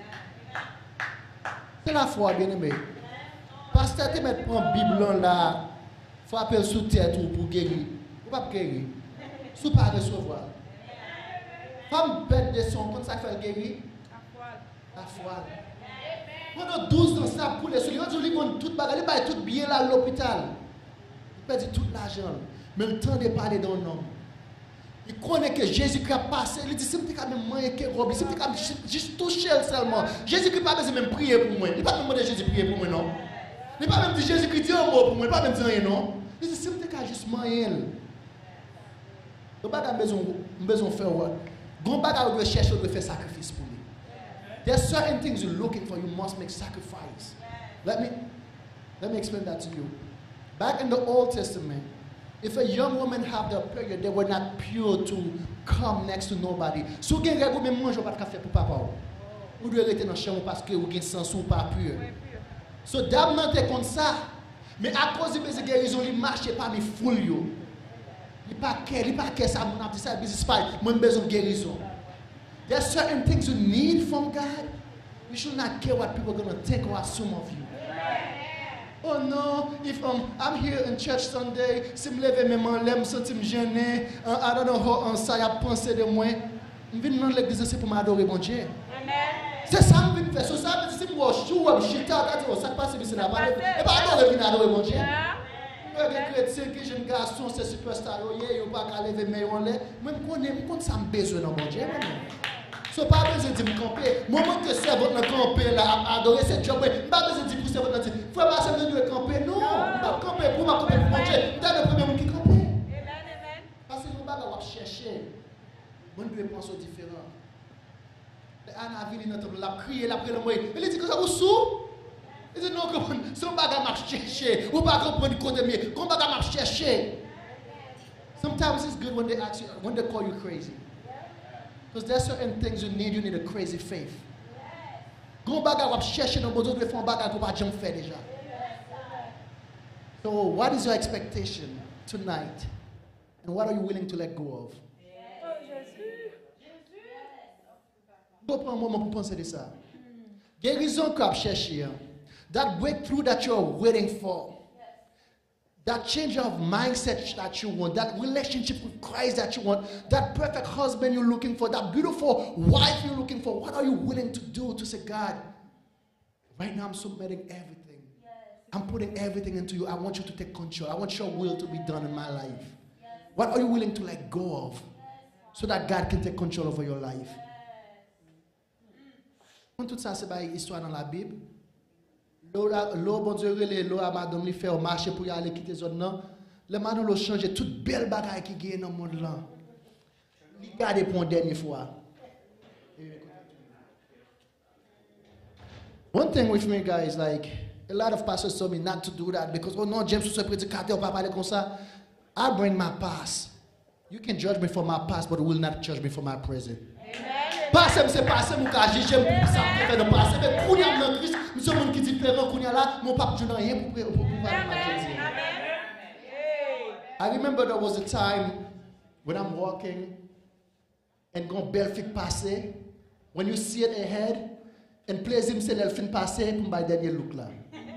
C'est la foi, bien aimé. Pasteur, tu mets prendre Bible là, frapper sous tête pour guérir. Ou pas guérir. Sous pas recevoir. Femme bête de son, quand ça fait guérir? La foi. Pendant 12 ans, ça pour les souliers. Ils vont tout bagarre, ils vont tout bien là à l'hôpital. Ils perdent tout l'argent. Mais le temps de parler d'un homme. Il connaît que Jésus-Christ a passé. Il dit, si je suis même moyen que Rob, si je suis juste touché seulement. Jésus-Christ n'a pas besoin même prier pour moi. Il n'a pas même demandé Jésus prier pour moi, non. Il n'a pas même dit Jésus-Christ dit un mot pour moi. Il n'a pas même dit rien, non. Il dit, si je suis juste moyen. Il n'a pas besoin de faire quoi. Quand on doit chercher, on doit faire sacrifice pour lui. There's certain things you're looking for, you must make sacrifice. Let me explain that to you. Back in the Old Testament, if a young woman had their period, they were not pure to come next to nobody. Si vous avez un même manger pas de café pour papa, vous devez rester dans la chambre parce que vous avez un sens ou pas pur. So dame nan te comme ça, mais à cause de ces guérisons, il marche pas mi foule yo. Il pas que ça mon petit ça business pas, moi besoin de guérison. There are certain things you need from God. You should not care what people are going to think or assume of you. Oh no, if I'm here in church Sunday, si me lève même en l'aime, senti me gêné, I don't know how ça y a pensé de moi. Je viens dans l'église c'est pour m'adorer mon Dieu. C'est ça que je viens faire. C'est ça que si moi je suis ou chita, ça passe c'est là pas. Et pas adorer venir adorer mon Dieu. Les chrétiens que jeune garçon c'est superstar, yo pas qu'à lever mais on l'est. Même connais ça me besoin dans mon Dieu. So pas besoin de me camper. Moment que c'est votre camper là, adorer cette job, pas besoin de dire pour c'est votre. Faut pas ça de camper. Non, pas camper pour ma camper pour mon Dieu. T'as le premier monde qui camper. Amen. Parce que nous pas va chercher. Moi nous devons penser différent. Anna vient dans la crier après le moyen. Elle dit que ça vous sous. Il dit non comprendre. Son bagage marche chercher. Ou pas comprendre côté mieux. Qu'on bagage marche chercher. Sometimes it's good when they call you crazy. Because there's certain things you need a crazy faith. Gon bagay wap chercher dans besoin de faire bagay ko pa jam faire déjà. So what is your expectation tonight? And what are you willing to let go of? Go prendre un moment pour penser de ça. Guérison que tu cherches. That breakthrough that you're waiting for. That change of mindset that you want, that relationship with Christ that you want, that perfect husband you're looking for, that beautiful wife you're looking for, what are you willing to do to say, God, Right now I'm submitting everything. I'm putting everything into you. I want you to take control. I want your will to be done in my life. What are you willing to let go of so that God can take control over your life? Quand tout ça c'est pas histoire dans la Bible, l'eau bon Dieu relé l'eau à madame lui faire marcher pour y aller quitter zone non, le madame l'a changé toute belle bagaille qui gagne dans le monde là. Il garde pour une dernière fois. One thing with me guys, like a lot of pastors told me not to do that because oh non James vous êtes prédicateur pas parler comme ça. I bring my past. You can judge me for my past, but you will not judge me for my present. Passé, c'est passé, mon cas, j'ai jamais pour ça, pour faire de passé, mais pour y aller dans Christ, nous sommes un qui différent, qu'on y a là, mon papa, je n'ai rien pour I remember there was a time when I'm walking and quand Belfic passait, when you see it ahead, and plaisir me c'est l'elfin passé pour my dernier look là.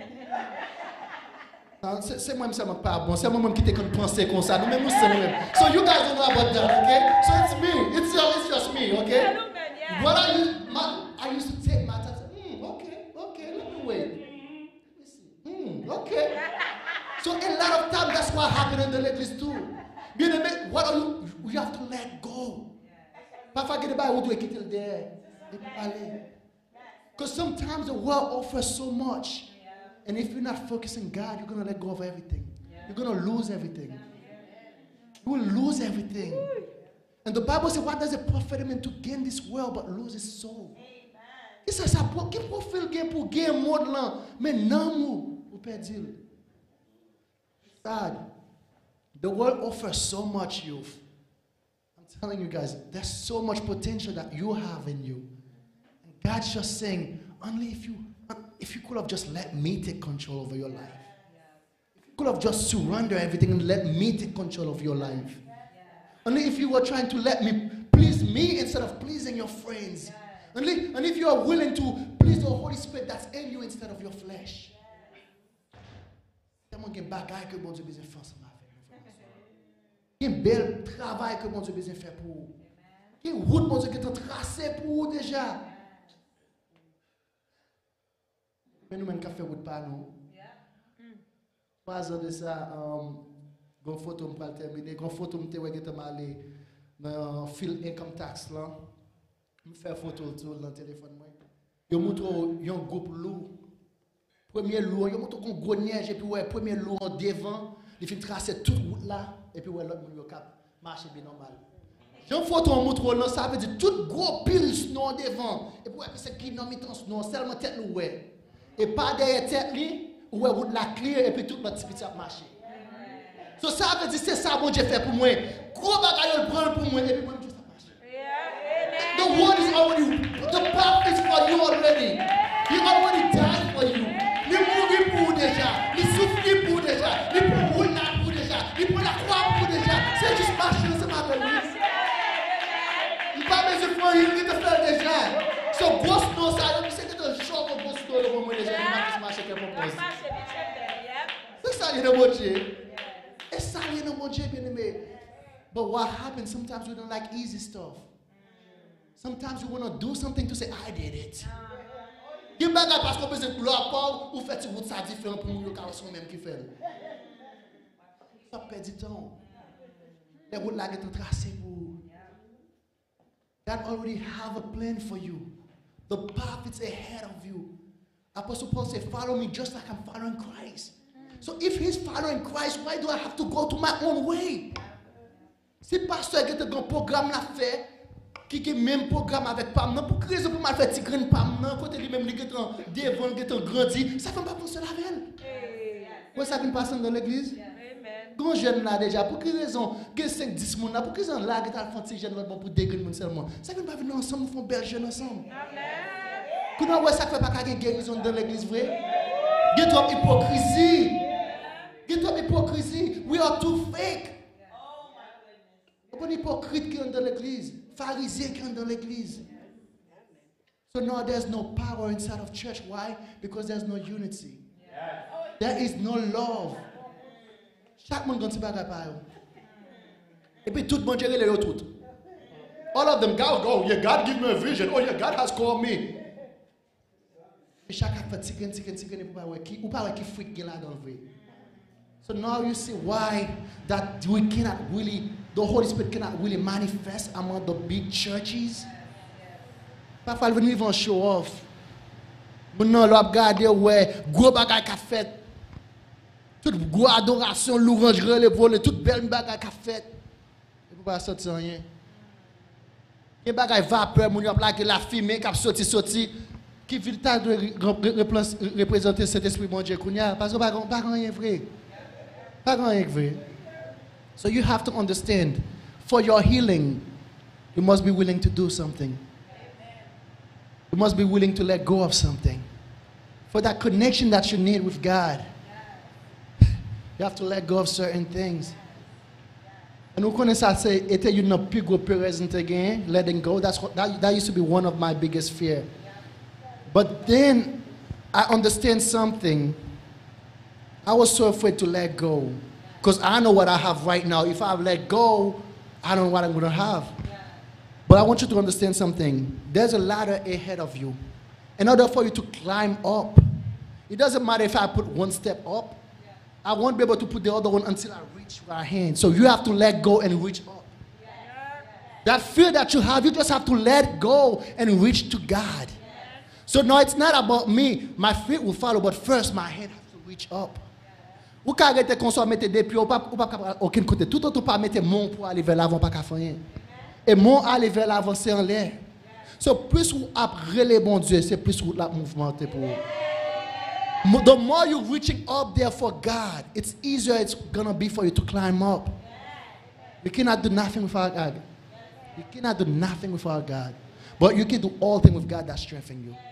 C'est moi-même, c'est pas bon. C'est moi-même qui t'ai pensé comme ça. Nous-mêmes, nous sommes nous-mêmes. So you guys don't know about that, okay? So it's me. It's just me, okay? What I used to take my time. Okay, let me wait. Let me see. Okay. So a lot of times that's what happened in the l'église too. Bien aimé, what are you have to let go. Pas forget about what we quitter le derrière. Because sometimes the world offers so much. And if you're not focusing God, you're going to let go of everything. You're going to lose everything. You will lose everything. And the Bible says, what does it profit him to gain this world but lose his soul? Il dit ça pour qui profite gain pour gagner monde là, mais non ou perdre. Sad. The world offers so much, youth. I'm telling you guys, there's so much potential that you have in you. And God's just saying, only if you could have just let me take control over your life. If you could have just surrendered everything and let me take control of your life. Only if you were trying to let me please me instead of pleasing your friends. And if you are willing to please the Holy Spirit that's in you instead of your flesh. Il y a un bagage que bon Dieu besoin faire ensemble avec vous. Il y a un bel travail que bon Dieu besoin faire pour vous. Il y a une route bon Dieu qui est tracée pour vous déjà. Mais nous-mêmes qui fait route par nous. Pas de ça, une photo pour terminer, une photo me ouais qui allé dans fil income tax là. Me faire photo tout dans téléphone moi. Yo montre un groupe lourd. Premier lourd, yo montre un gros neige et puis ouais premier lourd en devant, il fait tracer toute route là et puis ouais l'autre yo cap marcher bien normal. J'ai photo en montre là ça veut dire tout gros pile snow devant et puis ouais c'est qui non mitan snow seulement tête nous ouais. Et pas derrière tête li ouais route la clear et puis tout petit petit marcher. So ça veut dire c'est ça bon Dieu fait pour moi. Gros bagaille le prend pour moi et puis moi juste marcher. The word is already, the path is for you already. He already died for you. Il mourit pour déjà, il souffrit pour déjà, il pour là pour déjà, il pour la croix pour déjà. C'est juste marcher ensemble avec lui. Il pas besoin de faire il te fait déjà. So boss non ça, c'est que tu choc au boss de le moment déjà, il marche que propose. C'est ça il est bon Dieu. Et ça il est bon Dieu bien aimé. But what happens sometimes we don't like easy stuff. Sometimes you want to do something to say, I did it. Il y a des parce qu'on peut se gloire ou faire une route ça différent pour nous, le carrosse même qui fait. Ça perd du temps. Les routes là sont tracées pour vous. God already have a plan for you. The path is ahead of you. Apostle Paul said, follow me just like I'm following Christ. So if he's following Christ, why do I have to go to my own way? Si pasteur qui est un programme l'a fait, qui a même programme avec Pam, pour quelle raison pour mal faire petit grain Pam, côté lui-même, il est devant, il est grandi, ça ne fait pas penser la veille. Pourquoi ça vient passer dans l'église? Grand jeune là déjà, pour quelle raison, que 5-10 personnes là, pour quelle raison là, que tu as fait petit jeune là pour dégrainer seulement? Ça vient pas venir ensemble, nous faisons belle jeune ensemble. Comment ça ne fait pas qu'il y ait guérison dans l'église vrai? Il y a trop d'hypocrisie. Il y a trop d'hypocrisie. We are too fake. Il y a des hypocrites qui sont dans l'église. Pharisiens qui sont dans l'église. So now there's no power inside of church. Why? Because there's no unity. There is no love. Chaque monde gagne pas capable. Et puis tout le monde gère les autres. All of them, God, oh yeah, God give me a vision. Oh yeah, God has called me. chaque fois tiken pour pas qui ou pas qui freak là dans le vrai. So now you see why that we cannot really, the Holy Spirit cannot really manifest among the big churches. Parfois il venir en show off. Maintenant l'on regarder ouais gros bagay qu'a fait. Toute gros adoration, louange, les voler, toute belle bagay qu'a fait. Il peut pas sortir rien. Il bagay vapeur, mon yo plaqué la fumée qui a sorti qui veut représenter cet esprit bon Dieu kounya parce que pas rien vrai. Pas rien vrai. So you have to understand, for your healing, you must be willing to do something. You must be willing to let go of something. For that connection that you need with God, you have to let go of certain things. And we can say, "Ete you not pick up present again, letting go." That used to be one of my biggest fear. But then I understand something. I was so afraid to let go because I know what I have right now. If I let go, I don't know what I'm going to have. But I want you to understand something. There's a ladder ahead of you. In order for you to climb up, it doesn't matter if I put one step up. I won't be able to put the other one until I reach my hand. So you have to let go and reach up. That fear that you have, you just have to let go and reach to God. So no, it's not about me. My feet will follow, but first my hand has to reach up. Ou ka arrêter qu'on soit mettre des pieds ou pas aucun côté. Tout autre pas mettre mon pour aller vers l'avant pas qu'à faire. Et mon aller vers l'avant c'est en l'air. So plus ou après les bon Dieu, c'est plus ou la mouvement pour vous. The more you're reaching up there for God, it's easier it's gonna be for you to climb up. You cannot do nothing without God. You cannot do nothing without God. But you can do all things with God that strengthens you.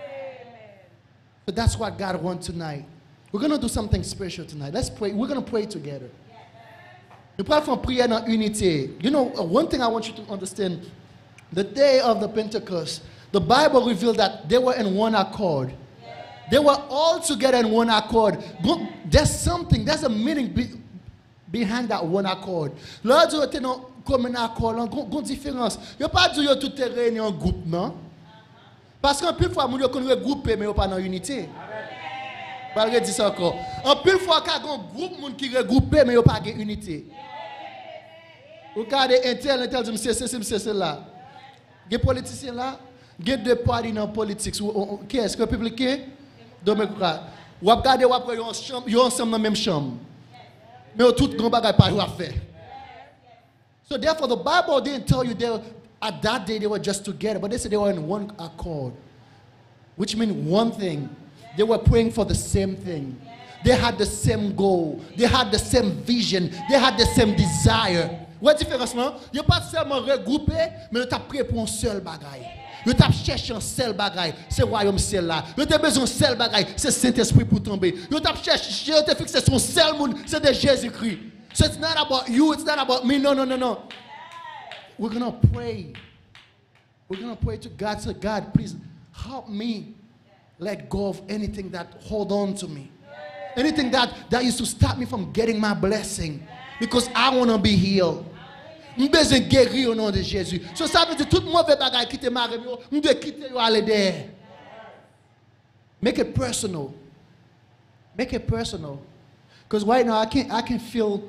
So that's what God wants tonight. We're going to do something special tonight. Let's pray. We're going to pray together. We pray for prayer and unity. You know, one thing I want you to understand. The day of the Pentecost, the Bible revealed that they were in one accord. They were all together in one accord. There's a meaning behind that one accord. Lord, you are not coming accord. Une différence. Il n'y a pas dit que tout est réuni en groupe, non? Parce qu'un peu de fois, nous sommes regroupés, mais nous pas dans l'unité. Je vais dire ça encore. Un peu de fois, il y a un groupe qui est regroupé, mais nous pas dans l'unité. Vous regardez Intel dit c'est là. Il y a des politiciens là, il y a deux partis dans la politique. Qui est-ce que le public est? Démocrate. Vous regardez, vous avez ensemble dans la même chambre. Mais tout le monde n'a pas faire. So therefore, the Bible didn't tell you at that day they were just together, but they said they were in one accord, which means one thing. They were praying for the same thing. They had the same goal. They had the same vision. They had the same desire. What différence non? Ils n'ont pas seulement regroupé, mais ils ont prié pour un seul bagaille. Ils ont cherché un seul bagaille, c'est le royaume ciel là. Ils ont besoin d'un seul bagaille, c'est le Saint-Esprit pour tomber. Ils ont cherché, ils ont fixé sur un seul monde, c'est de Jésus-Christ. So it's not about you, it's not about me. No. We're going to pray. We're going to pray to God. So God, please help me let go of anything that hold on to me. Anything that used to stop me from getting my blessing. Because I want to be healed. Je besoin de guérir au nom de Jésus. So ça veut dire tout mauvais bagage qui te marre, nous devons quitter et aller derrière. Make it personal. Make it personal. Because right now I can feel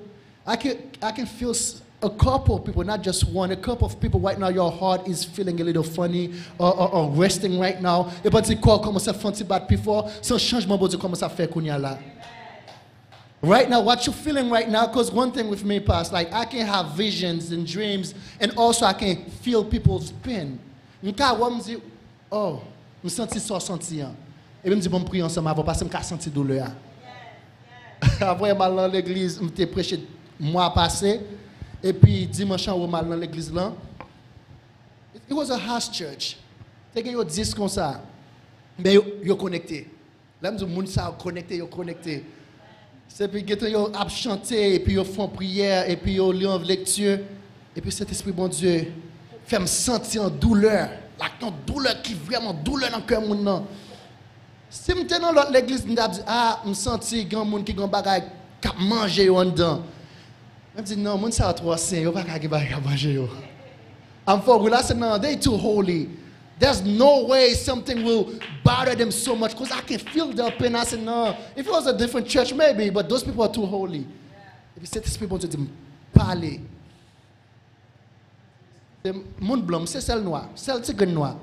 a couple of people, not just one, a couple of people right now, your heart is feeling a little funny or resting right now. Et puis tu crois comment ça fait battre plus fort, sans changement bon Dieu comment ça fait qu'on y a là. Right now, what you're feeling right now, because one thing with me, Pastor, like I can have visions and dreams, and also I can feel people's pain. Je me dis, oh, je me sens ça sentir. Et je me dis, bon, prier ensemble avant parce que je me sens douleur. Après, je suis allé dans l'église, je me prêché le mois passé, et puis dimanche, je suis allé dans l'église là. It was a house church. Tu as 10 comme ça, mais ils sont connectés. Là, je me dis, les gens sont connectés. C'est puis ils ont chanté, et puis ils font prière, et puis ils lisent lecture, et puis cet esprit bon Dieu fait me sentir en douleur, la douleur qui vraiment douleur dans le cœur mon nom. Si je suis dans l'église, je me dis je sens grand monde qui grand bagage qui manger en dedans. Je me dis non, monde ça trop saint, yo pas ka manger yo. I'm for relaxing now, they too holy. There's no way something will bother them so much because I can feel the pain. I said, no. If it was a different church, maybe, but those people are too holy. If you say these people to them, parler. The monde blanc, c'est celle noire, celle tigre noire.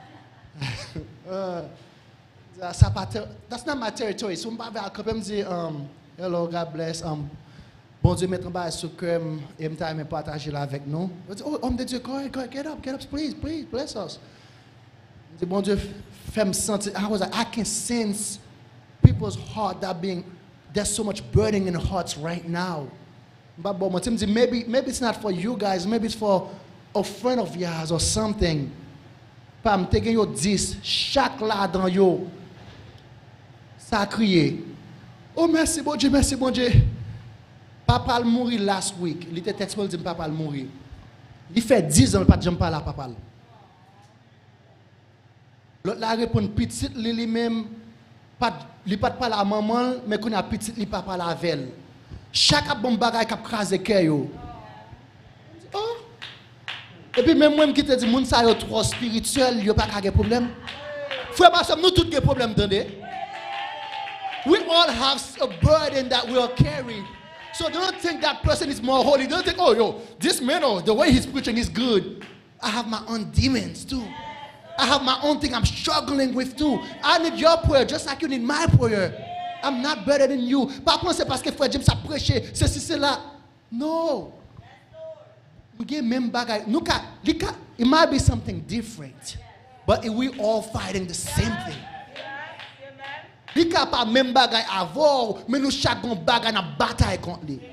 That's not my territory. So, je me dis, hello, God bless. Bon Dieu, mettre en bas ce cœur et me partager là avec nous. Oh, homme de Dieu, get up, please, bless us. Bon Dieu, fait me sentir. I can sense people's heart there's so much burning in the hearts right now. But maybe it's not for you guys, maybe it's for a friend of yours or something. I'm taking your 10, chaque là dans yo, ça a crié. Oh merci bon Dieu, merci bon Dieu. Papa a mouru last week. Il était texte pour dire papa a mouru. Il fait 10 ans, il n'a pas de parler à papa. L'autre la répond petit, lui-même, il n'a pas de parler à maman, mais quand il a petit, il n'a pas parler avec elle. Chaque bon bagage qui a crasé le oh. Et puis même moi qui te dis, moun sa yo trop spirituel, il n'y a pas de problème. Frère, nous tous des problèmes, attendez. We all have a burden that we are carrying. So don't think that person is more holy. Don't think, oh, yo, this man, oh, the way he's preaching is good. I have my own demons too. I have my own thing I'm struggling with too. I need your prayer just like you need my prayer. I'm not better than you. Par contre, c'est parce que frère James a prêché, ceci, cela. No. We get même bagay. It might be something different, but we all fighting the same thing. Li ka pa même bagay avant, mais nous chaque bagay na bataille contre lui.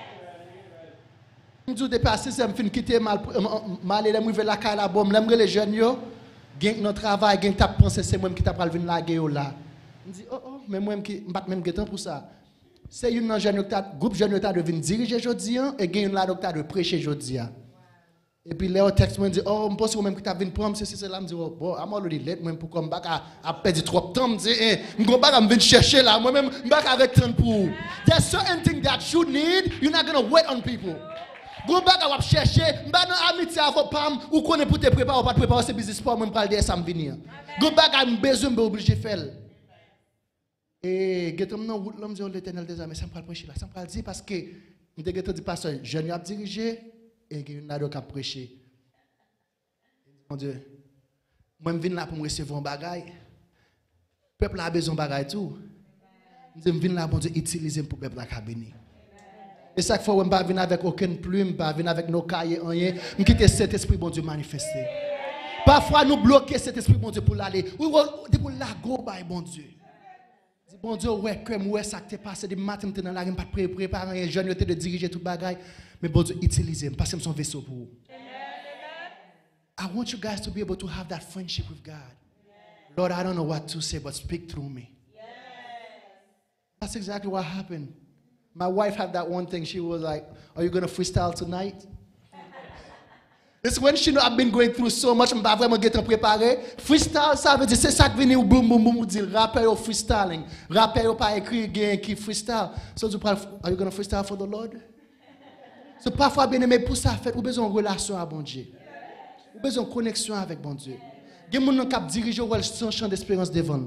Nous dépassé ça me fin quitter mal les me la caille la bombe, l'aime les jeunes yo, gagne notre travail, gagne t'a penser c'est moi qui t'a pral venir la guerre là. On dit oh mais moi qui m'bat même temps pour ça. C'est une jeune groupe jeune t'a de venir diriger jodi et gagne là docteur de prêcher jodi. Et puis là, au texte, me dit, oh, je pense que même que tu as vu prendre ceci, cela, me dit, oh, bon, I'm already late, moi, pour comme bac à perdre trop de temps, me dit, je ne vais pas venir chercher là, moi-même, je vais avec temps pour. There's certain things that you need, you're not going to wait on people. Go back à chercher, je vais dans amitié avec Pam, ou qu'on est pour te préparer, ou pas te préparer, c'est business pour moi, je vais parler de ça, me venir. Go back à besoin, je obligé de faire. Et, je suis dans route, je me dis, oh, l'Éternel des armées, ça me parle prêcher là, ça me parle dire parce que, je suis dit, pasteur, je viens de diriger, et qui n'a pas prêché. Mon Dieu, moi je viens là pour me recevoir un bagage. Le peuple a besoin de bagage tout. Je viens là pour utiliser pour le peuple à bénir. Et chaque fois, je ne viens avec aucune plume, je ne viens avec nos cahiers, rien. Je quitte cet esprit, bon Dieu, manifester. Parfois, nous bloquons cet esprit, bon Dieu, pour l'aller. Pour la go by, bon Dieu. Bon Dieu, ouais, comme ouais, ça qui t'est passé des matins, dans la rue, pas préparer un jeune, de diriger tout le bagage. Mais bon Dieu, utilisez, parce que c'est son vaisseau pour vous. I want you guys to be able to have that friendship with God. Lord, I don't know what to say, but speak through me. That's exactly what happened. My wife had that one thing. She was like, are you going to freestyle tonight? It's when she know I've been going through so much, I'm vraiment getting préparé. Freestyle, ça veut dire, c'est ça qui vient au boum boum boum, dire rappel au freestyling. Rappel au pas écrit, gain qui freestyle. So, are you going to freestyle for the Lord? So, parfois, bien aimé, pour ça, fait, vous avez besoin de relation avec bon Dieu. Vous avez besoin de connexion avec bon Dieu. Il y a des gens qui dirigent son champ d'espérance devant.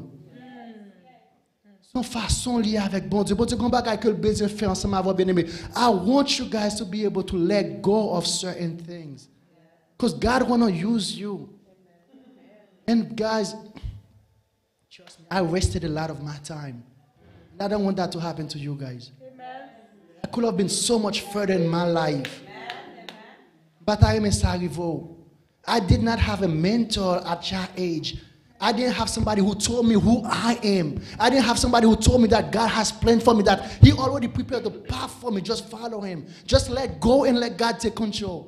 Son façon liée avec bon Dieu. Bon Dieu, comment que le besoin fait ensemble avec bien aimé. I want you guys to be able to let go of certain things. Because God want to use you. And guys, trust me, I wasted a lot of my time. And I don't want that to happen to you guys. I could have been so much further in my life. But I am a Sarivo. I did not have a mentor at your age. I didn't have somebody who told me who I am. I didn't have somebody who told me that God has planned for me, that He already prepared the path for me. Just follow Him. Just let go and let God take control.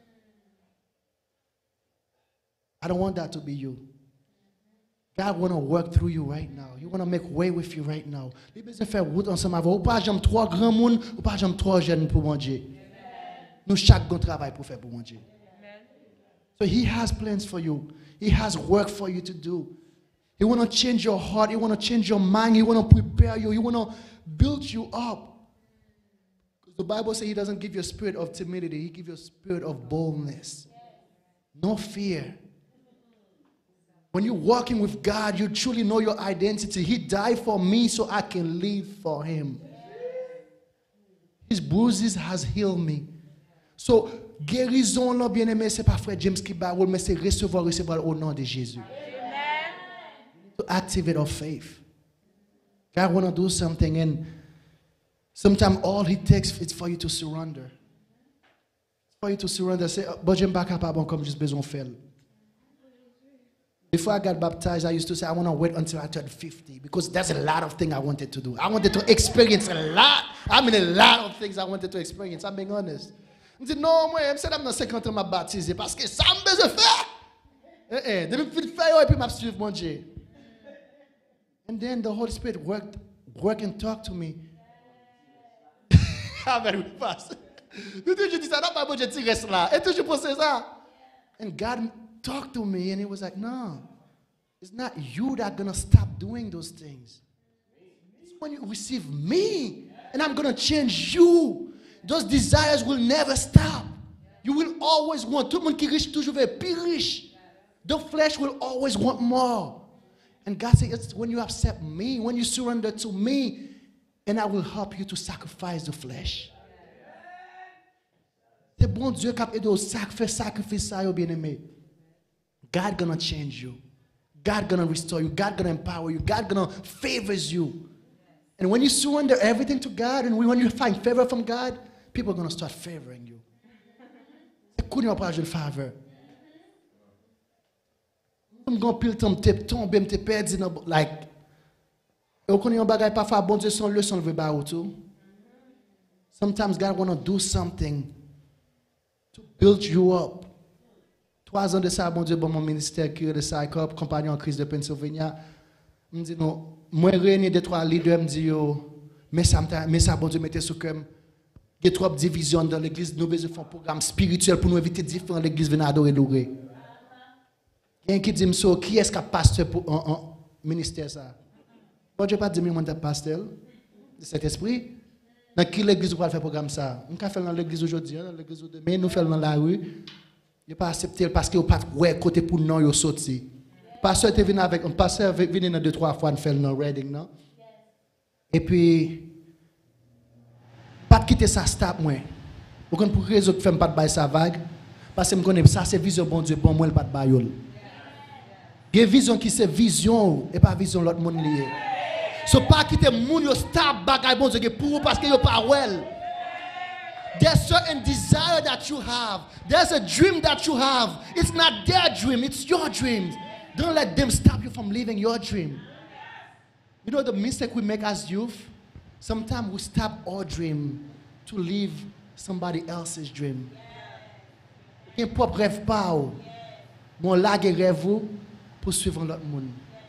I don't want that to be you. God want to work through you right now. He want to make way with you right now. Il besoin faire route ensemble avec vous. Ou pas j'aime trois grands monde, ou pas j'aime trois jeunes pour manger. Nous chaque bon travail pour faire pour manger. So He has plans for you. He has work for you to do. He want to change your heart. He want to change your mind. He want to prepare you. He want to build you up. The Bible says He doesn't give you a spirit of timidity. He gives you a spirit of boldness. No fear. When you're walking with God, you truly know your identity. He died for me so I can live for him. His bruises has healed me. So, guérison, là, bien-aimé, c'est pas frère James qui parle, mais c'est recevoir au nom de Jésus. To activate our faith. God want to do something, and sometimes all he takes is for you to surrender. For you to surrender. Say, but j'aime pas capable comme j'ai besoin de faire. Before I got baptized, I used to say, I want to wait until I turn 50 because there's a lot of things I wanted to do. I wanted to experience a lot. I mean, a lot of things I wanted to experience. I'm being honest. Je dis, non, moi, je suis dans 50 ans, je suis baptisé parce que ça me besoin de faire. Depuis que je fais, et puis je suis mon Dieu. And then the Holy Spirit worked and talked to me. Ah, ben oui, passe. Je dis ça, non, pas bon, je tire cela. Et toujours pensé ça. And God talked to me and he was like, no, it's not you that are going to stop doing those things. It's when you receive me and I'm going to change you. Those desires will never stop. You will always want. Tout le monde qui est riche toujours veut plus riche. The flesh will always want more. And God said, it's when you accept me, when you surrender to me, and I will help you to sacrifice the flesh. C'est bon Dieu qui a aidé au sacrifice ça, bien-aimé. God gonna change you. God gonna restore you. God gonna empower you. God gonna favors you. And when you surrender everything to God, and when you find favor from God, people are gonna start favoring you. C'est cool de parler de faveur. I'm going to pile tomber, me perdre like. Et on yon bagay parfois bon Dieu son leçon veut ba tout. Sometimes God want to do something to build you up. 3 ans de ça, bon Dieu, bon mon ministère qui est de Psychop, compagnon en crise de Pennsylvania. Me dit non, moi réunir 2-3 leaders me dit yo, mais ça bon Dieu mettez sous cœur. Il y a trop de divisions dans l'église, nous besoin faire un programme spirituel pour nous éviter différents l'église venir adorer louer. Il y a qui dit so, qui est-ce qui a pasteur pour un ministère ça? Bon Dieu pas dit moi suis pasteur de cet esprit. Dans quelle église vous allez faire programme ça? On peut faire dans l'église aujourd'hui, dans l'église demain, nous faisons dans la rue. Il pas accepté parce que pas ouais côté pour non yo sorti. Pasteur était venu avec un pasteur venu dans 2-3 fois faire dans Reading non. Et puis pas quitter ça stop moi. Pour résoudre faire pas de bail ça vague parce que me connais ça c'est vision bon Dieu bon moi le pas de bail. Il y a vision qui c'est vision et pas vision l'autre monde lié. So pas quitter moun yo stop bagay bon Dieu pour parce que yo pas well. There's certain desire that you have. There's a dream that you have. It's not their dream, it's your dream. Don't let them stop you from living your dream. You know the mistake we make as youth? Sometimes we stop our dream to live somebody else's dream. Un propre rêve pas ou. Mon lague rêve ou pour suivre l'autre monde.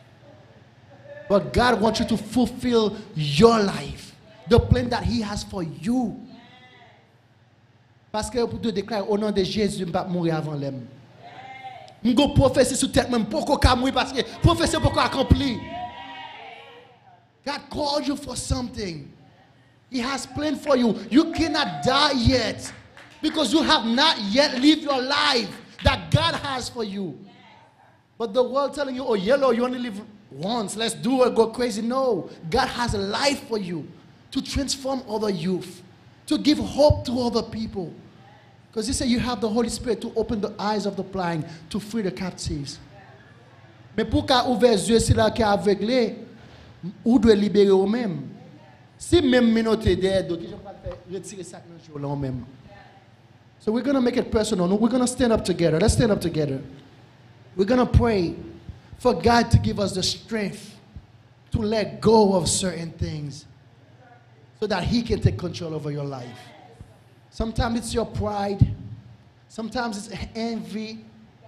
But God wants you to fulfill your life. The plan that He has for you. Parce que pour te déclarer au nom de Jésus, je ne vais pas mourir avant l'homme. Je vais prophétiser sur tête même pourquoi je mourir parce que prophétie pourquoi accompli. God called you for something. He has planned for you. You cannot die yet because you have not yet lived your life that God has for you. But the world telling you, oh, yellow, you only live once. Let's do it, go crazy. No, God has a life for you to transform other youth, to give hope to other people. Because He said you have the Holy Spirit to open the eyes of the blind, to free the captives. Mais pour qu'à ouvrir les yeux, c'est là qui est aveuglé, ou doit libérer eux-mêmes. Si même minorité d'aide, donc ils vont retirer ça dans le jour même. So we're going to make it personal. We're going to stand up together. Let's stand up together. We're going to pray for God to give us the strength to let go of certain things so that He can take control over your life. Sometimes it's your pride. Sometimes it's envy.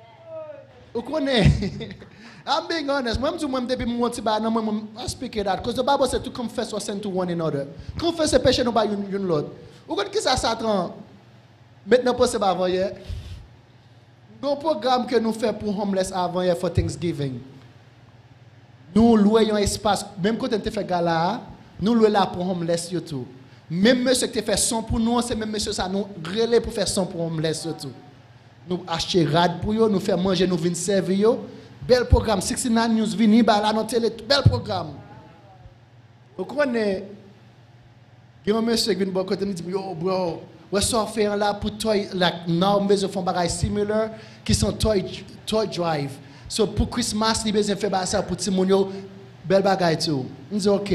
I'm being honest. I speak it out because the Bible said to confess our sin to one another. Confess the péché by une l'autre. Vous connaissez qui ça Satan? Maintenant pas c'est avant hier. Un programme que nous faisons pour homeless avant hier for Thanksgiving. Nous louons un espace même quand on te fait gala, nous louons là pour homeless surtout. Même monsieur qui fait son pour nous, c'est même monsieur ça nous relais pour faire son pour homeless surtout. Nous achetons rad pour eux, nous faire manger, nous venir servir eux. bel programme, 69 News, vini, bah là, non télé, bel programme. Vous connaissez, il y a un monsieur qui vient de côté, me dit, yo, bro, on va faire là pour toy, like, now, on va faire des similar, qui sont toy drive. So, pour Christmas, il va faire ça pour Timonio, bel bagay tout. Je dis, ok.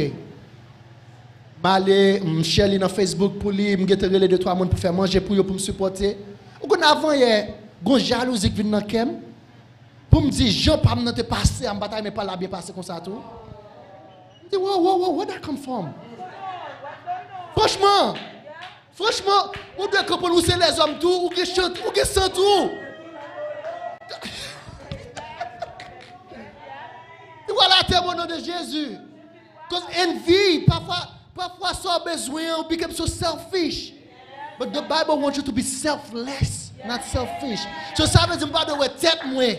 Je suis allé sur Facebook pour lui, je suis allé 2-3 personnes pour faire manger pour me supporter. Ou avant, il y a une jalousie qui vient dans le pour me dire, je ne peux pas passer en bataille, mais pas la bien passer comme ça tout. Je dis, wow, where that come from? Franchement, on doit comprendre où c'est les hommes tout, où ils chantent, où ils sentent tout. Voilà le témoignage de Jésus. Parce qu'envie, parfois ça a besoin, on become so selfish. But the Bible wants you to be selfless, not selfish. So ça veut dire que tête moi.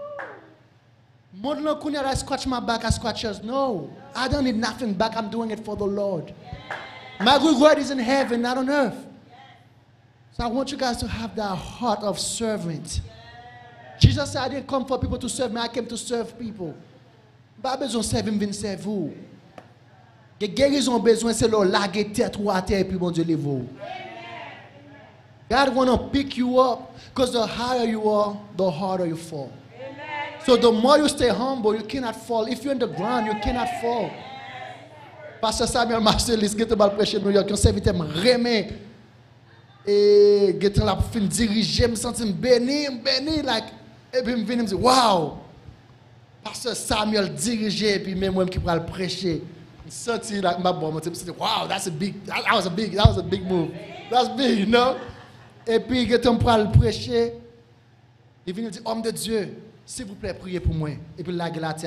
I scratch my back, I scratch yours. No, I don't need nothing back. I'm doing it for the Lord. My reward is in heaven, not on earth. So I want you guys to have that heart of servant. Jesus said, I didn't come for people to serve me, I came to serve people. Pas besoin de servir, venir servir vous. Que guérison besoin, c'est le laguer tête ou à terre et puis bon Dieu les vous. God want to pick you up because the higher you are, the harder you fall. So the more you stay humble, you cannot fall. If you're in the ground, you cannot fall. Pasteur Samuel Marcelis, qui était mal prêché New York, qui a servi de remet et qui était là pour finir diriger, me sentir béni, like, et puis me venir me dire, wow, Pasteur Samuel dirigeait, et puis même moi qui pourrais le prêcher, me sentir like ma bombe, me sentir, wow, that was a big move, that's big, you know. Et puis quand on pourrait le prêcher, il vient me dire, homme de Dieu, s'il vous plaît, priez pour moi, et puis la glace.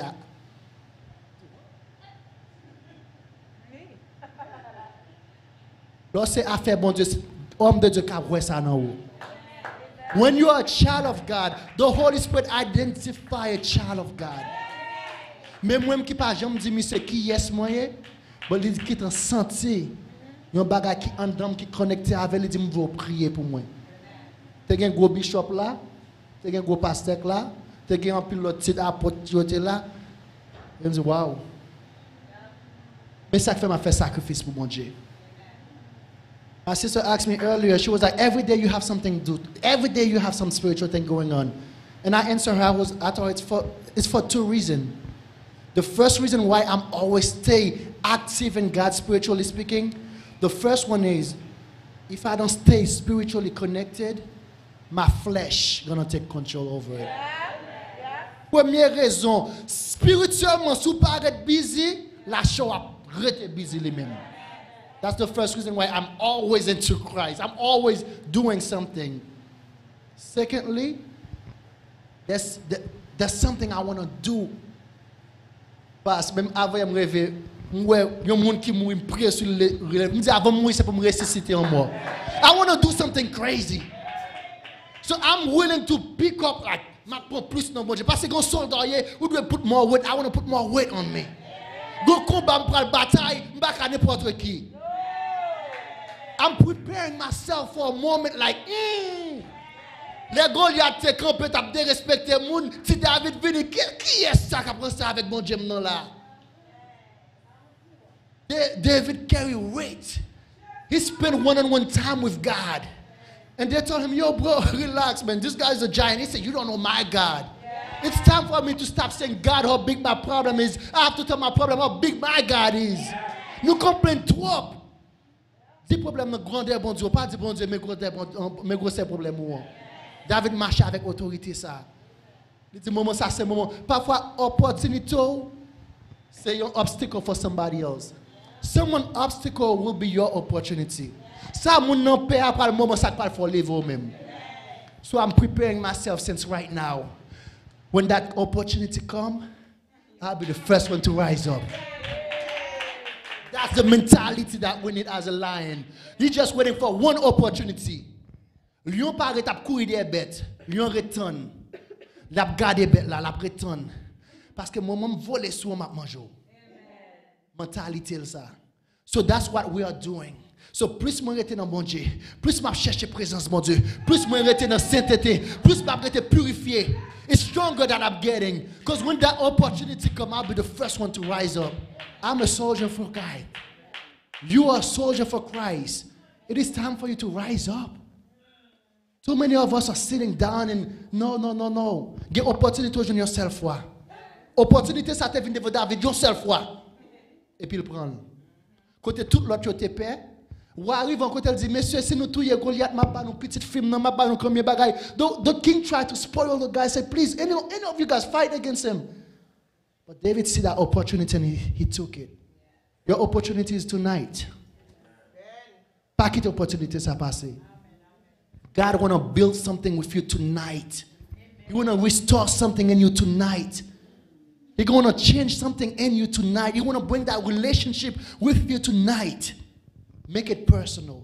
Lorsque c'est affaire bon Dieu, homme de Dieu qui a vu ça dans vous. When you are a child of God, the Holy Spirit identify a child of God. Même moi qui pas jamais dit c'est qui est moi, mais il qui t'en senti, un bagage qui en dedans qui connecté avec lui dit me veux prier pour moi. Tu as un gros bishop là, tu as un gros pasteur là, tu as un pilote titre apôtre là. Il me dit waouh. Mais ça fait m'a fait sacrifice pour mon Dieu. My sister asked me earlier, she was like, every day you have something to do. Every day you have some spiritual thing going on. And I answered her, I thought it's for two reasons. The first reason why I'm always stay active in God spiritually speaking, the first one is, if I don't stay spiritually connected, my flesh gonna take control over it. Première raison, spirituellement, si vous pas être busy, la show a rete busy lui-même. That's the first reason why I'm always into Christ. I'm always doing something. Secondly, there's something I want to do. Parce que même avant de me réveiller, il y a un monde qui mourit, prier sur le relève. Je dis avant de mourir, c'est pour me ressusciter en moi. I want to do something crazy. So I'm willing to pick up like, ma plus non bon. Parce que quand soldat, who do I put more weight? I want to put more weight on me. Go combat, me prendre bataille, me pas n'importe qui. I'm preparing myself for a moment like, les Goliath te campé, t'as dérespecté le monde. Si David vient, qui est ça qui a pris ça avec mon Dieu là? David carry weight. He spent one-on-one time with God. And they told him, yo bro, relax man, this guy's a giant. He said, you don't know my God. It's time for me to stop saying God how big my problem is. I have to tell my problem how big my God is. Nous comprenons trop. Des problèmes de grandeur, bon Dieu, pas de bon Dieu, mais gros c'est problème. David marche avec autorité ça. Il dit moment ça c'est moment. Parfois opportunité c'est un obstacle for somebody else. Someone obstacle will be your opportunity. Ça mon non paie après le moment ça pas for leave même. So I'm preparing myself since right now. When that opportunity come, I'll be the first one to rise up. That's the mentality that we need as a lion. You're just waiting for one opportunity. Lion paraît à courir des bêtes. Lion retourne. L'a garder bête là, l'a retourne. Parce que moi même voler sur m'a manger. Mentality ça. So that's what we are doing. So, plus moi rester dans bon Dieu, plus moi chercher présence mon Dieu, plus moi rester dans sainteté, plus moi rester purifié. It's stronger that I'm getting. Because when that opportunity come, I'll be the first one to rise up. I'm a soldier for God. You are a soldier for Christ. It is time for you to rise up. Too many of us are sitting down and no. Get opportunity aujourd'hui yourself foi. Opportunité ça te vient de David yourself foi. Et puis il prend. Côté tout l'autre te paix. Ou arrive en côté il dit monsieur si nous touyer Goliath m'a pas nous petite film non m'a pas nous combien bagaille. The king tried to spoil the guy, said please any of you guys fight against him. But David see that opportunity and he took it. Your opportunity is tonight. Packet opportunity ça passé. God want to build something with you tonight. He want to restore something in you tonight. He's going to change something in you tonight. He want to bring that relationship with you tonight. Make it personal.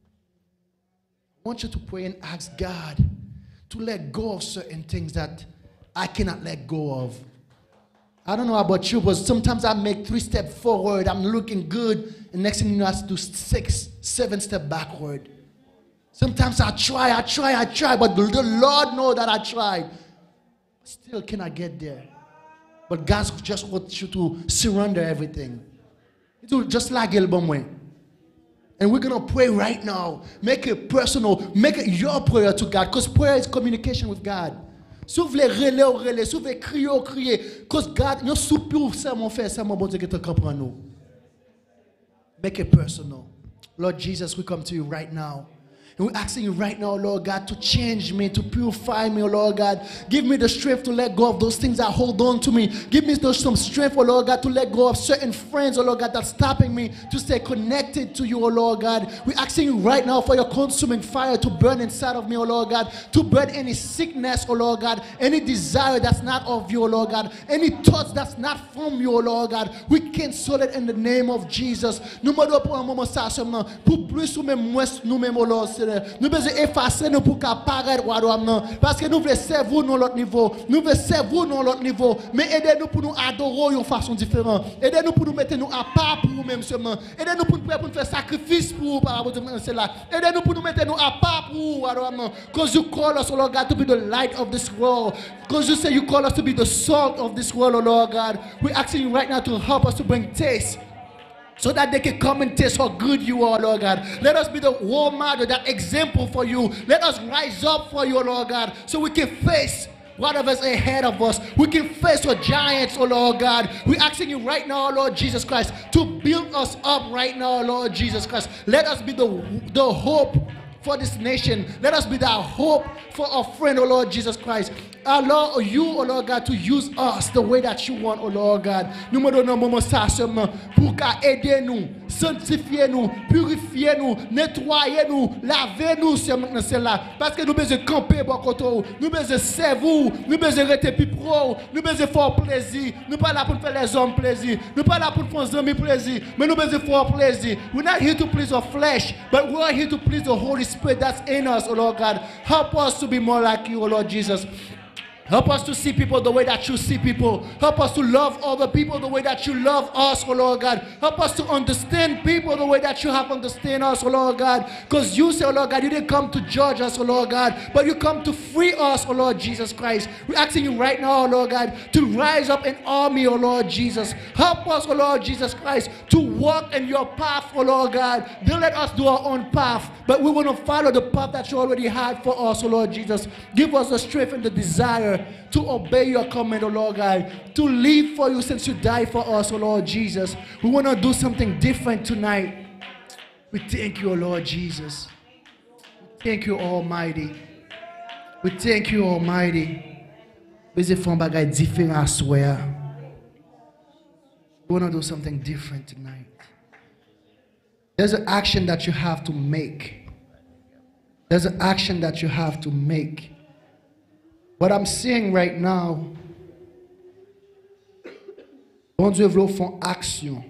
I want you to pray and ask God to let go of certain things that I cannot let go of. I don't know about you, but sometimes I make 3 steps forward. I'm looking good. And next thing you know, I have to do 6, 7 steps backward. Sometimes I try, but the Lord knows that I tried. Still cannot get there. But God just wants you to surrender everything. Just like Elbomwe. And we're going to pray right now. Make it personal. Make it your prayer to God. Because prayer is communication with God. Si vous voulez relais, si vous voulez crier. Because God, you soupir, c'est mon frère, c'est mon bon Dieu qui te comprend nous. Make it personal. Lord Jesus, we come to you right now. And we're asking you right now, Lord God, to change me, to purify me, oh Lord God. Give me the strength to let go of those things that hold on to me. Give me some strength, oh Lord God, to let go of certain friends, oh Lord God, that's stopping me to stay connected to you, oh Lord God. We're asking you right now for your consuming fire to burn inside of me, oh Lord God, to burn any sickness, oh Lord God, any desire that's not of you, oh Lord God, any thoughts that's not from you, oh Lord God. We cancel it in the name of Jesus. Nous me pour un moment ça seulement, pour plus ou même moins nous-mêmes, oh Lord. Nous devons effacer nous pour qu'apparaître parce que nous voulons servir nous l'autre niveau. Nous voulons servir nous l'autre niveau. Mais aidez-nous pour nous adorer de façon différente. Aidez-nous pour nous mettre nous à part pour nous-mêmes seulement. Aidez-nous pour nous faire sacrifice pour nous par rapport à cela. Aidez-nous pour nous mettre nous à part pour nous. Because you call us, oh Lord God, to be the light of this world. Because you say you call us to be the salt of this world, oh Lord God. We're asking you right now to help us to bring taste. So that they can come and taste how good you are, Lord God. Let us be the role model, that example for you. Let us rise up for you, Lord God, so we can face whatever's ahead of us. We can face our giants, oh Lord God. We're asking you right now, Lord Jesus Christ, to build us up right now, Lord Jesus Christ. Let us be the hope for this nation. Let us be that hope for our friend, oh Lord Jesus Christ. Allow you, oh Lord God, to use us the way that you want, oh Lord God. Nous me donnons un moment ça seulement pour aider nous, sanctifier nous, purifier nous, nettoyer nous, laver nous seulement celle-là. Parce que nous besoin camper bon côté, nous besoin servir, nous besoin rester plus pro, nous besoin faire plaisir. Nous pas là pour faire les hommes plaisir, nous pas là pour faire les amis plaisir, mais nous besoin faire plaisir. We're not here to please our flesh, but we are here to please the Holy Spirit that's in us, oh Lord God. Help us to be more like you, oh Lord Jesus. Help us to see people the way that you see people. Help us to love other people the way that you love us, oh Lord God. Help us to understand people the way that you have understand us, oh Lord God. Because you say, oh Lord God, you didn't come to judge us, oh Lord God, but you come to free us, oh Lord Jesus Christ. We're asking you right now, oh Lord God, to rise up an army, oh Lord Jesus. Help us, oh Lord Jesus Christ, to walk in your path, oh Lord God. Don't let us do our own path, but we want to follow the path that you already had for us, oh Lord Jesus. Give us the strength and the desire to obey your command, oh Lord God, to live for you since you died for us, oh Lord Jesus. We want to do something different tonight. We thank you, oh Lord Jesus. We thank you, Almighty. We thank you, Almighty. We want to do something different tonight. There's an action that you have to make. There's an action that you have to make. What I'm seeing right now, bon Dieu veut faire action.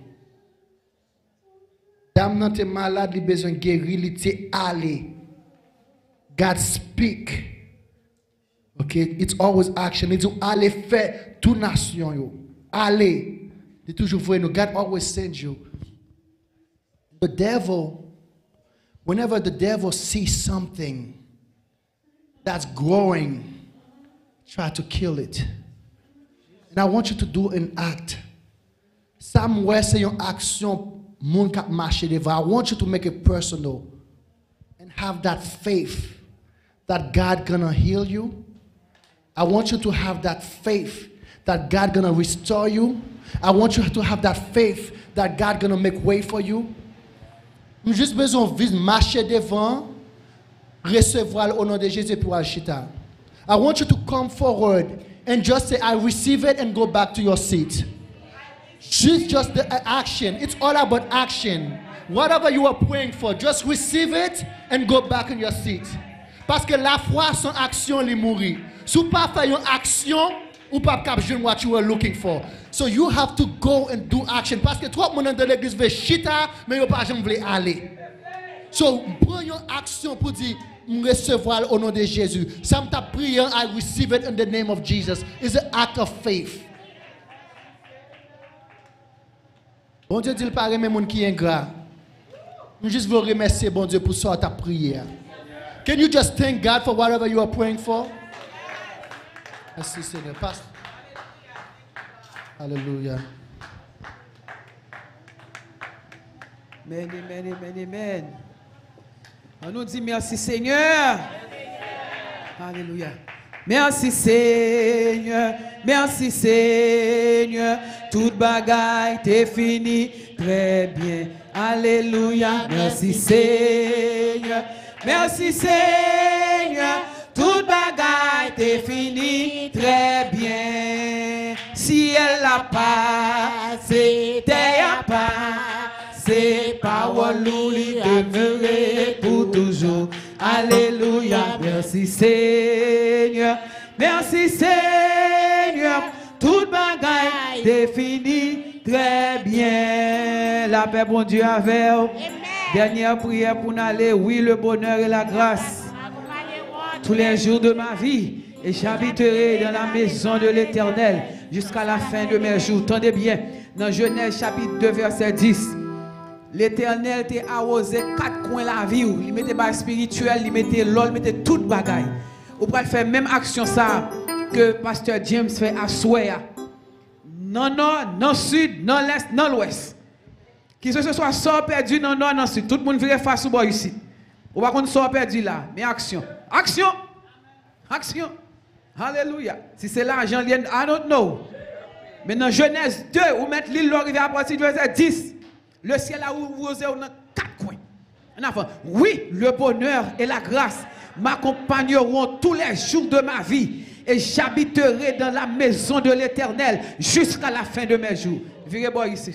Dame nan te malade, li besoin guérir, li te aller. God speak. Okay, it's always action. It's aller faire toute nation yo. Aller. It toujours vrai nous. God always sends you. The devil whenever the devil sees something that's growing, try to kill it. And I want you to do an act. Somewhere c'est une action moun k'ap marcher devant. I want you to make it personal and have that faith that God gonna heal you. I want you to have that faith that God gonna restore you. I want you to have that faith that God gonna make way for you. J'ai juste besoin de marcher devant, recevoir au nom de Jésus pour Alchita. I want you to come forward and just say, I receive it, and go back to your seat. Just the action. It's all about action. Whatever you are praying for, just receive it and go back in your seat. Parce que la foi sans action, elle mourit. Si vous ne faites pas une action, ou pas capter what you are looking for. So you have to go and do action. Parce que trop de monde dans l'église veut chita, mais ils pas jamais veulent aller. So prends une action pour dire, recevoir au nom de Jésus. Some ta prière, I receive it in the name of Jesus. It's an act of faith. Bon Dieu dit pas aimer monde qui est ingrat. Nous juste veux remercier bon Dieu pour ça ta prière. Can you just thank God for whatever you are praying for? Merci Seigneur. Pastor. Hallelujah. Amen, amen, amen, amen. On nous dit merci Seigneur. Alléluia. Merci Seigneur, merci Seigneur. Toute bagaille t'est fini très bien. Alléluia. Merci Seigneur, merci Seigneur. Toute bagaille t'est fini très bien. Si elle l'a pas, c'était à pas. Ses paroles nous lui demeurent pour toujours. Alléluia. Merci Seigneur. Merci Seigneur. Toute bagaille définie très bien. La paix, bon Dieu, avec vous. Dernière prière pour nous aller. Oui, le bonheur et la grâce. Tous les jours de ma vie. Et j'habiterai dans la maison de l'Éternel jusqu'à la fin de mes jours. Tendez bien. Dans Genèse chapitre 2, verset 10. L'Éternel t'a arrosé 4 coins la vie. Il mettait bas spirituel, il mettait l'ol, il mettait toute bagaille. Vous pouvez faire même action ça que Pasteur James fait à Souaya. Non nord, non sud, non l'est, non l'ouest. Qui ce soit sort perdu non nord, non sud. Tout le monde vire face au bois ici. Ou pas qu'on sort perdu là, mais action. Action. Action. Alléluia. Si c'est l'argent, I don't know. Mais dans Genèse 2, vous mettez l'île l'arrivée à partir du verset 10. Le ciel a ouvert dans 4 coins. En avant, oui, le bonheur et la grâce m'accompagneront tous les jours de ma vie et j'habiterai dans la maison de l'Éternel jusqu'à la fin de mes jours. Virez-moi ici.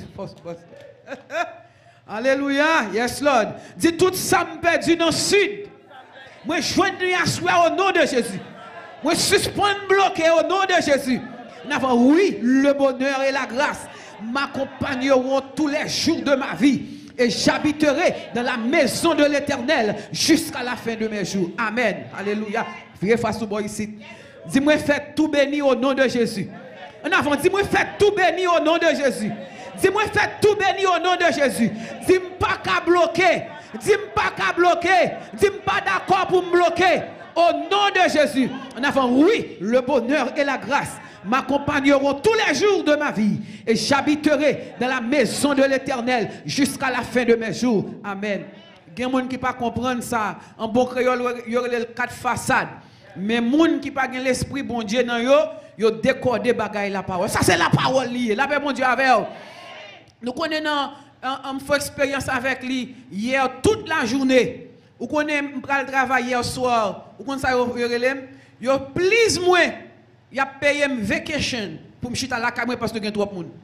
Alléluia. Yes, Lord. Dis tout ça me perdu dans le sud. Moi, je joindrai à soi au nom de Jésus. Moi, suspendre bloqué au nom de Jésus. En avant, oui, le bonheur et la grâce m'accompagneront tous les jours de ma vie et j'habiterai dans la maison de l'Éternel jusqu'à la fin de mes jours. Amen. Alléluia. Viens face au bois ici. Dis-moi, faites tout béni au nom de Jésus. En avant, dis-moi, faites tout béni au nom de Jésus. Dis-moi, faites tout béni au nom de Jésus. Dis-moi pas qu'à bloquer. Dis-moi pas qu'à bloquer. Dis-moi pas d'accord pour me bloquer. Au nom de Jésus. En avant, oui, le bonheur et la grâce m'accompagneront tous les jours de ma vie et j'habiterai dans la maison de l'Éternel jusqu'à la fin de mes jours. Amen. Il y a des gens qui ne comprennent pas ça. En bon créole, il y a les 4 façades. Mais les gens qui n'ont pas l'esprit bon Dieu dans eux, ils ont décodé la parole. Ça, c'est la parole liée. La paix bon Dieu avec eux. Nous connaissons une expérience avec lui hier toute la journée. Vous connaissez, je travailler hier soir. Vous connaissez ça, il a plus moins. Il a payé une vacation pour me chiter à la caméra parce que il y a trop de monde.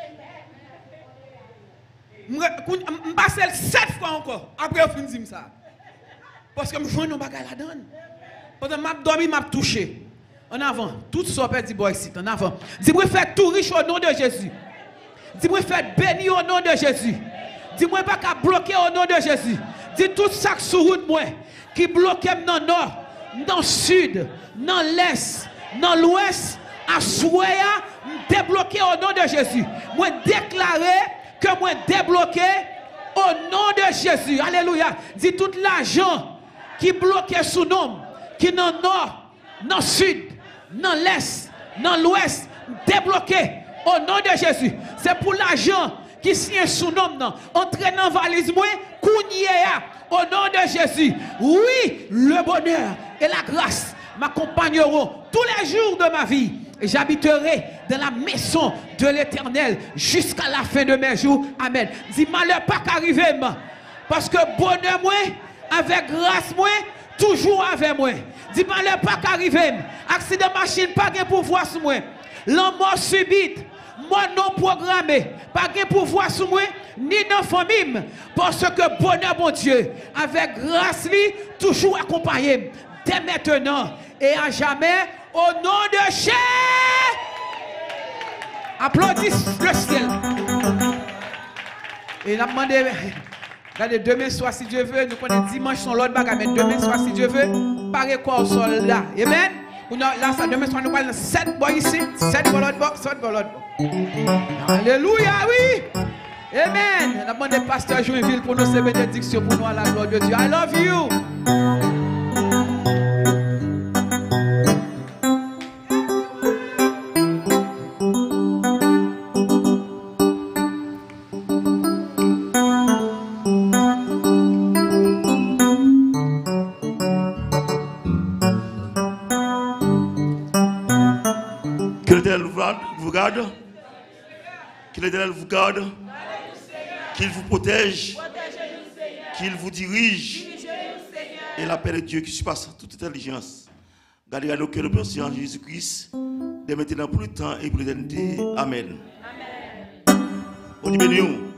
Je passe 7 fois encore. Après, je finis ça. Parce que je joue un bagage là-dedans. Pendant que je dormi, je touché. En avant, tout ça peut dire ici. En avant. Dis-moi, faites tout riche au nom de Jésus. Dis-moi, faites béni au nom de Jésus. Dis-moi, pas qu'à bloquer au nom de Jésus. Dis tout ça sur route, moi, qui bloque dans le nord, dans le sud, dans l'est. Dans l'ouest, à Souaya, débloqué au nom de Jésus. Moi déclarer que moi débloqué Au nom de Jésus. Alléluia. Dis tout l'argent qui bloquait sous nom, qui dans le nord, dans le sud, dans l'est, dans l'ouest, débloqué. Au nom de Jésus. C'est pour l'argent qui signe sous nom, entraînant valise moi, kounyea. Au nom de Jésus. Oui, le bonheur et la grâce m'accompagneront tous les jours de ma vie. Et j'habiterai dans la maison de l'Éternel jusqu'à la fin de mes jours. Amen. Dis malheur pas qu'arriver, parce que bonheur moi, avec grâce moi, toujours avec moi. Dis malheur pas qu'arriver. Accident machine pas de pouvoir sur moi. La mort subite, moi non programmé, pas de pouvoir sur moi, ni dans famille. Parce que bonheur, mon Dieu, avec grâce lui, toujours accompagné. Dès maintenant et à jamais, au nom de Jésus. Applaudissez le ciel. Et nous demandé, regardez, demain soir, si Dieu veut, nous connaissons dimanche son l'autre bagarre, mais demain soir, si Dieu veut, parez quoi au soldat. Amen. Là, ça, demain soir, nous parlons 7 bois ici, 7 bois l'autre bord, 7 bois l'autre bord. Alléluia, oui. Amen. Nous demandé pasteur Joinville pour nous ces bénédictions, pour nous à la gloire de Dieu. I love you. Vous garde, que l'Éternel vous garde, qu'il vous protège, qu'il vous dirige, et la paix de Dieu qui surpasse toute intelligence. Gardez à nos cœurs le Seigneur Jésus-Christ, dès maintenant pour le temps et pour l'éternité. Amen. On dit béni.